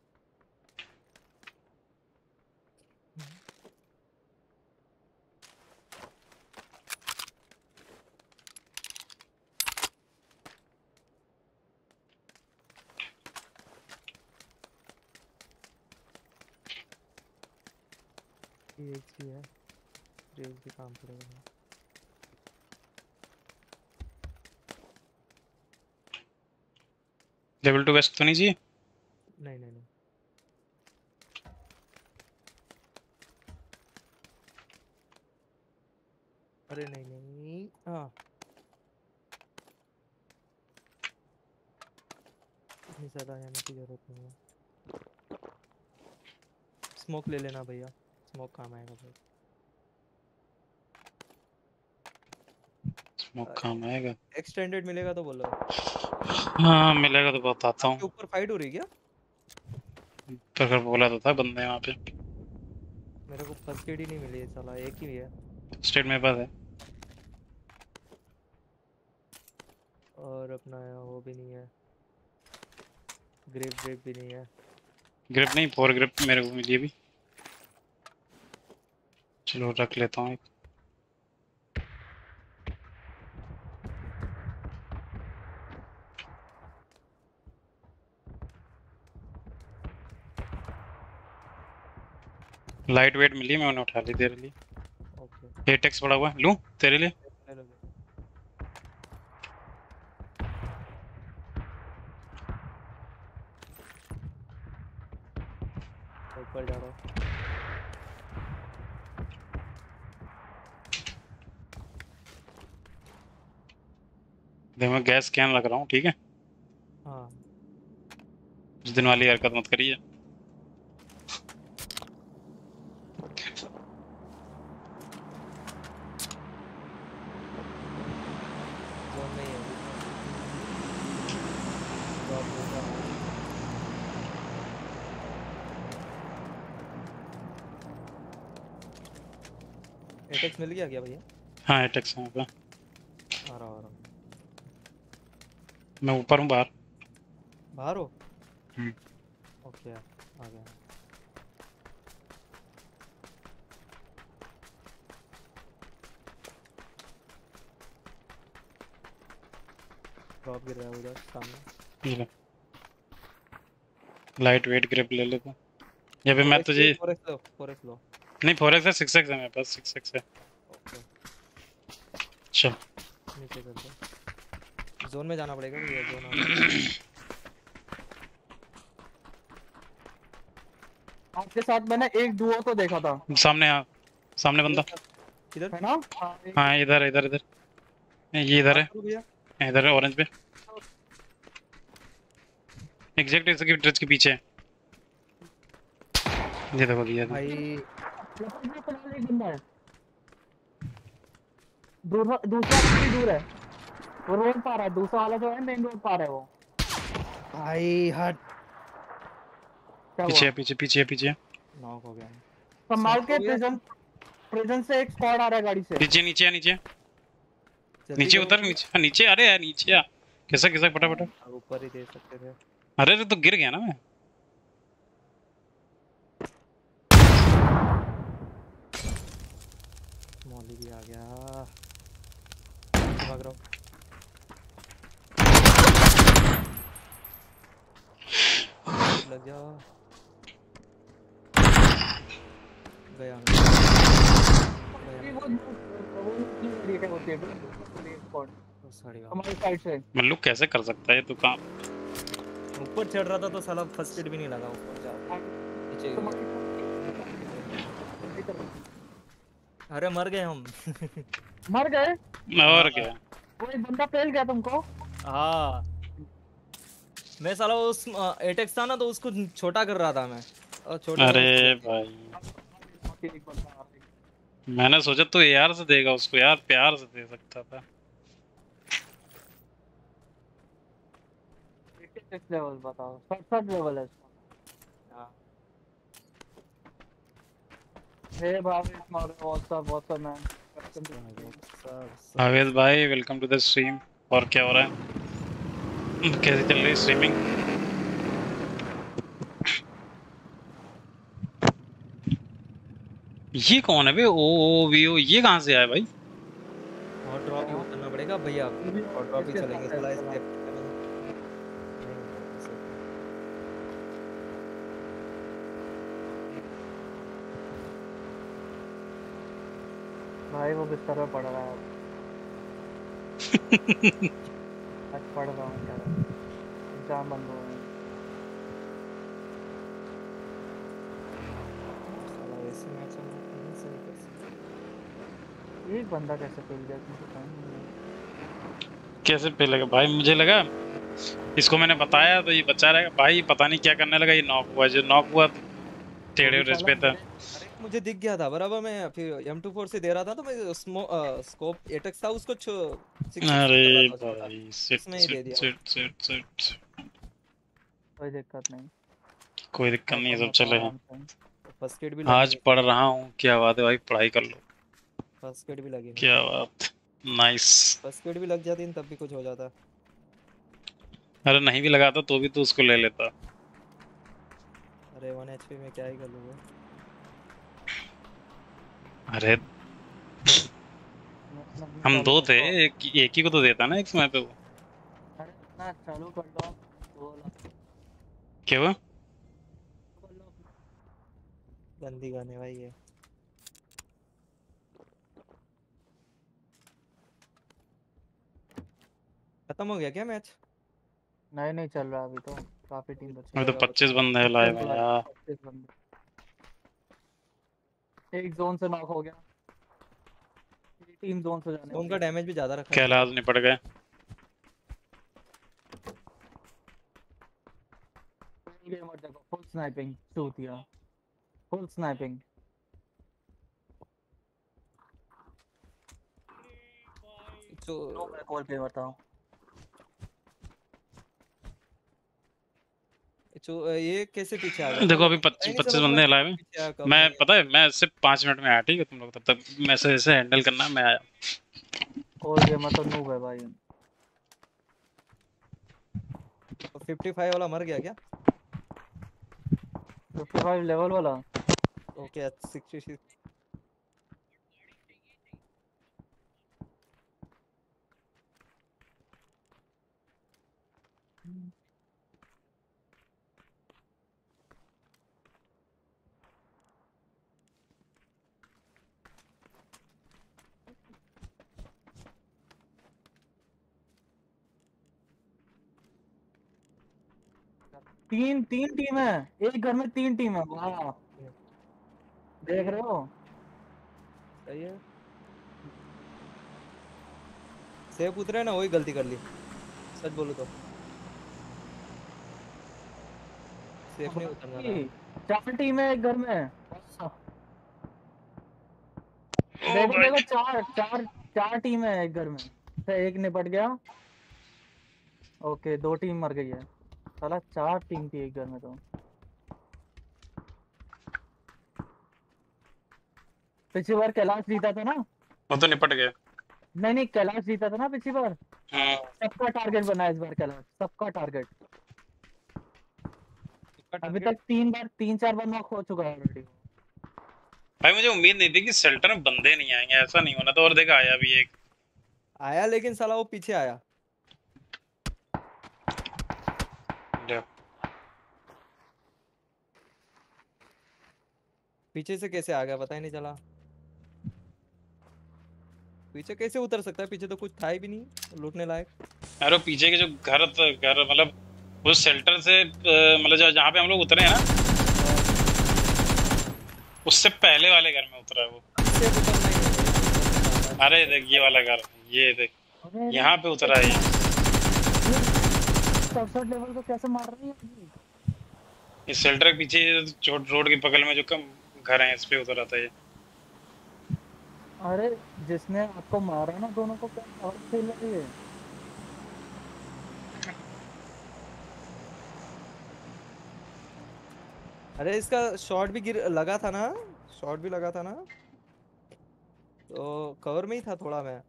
ये एक ही है, रेस भी काम पड़ेगा। लेवल 2 वेस्ट तो नहीं चाहिए? नहीं नहीं नहीं। अरे नहीं नहीं, हाँ इतनी ज़्यादा जाने की जरूरत नहीं है। स्मोक ले लेना भैया, स्मोक काम आएगा भाई। स्मोक काम आएगा? एक्सटेंडेड मिलेगा तो बोलो। हाँ मिलेगा तो बताता हूँ। ऊपर फाइट हो रही क्या? तो अगर बोला तो था बंदे वहाँ पे। मेरे को फर्स्ट एड ही नहीं मिली है साला, एक ही है। स्टेट में पास है। और अपना वो भी नहीं है, ग्रेप भी नहीं है। ग्रिप नहीं, 4 ग्रिप मेरे को मिली अभी। चलो रख लेता हूँ एक। लाइट वेट मिली, मैंने उठा ली तेरे लिए। ओके एटेक्स पड़ा हुआ है, लूं तेरे लिए? ऊपर जा रहा हूँ। देख मैं गैस कैन लग रहा हूँ, ठीक है? हाँ उस दिन वाली हरकत मत करिए। जोन में ही है अभी। ड्रॉप होगा। एटेक्स मिल गया क्या भैया? हाँ एटेक्स है यहाँ पे। आ रहा हूँ। मैं ऊपर हूँ, बाहर। बाहर हो? हम्म। ओके आ गया। ड्रॉप गिर रहा है उधर सामने। ये ले। लाइट वेट ग्रिप ले लेता हूँ। या फिर मैं तुझे 4x लो। नहीं 4x है, 6x है मेरे पास, 6x है। ओके चल नीचे कर दो। जोन में जाना पड़ेगा भैया, जोन आ गया। आपके साथ मैंने एक डुओ तो देखा था सामने। हाँ सामने बंदा इधर है ना। हाँ इधर इधर इधर ये इधर है, भैया इधर है ऑरेंज पे। एग्जैक्ट इसके ड्रेस के पीछे है। ये देखो दिया भाई। दूसरा काफी दूर है, वो रोड पार है। दूसरा वाला जो है मेन रोड पार है वो। भाई हट। क्या पीछे हुआ? पीछे पीछे पीछे नॉक हो गया। संभाल के, प्रिजन से एक स्क्वाड आ रहा है गाड़ी से। नीचे नीचे नीचे नीचे उतर नीचे। हाँ नीचे, अरे यार नीचे आ। कैसा कैसा फटाफट ऊपर ही दे सकते थे। अरे तो गिर गया ना मैं। मौली भी आ गया। भाग रहा हूँ। लग जा। गया हमारी साइड से। मल्लू कैसे कर सकता है? तू कहाँ ऊपर चढ़ रहा था तो साला फर्स्ट एड भी नहीं लगा ऊपर जा। नीचे अरे मर गए हम। मर गए? और क्या? वो एक बंदा फेल गया तुमको। हाँ मैं साला उस एटेक्स था ना तो उसको छोटा कर रहा था मैं। और छोटा अरे भाई मैंने सोचा तू यार से देगा उसको, यार प्यार से दे सकता था। लेवल बताओ, 67 लेवल है इसका। हे भाभी व्हाट्सअप मैन। आवेद भाई वेलकम टू द स्ट्रीम। और क्या हो रहा है? कैसे चल रही स्ट्रीमिंग? ये कौन है बे? ओ वी ओ, ये कहाँ से आया भाई? और ड्रॉप ही उतरना पड़ेगा भैया, और ड्रॉप ही चलेंगे साला इस लेफ्ट में नहीं होता ऐसे। भाई वो बिस्तर पे पड़ रहा है। आज पढ़ रहा हूँ यार, एग्जाम बंद हो रहे हैं। साला ऐसे मैच हम नहीं सही कर सकते। एक बंदा कैसे फेल गया मुझे समझ नहीं आया। कैसे पे लगा भाई? मुझे लगा इसको मैंने बताया तो ये बच्चा रहेगा भाई, पता नहीं क्या करने लगा। ये नॉक हुआ, जो नॉक हुआ टेढ़े रेस पे था। अरे मुझे दिख गया था बराबर, मैं फिर M24 से दे रहा था तो मैं स्कोप एटेक्स था उसको 660 अरे कर रहा था भाई सिट उसमें ही दे सिट दिया। Sit sit sit. कोई दिक्कत नहीं, कोई दिक्कत नहीं, सब मत चलेगा। आराम से। फर्स्ट एड भी आज लगी पढ़ रहा हूँ, क्या बात है भाई, पढ़ाई कर लो। फर्स्ट एड भी लगी नहीं। क्या बात, नाइस। फर्स्ट एड भी लग जाती तब भी कुछ हो जाता। अरे नहीं भी लगाता तो भी तो उसको ले लेता। अरे 1 HP में क्या ही कर लूंगा। अरे हम दो थे, एक ही को तो देता ना एक समय पे वो। अरे ना चालू कर लो वो क्या हुआ? गंदी गाने भाई ये। खत्म हो गया क्या मैच? नहीं नहीं चल रहा अभी तो, काफी टीम बची अभी तो 25 बंदे हैं लाइव में यार। 25 बंदे। एक जोन से नॉक हो गया, टीम जोन से जाने उनका डैमेज भी ज्यादा रखा है। कैलाश निपट गए। गेमर देखो, फुल स्नाइपिंग चूतिया, फुल स्नाइपिंग। तो मैं कॉल पे बताऊं ये कैसे पीछे आ गया? देखो अभी 25 बंदे हैं लाइव में। मैं पता है मैं सिर्फ 5 मिनट में आया, ठीक है? तुम लोग तब तक मैसेज ऐसे हैंडल करना, मैं आया। कॉल गेमर तो नूब है भाई। तो 55 वाला मर गया क्या? 55 लेवल वाला ओके 66। तीन टीम है, एक घर में 3 टीम है। वाह, देख रहे हो? सही है। सेफ उतरे ना, वही गलती कर ली सच बोलूं तो। सेफ नहीं उतरना था। 4 टीम है एक घर में। देखो देखो, चार टीम है एक घर में, तो एक निपट गया। ओके 2 टीम मर गई है। साला 4 टीम थी एक घर में तो। पिछली बार कैलाश जीता था ना? वो तो निपट गया। नहीं कैलाश जीता था ना पिछली बार। सबका टारगेट बना है इस बार कैलाश, सबका टारगेट। अभी तक 3-4 बार नॉक हो चुका है ऑलरेडी। भाई मुझे उम्मीद नहीं थी कि शेल्टर में बंदे नहीं आएंगे, ऐसा नहीं होना तो। और देखा आया भी एक आया, लेकिन साला वो पीछे आया। पीछे से कैसे आ गया पता ही नहीं चला। पीछे कैसे उतर सकता है? पीछे तो कुछ था ही भी नहीं लूटने लायक। अरे पीछे के जो घर मतलब उस शेल्टर से मतलब जहाँ पे हम लोग उतरे हैं ना, उससे पहले वाले घर में उतरा है वो। अरे देख ये वाला घर, ये देख यहाँ पे उतरा है। 67 लेवल को कैसे मार रही है? इस शेल्टर के पीछे चोट रोड के बगल में जो कम घर है, इस पे उतरा था ये। अरे जिसने आपको मारा ना, दोनों को क्या और खेल रही है? अरे इसका शॉट भी लगा था ना, शॉट भी लगा था ना, तो कवर में ही था थोड़ा मैं।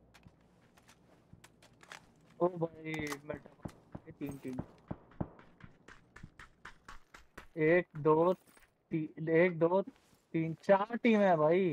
ओ भाई मैं 3 1 2 3 1 2 4 टीम है भाई।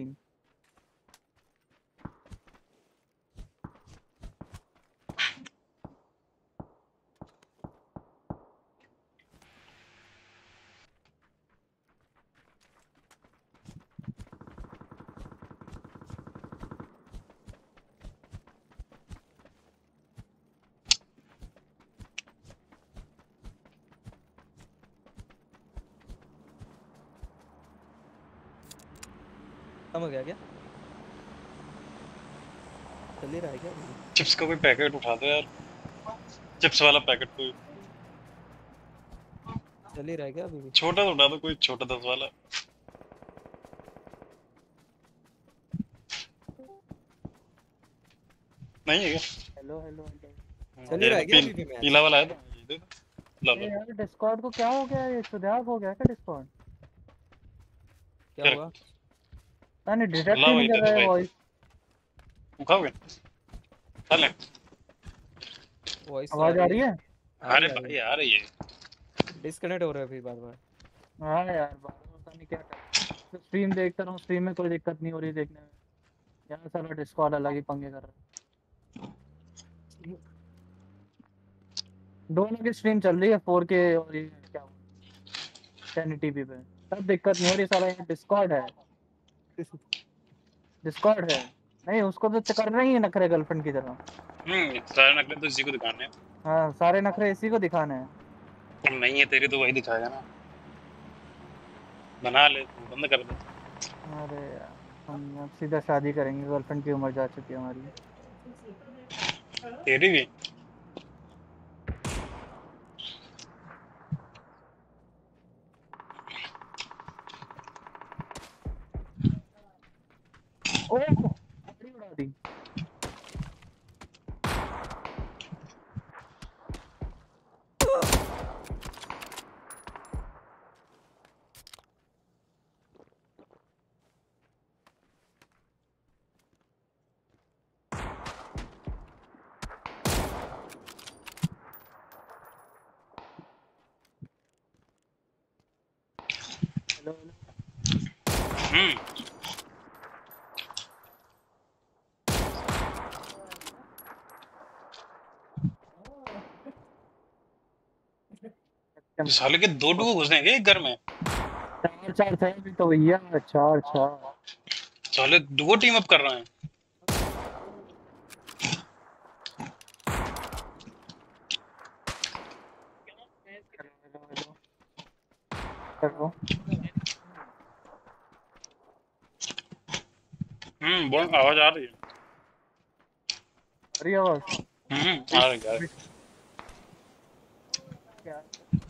खत्म हो गया क्या? चल ही रहा है क्या अभी? चिप्स का कोई पैकेट उठा दो यार, चिप्स वाला पैकेट कोई चल ही रहा है क्या अभी भी? छोटा तो उठा दो, कोई छोटा 10 वाला। नहीं है क्या? Hello hello hello. चल ही रहा है क्या अभी भी मैच? पीला वाला है तो ये दे दो। ए यार डिस्कॉर्ड को क्या हो गया? ये सुधार हो गया क्या डिस्कॉर्ड? क्या हुआ? मैंने डिटेक्ट ही नहीं कर रहा है वॉइस। उठाओगे? चले। वॉइस आवाज आ रही है? अरे भाई आ रही है। डिस्कनेक्ट हो रहा है अभी बार-बार। हाँ यार बार-बार पता नहीं क्या कर। स्ट्रीम देखता रहा हूँ, स्ट्रीम में कोई दिक्कत नहीं हो रही देखने में। यहाँ सारा डिस्कॉर्ड अलग ही पंगे कर रहा है। दोनों की स्ट्रीम चल रही है 4K और ये क्या 1080p पे, तब दिक्कत नहीं हो रही। सारा ये डिस्कॉर्ड है। डिस्कॉर्ड है। नहीं उसको तो कर रही है नखरे गर्लफ्रेंड की तरह। सारे नखरे तो इसी को दिखाने हैं। हाँ सारे नखरे इसी को दिखाने हैं। नहीं है तेरी तो वही दिखाएगा ना। बना ले, बंद कर दे। अरे यार हम अब सीधा शादी करेंगे, गर्लफ्रेंड की उम्र जा चुकी है हमारी। तेरी भी? ओह गाड़ी उड़ा दी। हेलो साले के दो डुओ घुसने के एक घर में। 4 थे अभी तो भैया, 4 साले डुओ टीम अप कर रहे हैं। हेलो बोल, आवाज आ रही है। आ रही आवाज? आ रही है। क्या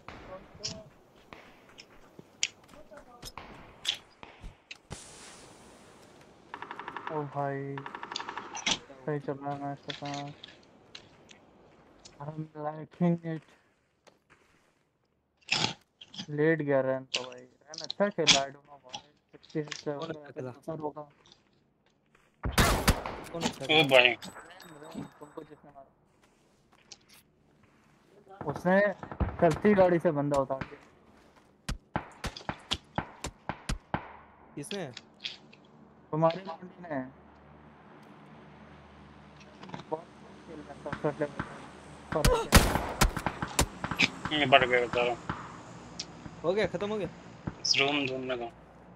ओ भाई सही चल रहा है मैच तो कहाँ। I'm liking it। लेट गया रैन तो भाई, रैन अच्छा खेला। आई डोंट नो व्हाई 66 से ऊपर होगा। कौन अच्छा ओ भाई रैन तुमको जिसने मारा उसने चलती गाड़ी से बंदा उतार दिया। किसने? तुम्हारे मुंडे ने। बहुत खेल रहा था फर्स्ट लेवल ये बढ़ गया बेचारा। हो गया, खत्म हो गया। रूम ढूंढने का।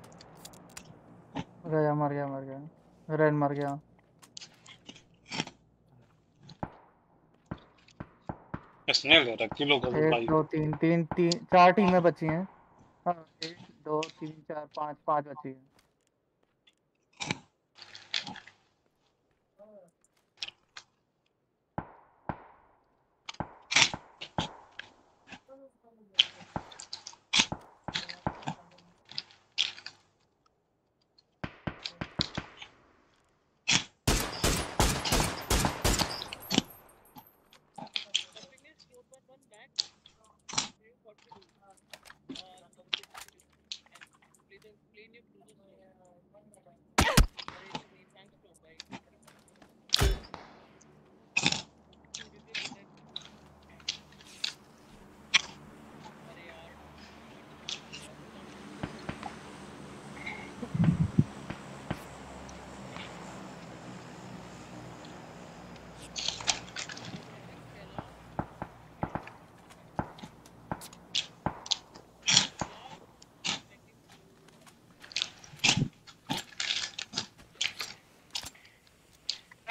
गया, मर गया रैन मर गया। इसने ले रखी लोग 1 2 3 4 टीमें बची हैं। हाँ 1 2 3 4 5 बची हैं।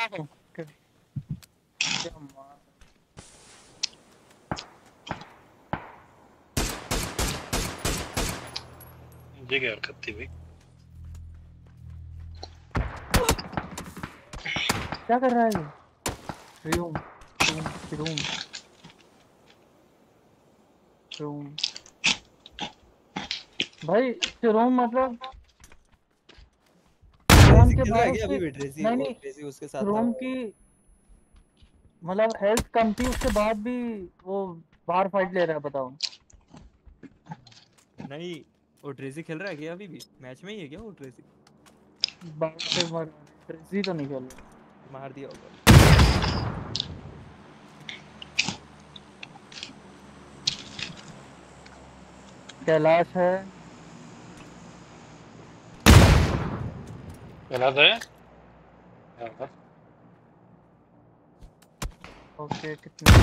क्या मार ये क्या हरकत थी भाई? क्या कर रहा है ये? रूम रूम रूम भाई रूम मतलब रूम के खेल रहा है बाद क्या उसकी अभी भी ट्रेसी? नहीं वो नहीं ट्रेसी उसके साथ था। रूम की मतलब हेल्थ कम थी उसके बाद भी वो बाहर फाइट ले रहा है बताओ। नहीं, वो ट्रेसी खेल रहा है क्या अभी भी? मैच में ही है क्या वो ट्रेसी? बाहर से मर ट्रेसी तो नहीं खेल रहा। मार दिया होगा। कैलाश है गलत है। ओके कितने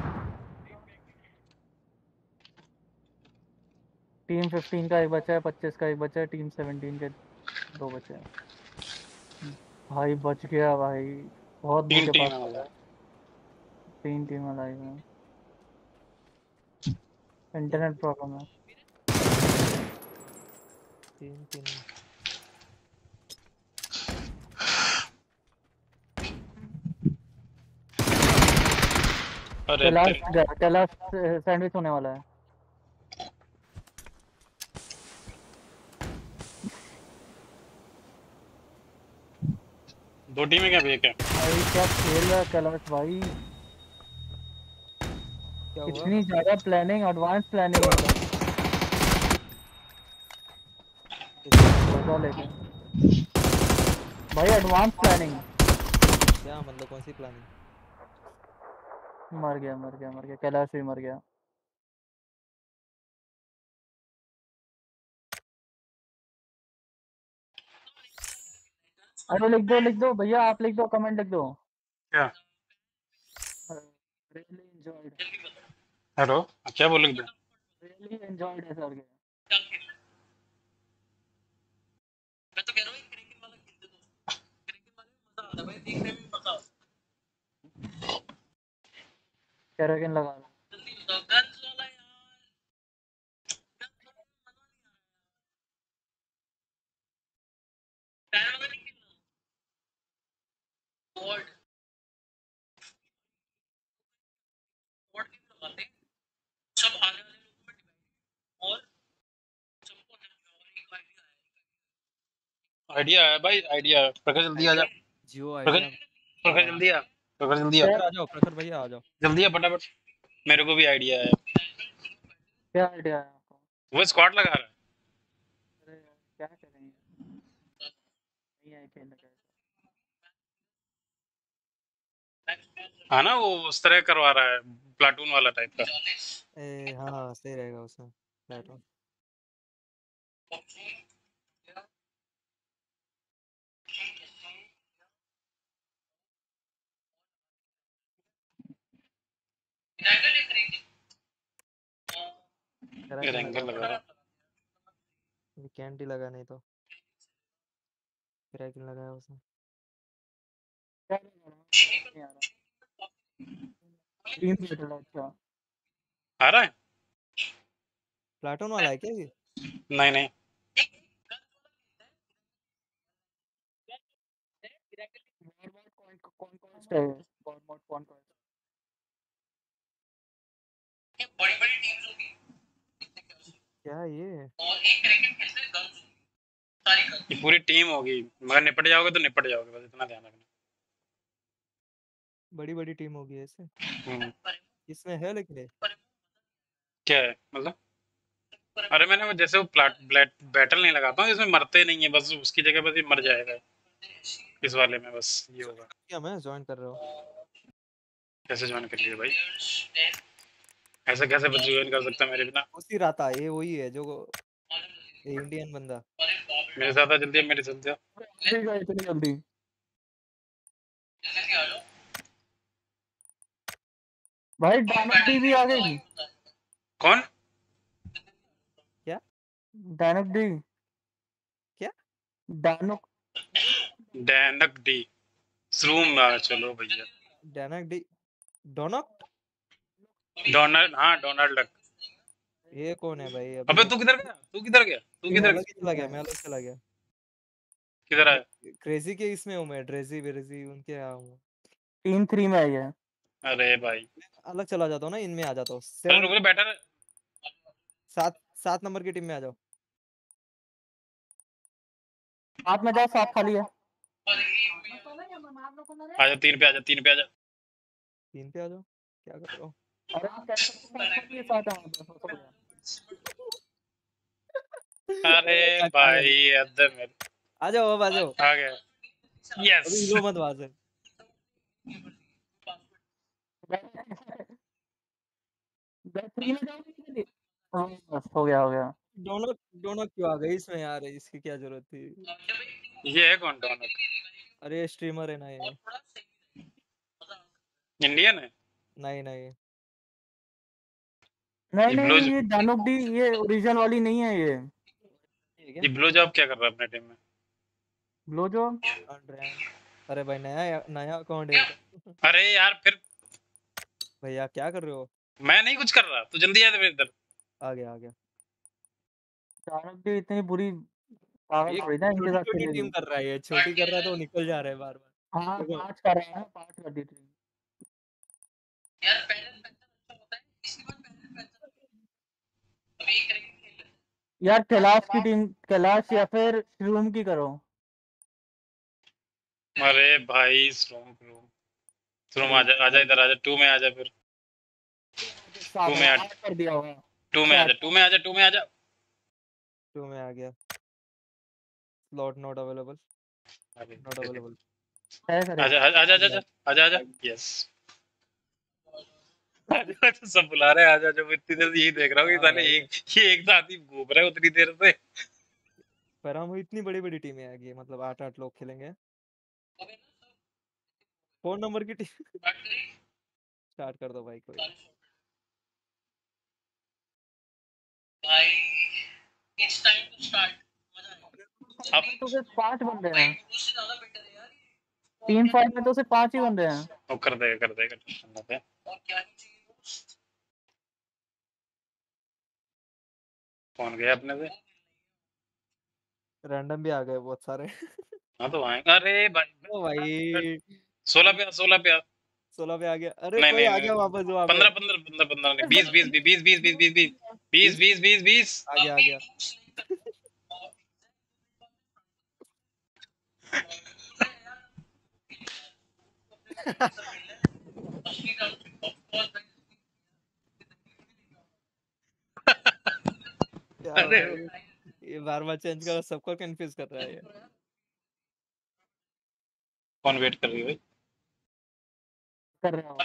टीम 15 का एक बचा है 25 का एक बचा है टीम 17 के 2 बचे हैं। भाई बच गया भाई बहुत मुंह तीन के टीम पास है लगा मतलब। है। 3 टीम लाइव में क्या इंटरनेट प्रॉब्लम है। 3-3? अरे तेरे कैलाश सैंडविच होने वाला है। दो टीमें क्या भी क्या? भाई क्या खेल रहा है कैलाश भाई क्या हुआ? इतनी ज्यादा प्लानिंग एडवांस प्लानिंग एकदम लेके भाई एडवांस प्लानिंग। क्या मतलब कौन सी प्लानिंग? मर गया कैलाश भी मर गया। अरे लिख दो भैया आप लिख दो कमेंट लिख दो। क्या? रियली एंजॉयड हेलो, क्या बोल रहे? रियली एंजॉयड है सर। मैं तो कह रहा हूँ क्रिकेट वाला खेलते तो क्रिकेट वाले में मजा आता है भाई, देखने में मजा आता है। कैरेगन लगा लो जल्दी बताओ गन्स वाला यार, गन्स वाला में मजा नहीं आ रहा। पैर वाला नहीं खेलना। गॉड गॉड गेम लगाते हैं, सब आने वाले लोगों में डिवाइड और सबको हेल्प और एक आइडिया है भाई, आइडिया है। प्रखर जल्दी आ जा। जियो प्रखर आइडिया। प्रखर जल्दी आ। प्रखर जल्दी आ। क्या प्रखर आ जाओ, प्रखर भैया आ जाओ। जल्दी आ फटाफट। मेरे को भी आइडिया है। क्या आइडिया है आपको? वो स्क्वाड लगा रहा अरे यार क्या करेंगे नहीं है खेलने का है। हाँ ना, वो उस तरह करवा रहा है, प्लाटून वाला टाइप का। हाँ सही रहेगा उसमें बैठो। ये कैरेगन एंगल लगा लगा रहा है। वीकेंड ही लगा, नहीं तो कैरेगन लगाया उसने। क्या नहीं आ रहा ग्रीन बैटल अच्छा आ रहा है? प्लाटून वाला है क्या ये? नहीं नहीं। कौन कौन से कौन कौन कौन कौन बड़ी बड़ी टीम्स होगी क्या ये? और एक क्रिकेट खेलते हैं गन्स सारी गन्स। ये पूरी टीम होगी, मगर निपट जाओगे तो निपट जाओगे, बस इतना ध्यान रखना। बड़ी बड़ी टीम होगी ऐसे? हम्म। इसमें है लेकिन ये क्या है मतलब? अरे मैंने वो जैसे वो बैटल नहीं लगाता हूँ, इसमें मरते नहीं है, बस उसकी जगह बस ये मर जाएगा। इस वाले में बस ये होगा। क्या मैं ज्वाइन कर रहा हूँ? कैसे ज्वाइन कर लिया भाई? ऐसे कैसे बस ज्वाइन कर सकता मेरे बिना? उसी रहा था ये, वही है जो ये इंडियन बंदा। मेरे साथ आ, जल्दी मेरे जल्दी आ। ठीक है इतनी जल्दी भाई डायनक डी भी आ गई। कौन? क्या डायनक डी क्या? डायनक डैनक डी। श्रूम में चलो भैया। डैनक डी डोनक डोनाल्ड, हाँ डोनाल्ड डक। ये कौन है भाई? अबे अभी तू किधर गया? तू किधर गया? तू मैं किधर अलग ही चला गया, मैं अलग चला गया। किधर आया? क्रेजी के इसमें हूँ मैं, ड्रेजी वेरेजी उनके यहाँ हूँ। टीम 3 में आई है। अरे भाई अलग चला जाता हूँ ना, इनमें आ जाता हूँ। अरे रुक जा, बैठा रहे। 7 नंबर की टीम में आ जाओ। 7 में जाओ, 7 खाली है। आजा 3 पे, आजा 3 पे, आजा 3 पे आ जाओ। क्या कर रहे हो? अरे कैसे खाली है? 7 है वहाँ पे, हो गया। अरे भाई अंदर में आ जाओ, अब आ जाओ। आ गया। यस अभी हीरो मत वहां से। हाँ, बस हो गया हो गया। दोनों दोनों क्यों आ गई इसमें यार? इसकी क्या जरूरत थी? ये है कौन डोनक? अरे स्ट्रीमर है ना ये। इंडियन है? नहीं नहीं नहीं नहीं, ये दानव डी, ये ओरिजिनल वाली नहीं है ये। ये ब्लो जॉब क्या कर रहा है अपने टीम में? Blow job? अरे भाई नया नया अकाउंट है। अरे यार फिर भैया क्या कर रहे हो? मैं नहीं कुछ कर रहा, तू जल्दी आ मेरे इधर। आ गया आ गया। दानव डी इतनी बुरी पागल थोड़ी ना इनके साथ छोटी खेलेगी। टीम कर रहा है ये, छोटी कर रहा है तो निकल जा रहा है बार बार। हाँ 5 कर रहा है, 5 कर दी टीम। यार कैलाश की टीम, कैलाश या फिर श्रूम की करो। अरे भाई श्रूम आजा, आजा इधर आजा, 2 में आजा फिर। 2 में आजा, कर दिया होगा। 2 में आजा, 2 में आजा, 2 में आजा। 2 में आ गया। Slot not available, not available. आजा आजा आजा आजा आजा आजा। यस आजा, तो सब बुला रहे हैं आजा। जब इतनी देर से यही देख रहा हूँ कि साले एक साथ ही घूम रहे हैं उतनी देर से। पर हम इतनी बड़ी बड़ी टीमें आ गई, मतलब 8-8 लोग खेलेंगे। 4 नंबर की टीम स्टार्ट कर दो भाई कोई। भाई इट्स टाइम टू स्टार्ट। अब तो सिर्फ 5 बंदे हैं। टीम 5 में तो सिर्फ 5 ही बंदे हैं। वो कर देगा टेंशन मत है। कौन गया अपने से? रैंडम भी आ गए बहुत सारे। हाँ तो आएंगे। अरे भाई ओ भाई 16 पे 16 पे 16 पे आ गया। अरे नहीं, कोई नहीं, आ गया वापस। 15 नहीं 20 आ गया आ गया। अरे ये बार चेंज कर, सबको कंफ्यूज कर रहा है ये। कौन वेट कर रही है भाई? कर रहा हूँ।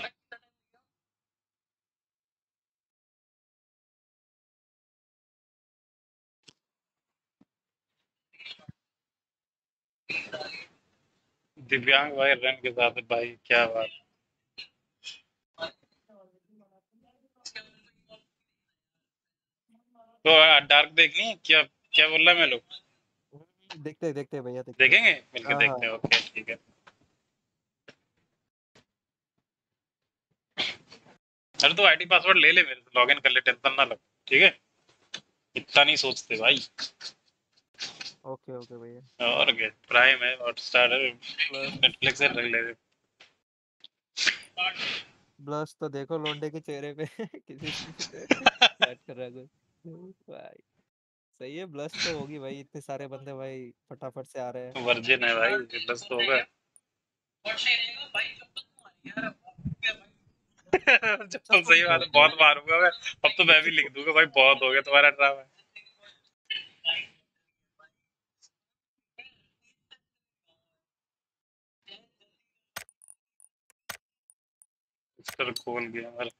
दिव्यांग भाई रन के साथ भाई, क्या बात। तो डार्क देखनी है क्या? क्या बोल रहा है मैं लोग? देखते देखते भैया देखेंगे मिलके, देखते हैं। ओके ठीक है। अरे तो आईडी पासवर्ड ले ले मेरे से, लॉगिन कर ले, टेंशन ना लग, ठीक है? इतना नहीं सोचते भाई। ओके ओके भैया। और क्या, प्राइम है, हॉटस्टार है, नेटफ्लिक्स है, रख ले। ब्लश तो देखो लोंडे के चेहरे पे। किसी चैट कर रहा है कोई भाई। सही है, ब्लश तो होगी भाई, इतने सारे बंदे भाई फटाफट से आ रहे हैं। वर्जिन है भाई, ब्लश तो होगा। चल सही बात है, बहुत मारूंगा मैं। अब तो मैं भी लिख दूंगा भाई, बहुत हो गया तुम्हारा ड्रामा। मिस्टर खोल गया हमारा।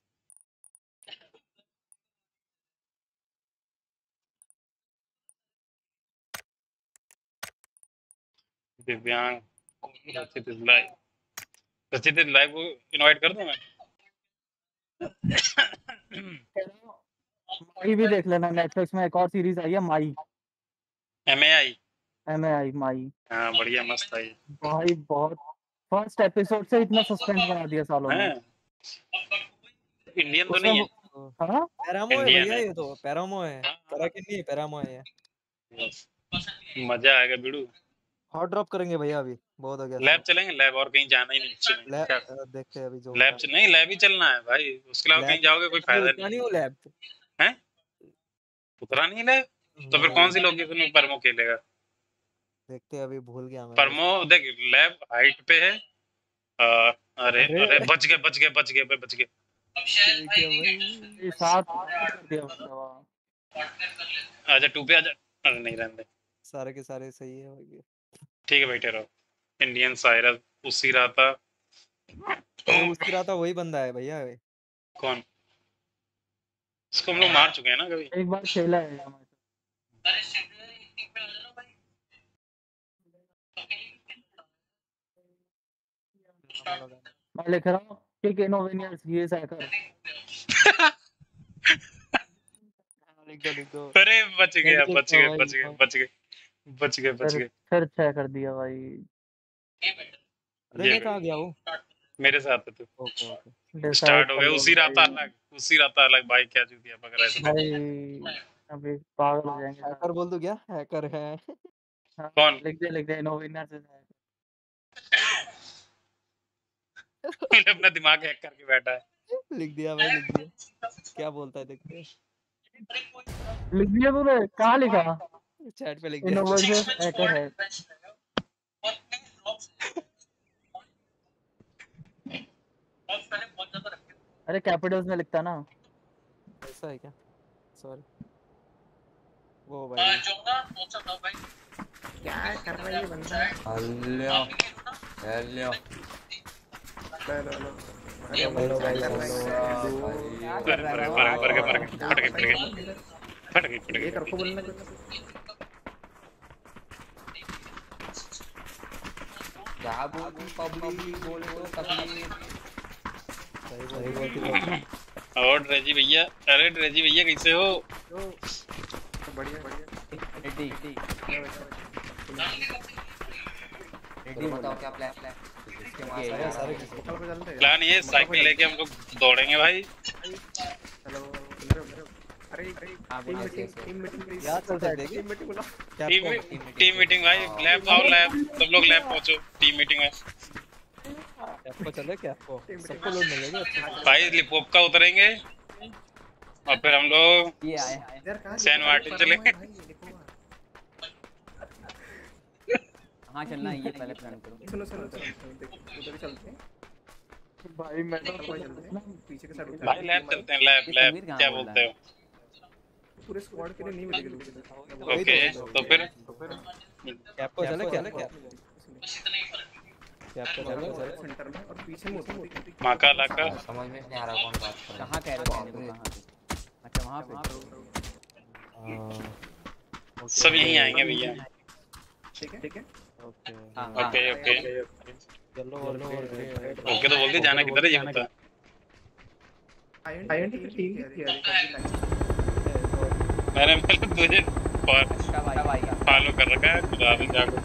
दिव्यांग रचित लाइव को इनवाइट कर दूं मैं? माई भी देख लेना, नेटफ्लिक्स में एक और सीरीज आई है माई। MAI MAI माई। हाँ बढ़िया, मस्त आई भाई बहुत फर्स्ट एपिसोड से इतना सस्पेंस बना दिया सालों में। इंडियन तो उसमें नहीं है। हाँ पैरामो है इंडियन भैया, है। ये तो पैरामो है, कराके नहीं पैरामो है ये। मजा आएगा बिड़ू। हॉट ड्रॉप करेंगे भैया अभी, बहुत हो गया। लैब चलेंगे, लैब और कहीं जाना ही नहीं चाहिए। लैब देखते हैं अभी जो लैब नहीं, लैब ही चलना है भाई, उसके अलावा कहीं जाओगे कोई फायदा नहीं वो लैब है। उतरा नहीं लैब तो फिर कौन सी लोकेशन में परमो खेलेगा? देखते हैं अभी, भूल गया मैं। परमो देख लैब हाइट पे है। अरे अरे बच गए। आजा 2 पे आजा। अरे नहीं रहने, सारे के सारे सही है भाई। ठीक है बैठे रहो। इंडियन साइरस उसी रहा था। उसी रहा था, वही बंदा है भैया। कौन? इसको हम लोग मार चुके हैं ना कभी, एक बार खेला है। मैं लिख रहा हूँ कि इनोवेनियर्स ये हैकर। लिख दो। अरे बच गए। फिर छह कर दिया भाई। ये कहाँ गया वो? मेरे साथ है तू। ओके स्टार्ट हो गया। उसी रात अलग भाई, क्या चूतिया पकड़ा है भाई। अभी पागल हो जाएंगे। हैकर बोल दो क्या? हैकर है। कौन? लिख दे इनोवेनियर्स है। अपना दिमाग हैक करके बैठा है। लिख दिया भाई, लिख दिया। क्या बोलता है देखते हैं। लिख दिया तूने? कहाँ लिखा? चैट पे लिख दिया। इनोवेनियर्स हैकर है। अरे कैपिटल्स में लिखता ना। ऐसा है क्या? सॉरी वो भाई। क्या कर रहा है ये बंदा? हेलो फट गई। ये कर को बोलना क्या बोलूं, पब्लिक बोले तो तकलीफ। सही बोलती। और ड्रेजी भैया, अरे ड्रेजी भैया कैसे हो? बढ़िया रेडी बताओ क्या प्लान? प्लान ये साइकिल लेके हम लोग दौड़ेंगे भाई। हेलो अरे टीम मीटिंग यार चल सकते टीम मीटिंग भाई। लैब आओ, लैब सब लोग लैब पहुंचो। टीम मीटिंग में आपको चले क्या? आपको सबको लोड मिलेगा भाई। लिपोपका उतरेंगे और फिर हम लोग ये आए सैन मार्टिन चलेंगे। कहाँ चलना है ये पहले प्लान करो। सुनो उधर चलते हैं भाई। मैं तो पीछे के साइड भाई लैब चलते हैं। लैब क्या बोलते हो? पूरे स्क्वाड के लिए नहीं मिलेगी। ओके तो फिर आपको चले क्या? सेंटर में और पीछे में माका लाका समझ में नहीं आ रहा कौन बात कर रहा है। कहां कह रहे हो? कहां? अच्छा वहां पे सब यहीं आएंगे भैया। ठीक है ओके चलो ओके तो बोल दी जाना किधर है ये बता। आईएनटी ठीक है। मैंने तुझे फॉलो कर रखा है खुदा भी जागो।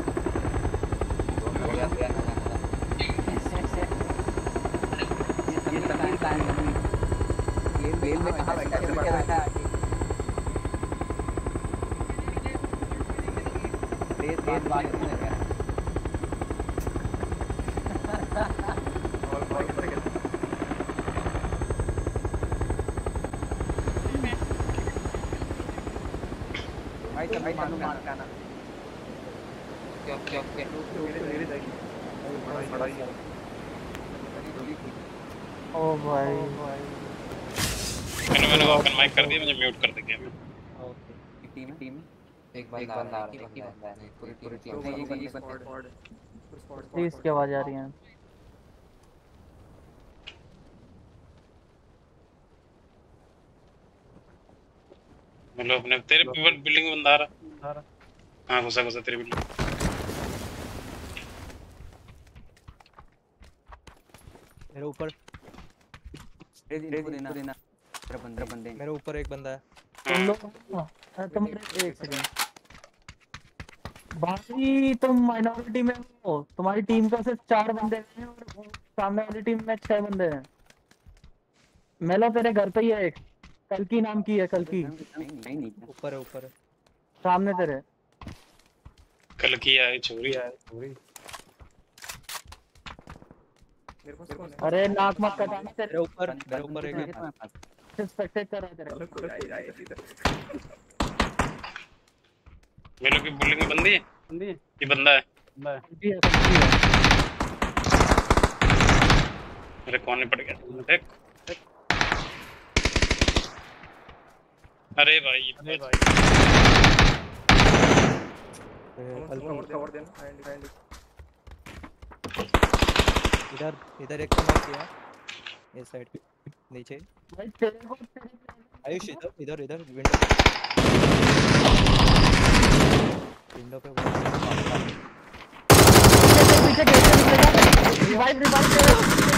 ये बेल में कहां बैठा है? तेज बात नहीं है भाई। तो भाई मार का ना क्या मेरे जाएगी बड़ा ही। ओ भाई मैंने ओपन माइक कर दिया, मुझे म्यूट कर दे गेम। ओके टीम एक बंदा आ रहा है पूरी टीम प्लीज की आवाज आ रही है। मतलब अपने तेरे बिल्डिंग में बंदा आ रहा। हां घुसा तेरी बिल्डिंग। मेरे ऊपर बंदे मेरे ऊपर एक बंदा है। तुम लोग तुम्हारे एक सेकंड भाई तुम माइनॉरिटी में हो, तुम्हारी टीम का सिर्फ 4 बंदे हैं और सामने वाली टीम में 6 बंदे हैं। मेलो तेरे घर पे ही है एक, कल्की नाम की है, कल्की ऊपर है ऊपर है सामने तेरे। कल की आई चोरी मेरे पास कौन है? अरे नाक मत कटाना तेरे ऊपर एक है। स्पेक्टेट कर रहा है तेरे। मेरे की बुलिंग में बंदी है ये बंदा है कल्की है, कल्की है। मेरे कोने पड़ गया देख। अरे भाई कवर देना इधर एक मार किया इस साइड पे नीचे। भाई तेरे को आयुष इधर विंडो पे पीछे गेट से निकलेगा। रिवाइव तेरे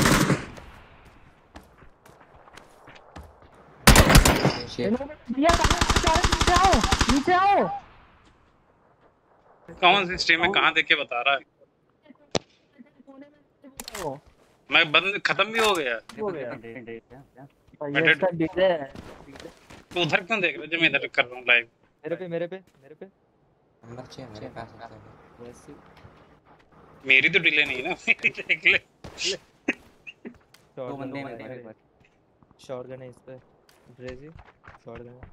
भैया नीचे आओ। कौन सी स्ट्रीम में कहाँ देख के बता रहा है? मैं बंद खत्म भी हो गया। तू उधर क्यों देख रहा है जब मैं इधर कर रहा हूँ लाइव? मेरे पे मेरी तो डिले नहीं है ना देख ले। दो बंदे हैं शॉटगन है इस पे ब्रेजी शॉटगन है।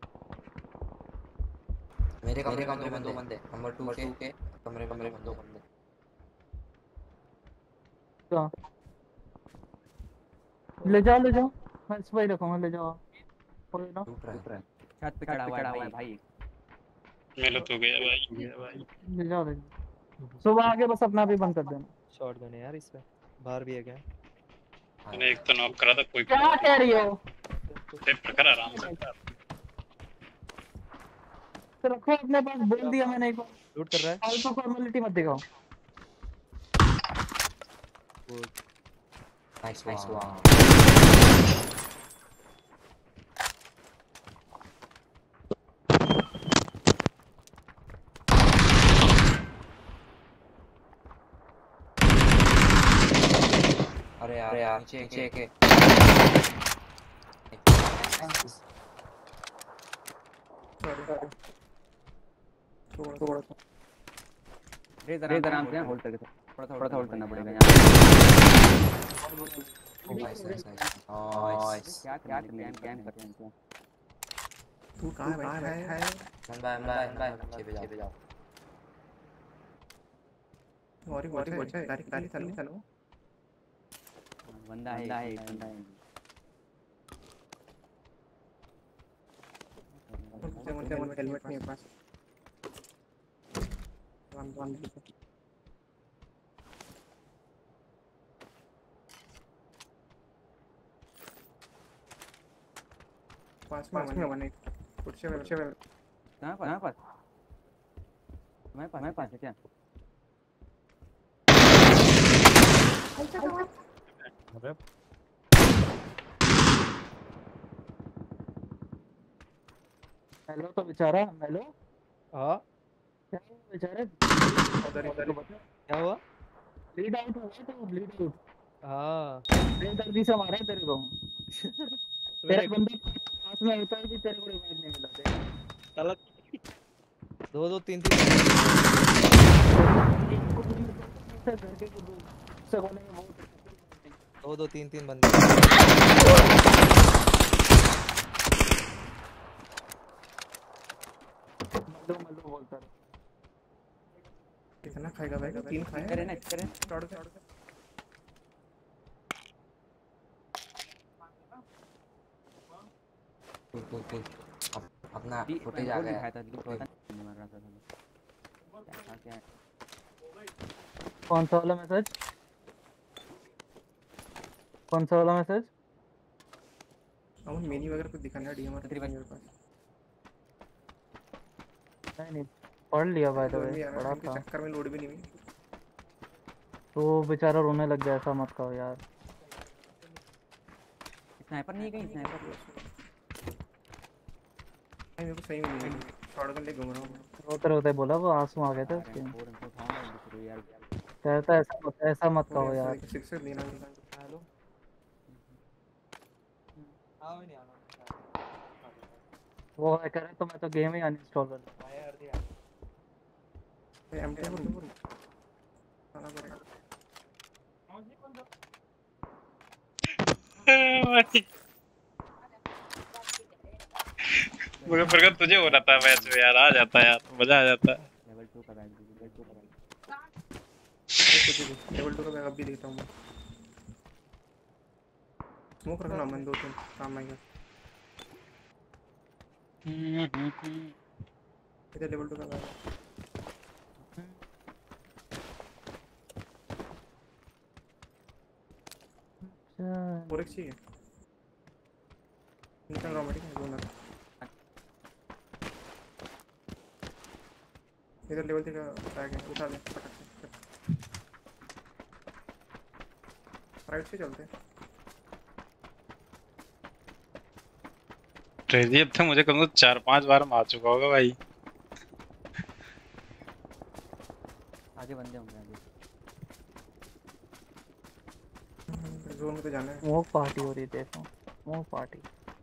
मेरे कमरे में दो बंदे नंबर 2 के कमरे में 2 बंदे। ले जाओ मैं इस पे रखूंगा, ले जाओ। छत पे खड़ा हुआ है भाई। मेरा तो गया भाई। ले जाओ सुबह आके बस अपना भी बंद कर देना। शॉटगन है यार इस पे, बाहर भी है क्या? मैंने एक तो नॉक करा था कोई। क्या कह रही हो? कर आराम से तो रखो अपने पास, बोल दिया मैंने एक बार। लूट कर रहा है फालतू फॉर्मेलिटी मत दिखाओ। Nice one. अरे यार नीचे के आराम से होल्ड करके थोड़ा होल्ड करना पड़ेगा यहाँ। नाइस। क्या करते हैं तू कहाँ है? नीचे पे जाओ। और गाड़ी चलो। बंदा है हेलमेट नहीं है पास। पास में वन एक कुछ कहाँ पर मैं पास है क्या? हेलो तो बेचारा हेलो। हाँ क्या हुआ बेचारे? क्या हुआ? ब्लीड आउट हुआ तो ब्लीड आउट। हाँ दर्दी से मारा है तेरे को। तेरा बंदा पास में होता है कि तेरे को रिवाइव नहीं मिला तेरे। साला 2 3 2 3 बंदे। मल्लू बोलता है। कितना खाएगा भाई? 3 खाए करें तोड़ दे। कोई अपना फुटेज आ गया। कौन सा वाला मैसेज? अमन मेन्यू वगैरह कुछ दिखाना डीएमआर मेरे पास नहीं पढ़ लिया बाय द वे, पढ़ा था। चक्कर में लोड भी नहीं हुई तो बेचारा रोने लग गया। ऐसा मत कहो यार। स्नाइपर नहीं है कहीं? स्नाइपर मेरे को सही में नहीं शॉटगन ले घूम रहा हूँ। रोते रोते बोला वो, आंसू आ गए थे उसके। कहता ऐसा मत कहो यार। 6 से लेना हेलो हाँ नहीं आना वो है करे तो मैं तो गेम ही अनइंस्टॉल कर दूंगा यार दिया एमटी आना पड़ेगा। मुझे फर्क तुझे हो रहा था मैच में यार, आ जाता यार, मजा आ जाता। लेवल 2 का बैग, लेवल 2 का बैग। लेवल 2 का बैग अब भी देता हूँ मैं। स्मोक रखना मन 2-3 काम आएगा। इधर लेवल 2 का बैग। फोरेक्स चाहिए। निकल रहा हूँ ठीक है दोनों। इधर लेवल 3 का बैग है, उठा ले फटाक से। राइट से चलते हैं। ट्रेजी अब तक मुझे कम से कम 4-5 बार मार चुका होगा भाई। आगे बंदे होंगे आगे। जोन में तो जाना है। वो पार्टी हो रही देखो, वो पार्टी।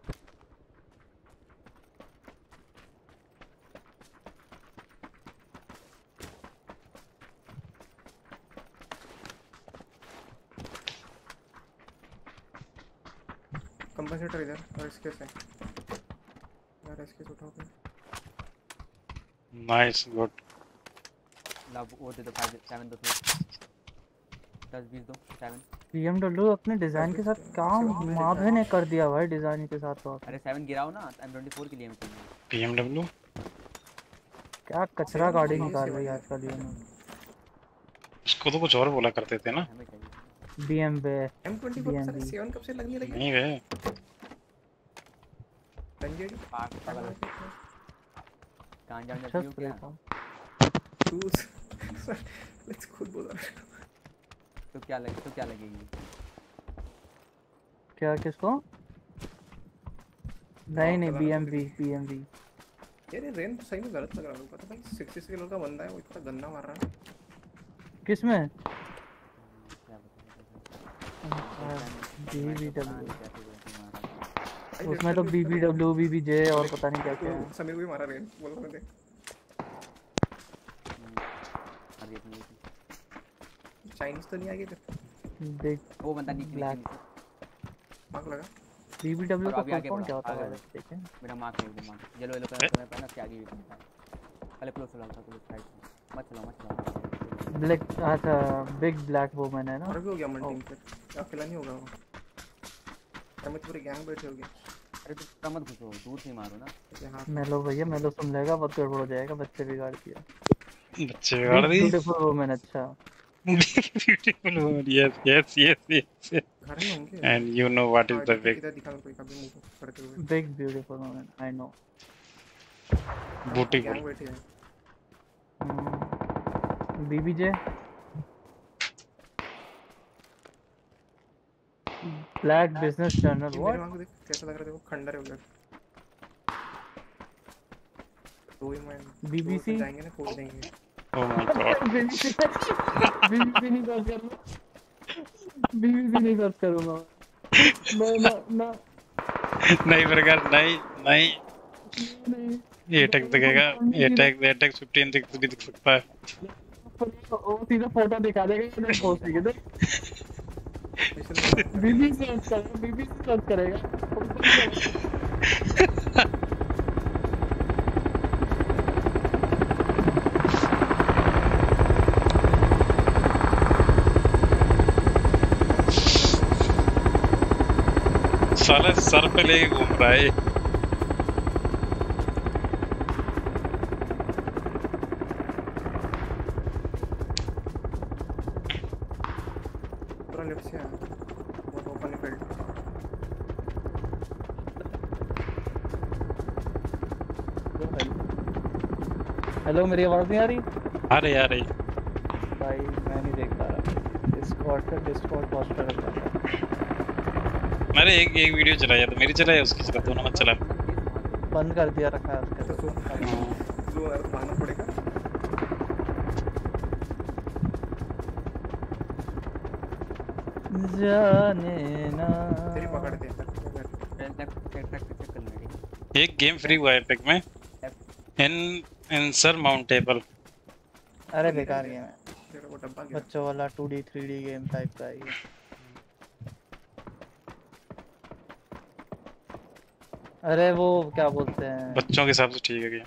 कंपनसेटर इधर और इसके से यार, इसके से उठाओ। Nice good. लव वो दे दो 5 7 दो 10 20 दो 7। BMW अपने डिजाइन के साथ काम माधे ने कर दिया भाई, डिजाइन के साथ तो। अरे 7 गिराओ ना, M24 के लिए मैं BMW क्या कचरा गाड़ी निकाल रही है आजकल ये लोग। उसको तो कुछ और बोला करते थे ना। BMW M24 7 कब से लगने लगी? नहीं वे रंजेड़ी पागल कहां जाने अच्छा दियो क्या तू लेट्स खुद बोला। तो क्या लगेगी क्या किसको? नहीं BMW यार ये रेन सही में गलत लग रहा है। पता भाई 66 किलो का बंदा है, वो इतना गंदा मार रहा है। किसमें? उसमें तो BBW BBJ और पता नहीं क्या क्या है। समीर को भी मारा रेन बोलो मैंने। चाइनीज तो नहीं आएगी फिर देख वो बंदा नीचे मार्क लगा। BBW का कौन क्या होता है देखें। मेरा मार्क है वो मार्क येलो येलो कलर का पहना क्या आगे भी है। पहले क्लोज चलाओ था क्लोज राइट मत चलाओ ब्लैक। अच्छा बिग ब्लैक वुमन है ना। और भी हो गया मन टीम पे अकेला नहीं होगा वो। हमें पूरी गैंग बैठे होगी। अरे तो मत घुसो, दूर से मारो ना। मेलो भैया मेलो सुन लेगा, बहुत गड़बड़ हो जाएगा। बच्चे बिगाड़ दिया, बच्चे बिगाड़ दी। Beautiful woman. अच्छा beautiful woman, yes yes yes yes. घर में होंगे and you know what is the big big beautiful woman. I know beautiful gang बैठी है। BBJ black business journal. मेरे वहां को देख कैसा लग रहा है, देखो खंडर है उधर। दो ही मैं BBC जाएंगे ना, खोल देंगे। ओह माय गॉड BBC नहीं सर्च करूंगा। BBC नहीं सर्च करूंगा मैं नहीं प्रकार नहीं ये टैग दिखेगा। ये टैग 15 दिख सकता है। वो सीधा फोटो दिखा देगा इधर पोस्ट लिख दे। BBC सर्च करेगा। साला सर पे लेके घूम रहा है। पूरा लेफ्ट से है, बहुत ओपन फील्ड। हेलो मेरी आवाज नहीं आ रही? आ रही भाई मैं नहीं देख पा रहा। डिस्कॉर्ड पोस्टर रखा है। मैंने एक वीडियो चलाया तो मेरी चलाया उसकी चला, दोनों मत चला। बंद कर दिया रखा है उसके। शुरू हो तो भागना पड़ेगा। जाने ना तेरी पकड़ते हैं। एक गेम फ्री हुआ है एपिक में, इनसरमाउंटेबल। अरे बेकार गेम है, तेरा वो डब्बा गया। बच्चों वाला 2D 3D गेम टाइप का है ये। अरे वो क्या बोलते हैं, बच्चों के हिसाब से ठीक है गेम।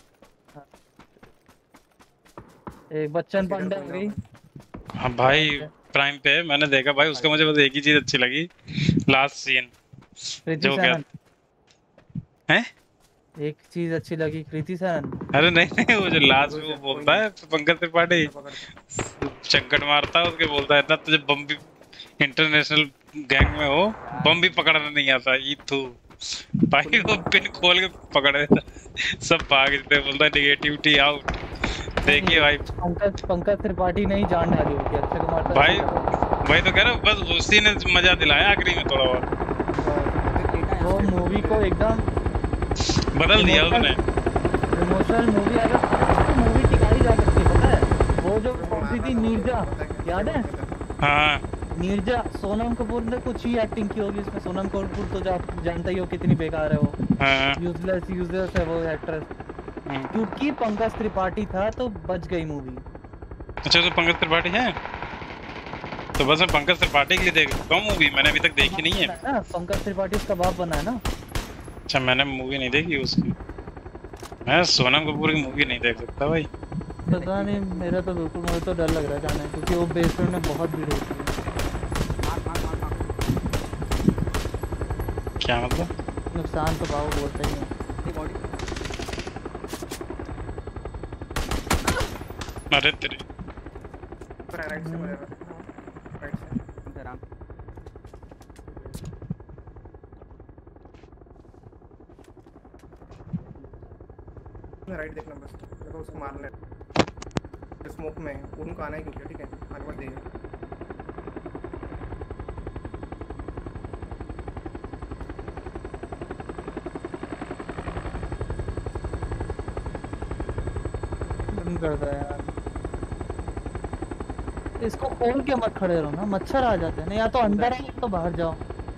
एक बच्चन पांडे गई। हाँ भाई प्राइम पे है, मैंने देखा भाई उसका, मुझे बस एक ही चीज अच्छी लगी, लास्ट सीन जो क्या है। एक चीज अच्छी लगी कृति सेनन। अरे नहीं वो जो लास्ट में वो बोलता है पंकज त्रिपाठी, चक्कर मारता है उसके, बोलता है ना तुझे बम भी इंटरनेशनल गैंग में हो, बम भी पकड़ना नहीं आता। ये तू भाई वो पिन खोल के पकड़ देता, सब भाग देते, बोलता है निगेटिविटी आउट। देखिए भाई पंकज त्रिपाठी नहीं जान डाली होती अक्षय कुमार भाई, वही तो कह रहा हूँ, बस उसी ने मजा दिलाया आखिरी में थोड़ा और। वो मूवी को एकदम बदल दिया उसने। इमोशनल मूवी, अगर मूवी टिकाई जा सकती है, पता है वो जो कौन थी नीरजा, याद है? हाँ नीरजा, सोनम कपूर ने कुछ ही एक्टिंग की होगी इसमें। सोनम कपूर तो जानता ही हो कितनी बेकार है वो, यूजलेस है वो एक्ट्रेस। क्योंकि पंकज त्रिपाठी था तो बच गई मूवी। अच्छा तो पंकज त्रिपाठी है, तो बस मैं पंकज त्रिपाठी के लिए देख सकता हूँ मूवी, मैंने अभी तक देखी नहीं है ना। पंकज त्रिपाठी उसका बाप बना है ना। अच्छा मैंने मूवी नहीं देखी उसकी, मैं सोनम कपूर की मूवी नहीं देख सकता भाई। पता नहीं, मेरा तो बिल्कुल, मुझे तो डर लग रहा है जाने, क्योंकि वो बेसमेंट में बहुत भीड़ होती है। क्या मतलब? नुकसान तो भाव बोलते ही हैं। अरे तेरे राइट से राइट से आराम। राइट देखना बस, देखो उसको मारना है। स्मोक में उनको आना है क्योंकि ठीक है, आगे मत देगा। करता है यार, इसको खोल के मत खड़े रहो ना, मच्छर आ जाते हैं ना, या तो अंदर आओ तो बाहर जाओ।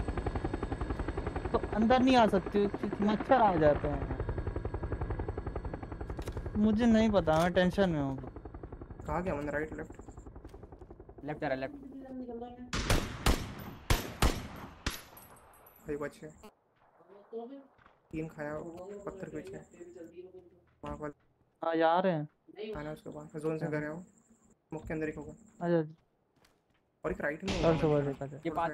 तो अंदर नहीं आ सकती, मच्छर आ जाते हैं। मुझे नहीं पता, मैं टेंशन में हूँ। कहाँ गया मैंने? राइट लेफ्ट लेफ्ट जा रहा, लेफ्ट भाई बच्चे 3 खाया पत्थर के पीछे वहाँ पर। हाँ जा रहे हैं, आना उसके बाद जोन से घर आओ, मुख के अंदर ही होगा। अच्छा और एक राइट में और सुबह देखा जाए। ये पास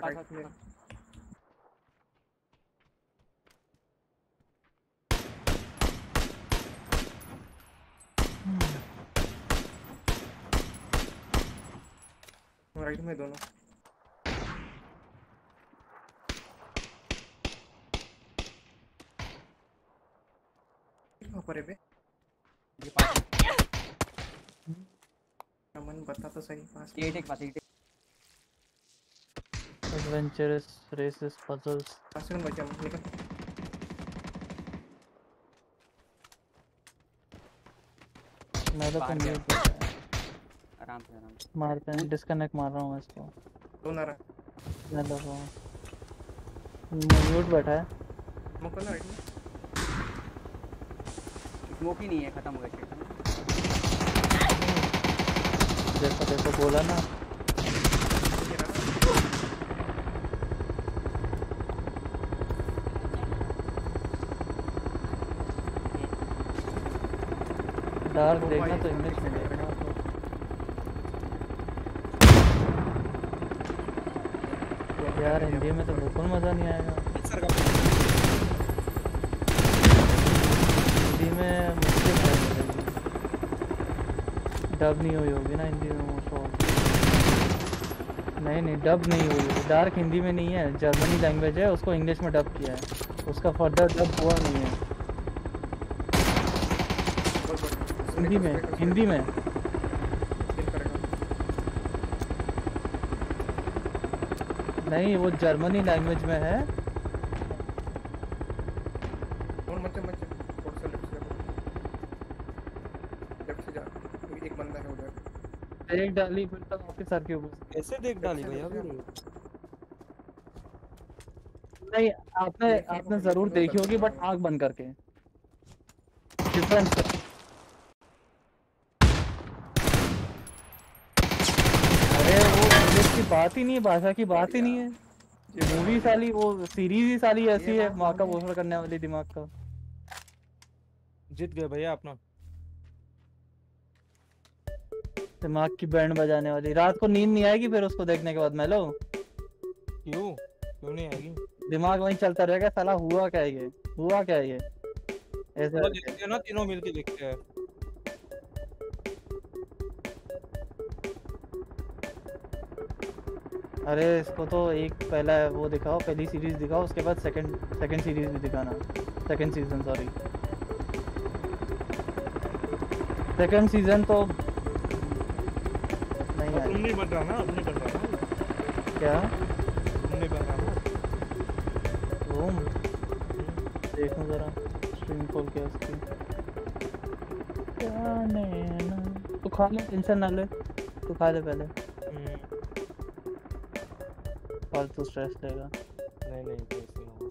राइट में दोनों। कहाँ पर है बे? मन बता तो सही। Pass adventurous races puzzles. पास में बचा निकल। मैं तो आराम से मारते हैं, डिस्कनेक्ट मार रहा हूँ इसको। कौन आ रहा है? मैं लग रहा हूँ, म्यूट बैठा है। स्मोक करना राइट में। स्मोक ही नहीं है, खत्म हो गया। देखो देखो बोला ना। डार्क देखना तो इंग्लिश में देखना। यार हिंदी में तो बिल्कुल मजा नहीं आएगा। हिंदी में मुश्किल है, डब नहीं हुई होगी ना हिंदी में मोस्ट ऑफ। नहीं डब नहीं हुई होगी। डार्क हिंदी में नहीं है, जर्मनी लैंग्वेज है, उसको इंग्लिश में डब किया है, उसका फर्दर डब हुआ नहीं है हिंदी में। नहीं वो जर्मनी लैंग्वेज में है। देख डाली फिर तो आपके सर के ऊपर। कैसे देख डाली भैया फिर? नहीं आपने जरूर देखी होगी बट आंख बंद करके। डिफरेंस अरे वो इंग्लिश की बात ही नहीं है, भाषा की बात ही नहीं है। ये मूवी साली वो सीरीज ही साली ऐसी है, माँ का बोझ करने वाली दिमाग का। जीत गए भैया अपना। दिमाग की बैंड बजाने वाली। रात को नींद नहीं आएगी फिर उसको देखने के बाद मेलो। क्यों नहीं आएगी? दिमाग वहीं चलता रहेगा साला, हुआ क्या है ये, हुआ क्या है ये, ऐसा देखते हैं ना, तीनों मिलके देखते हैं। अरे इसको तो एक पहला वो दिखाओ, पहली सीरीज दिखाओ, उसके बाद सेकंड सीरीज भी दिखाना, second season sorry. Second season तो नहीं है। नहीं बन रहा ना, अब नहीं बन रहा ना। क्या नहीं बन रहा ना रूम? देखो जरा स्ट्रीम खोल के उसकी। क्या नहीं तू खा ले, टेंशन ना ले, तू खा ले पहले, फालतू स्ट्रेस लेगा। नहीं नहीं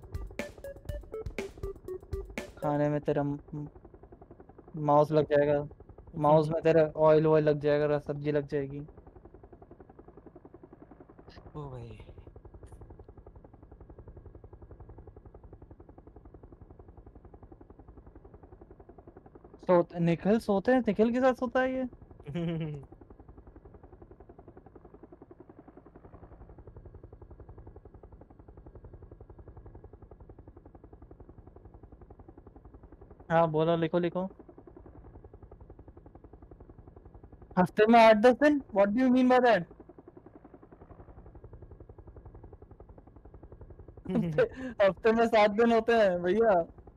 खाने में तेरा माउस लग जाएगा, माउस में तेरा ऑयल लग जाएगा, सब्जी लग जाएगी। ओ भाई निखिल सोते हैं, निखिल के साथ सोता है ये। हाँ बोलो, लिखो लिखो। हफ्ते में 8-10 दिन? What do you mean by that? हफ्ते में 7 दिन होते हैं भैया।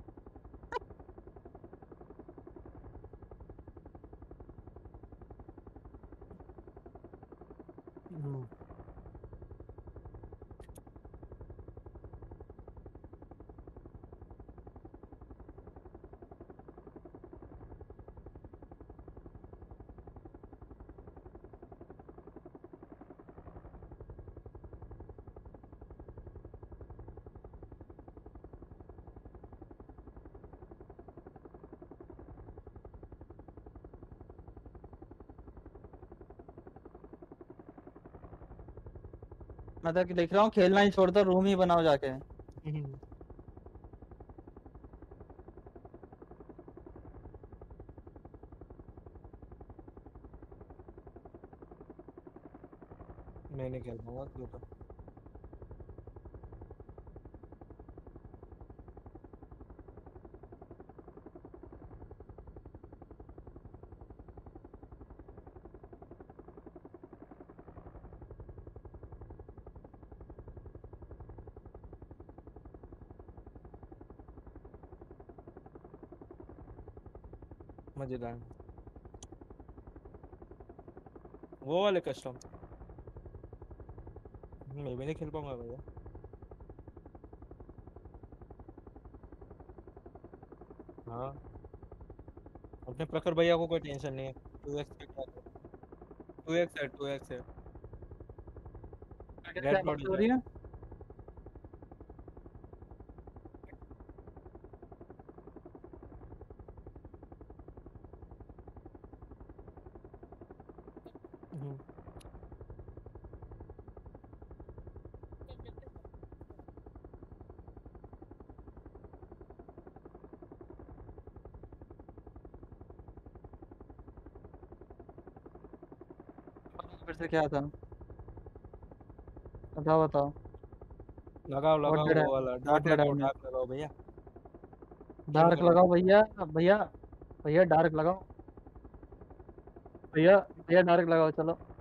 मैं तो लिख रहा हूँ खेलना ही छोड़ दो, रूम ही बनाओ जाके। मैं नहीं खेल पाऊंगा तो। मजेदार वो वाले कस्टम मैं भी नहीं खेल पाऊंगा भैया। हाँ अपने प्रखर भैया को कोई टेंशन नहीं है। 2x है, 2x है, 2x है। क्या बात हो रही है? फिर से क्या था? बताओ बताओ। लगाओ लगाओ वो वाला डार्क लगाओ भैया। डार्क लगाओ भैया, भैया भैया डार्क लगाओ, भैया भैया डार्क लगाओ चलो।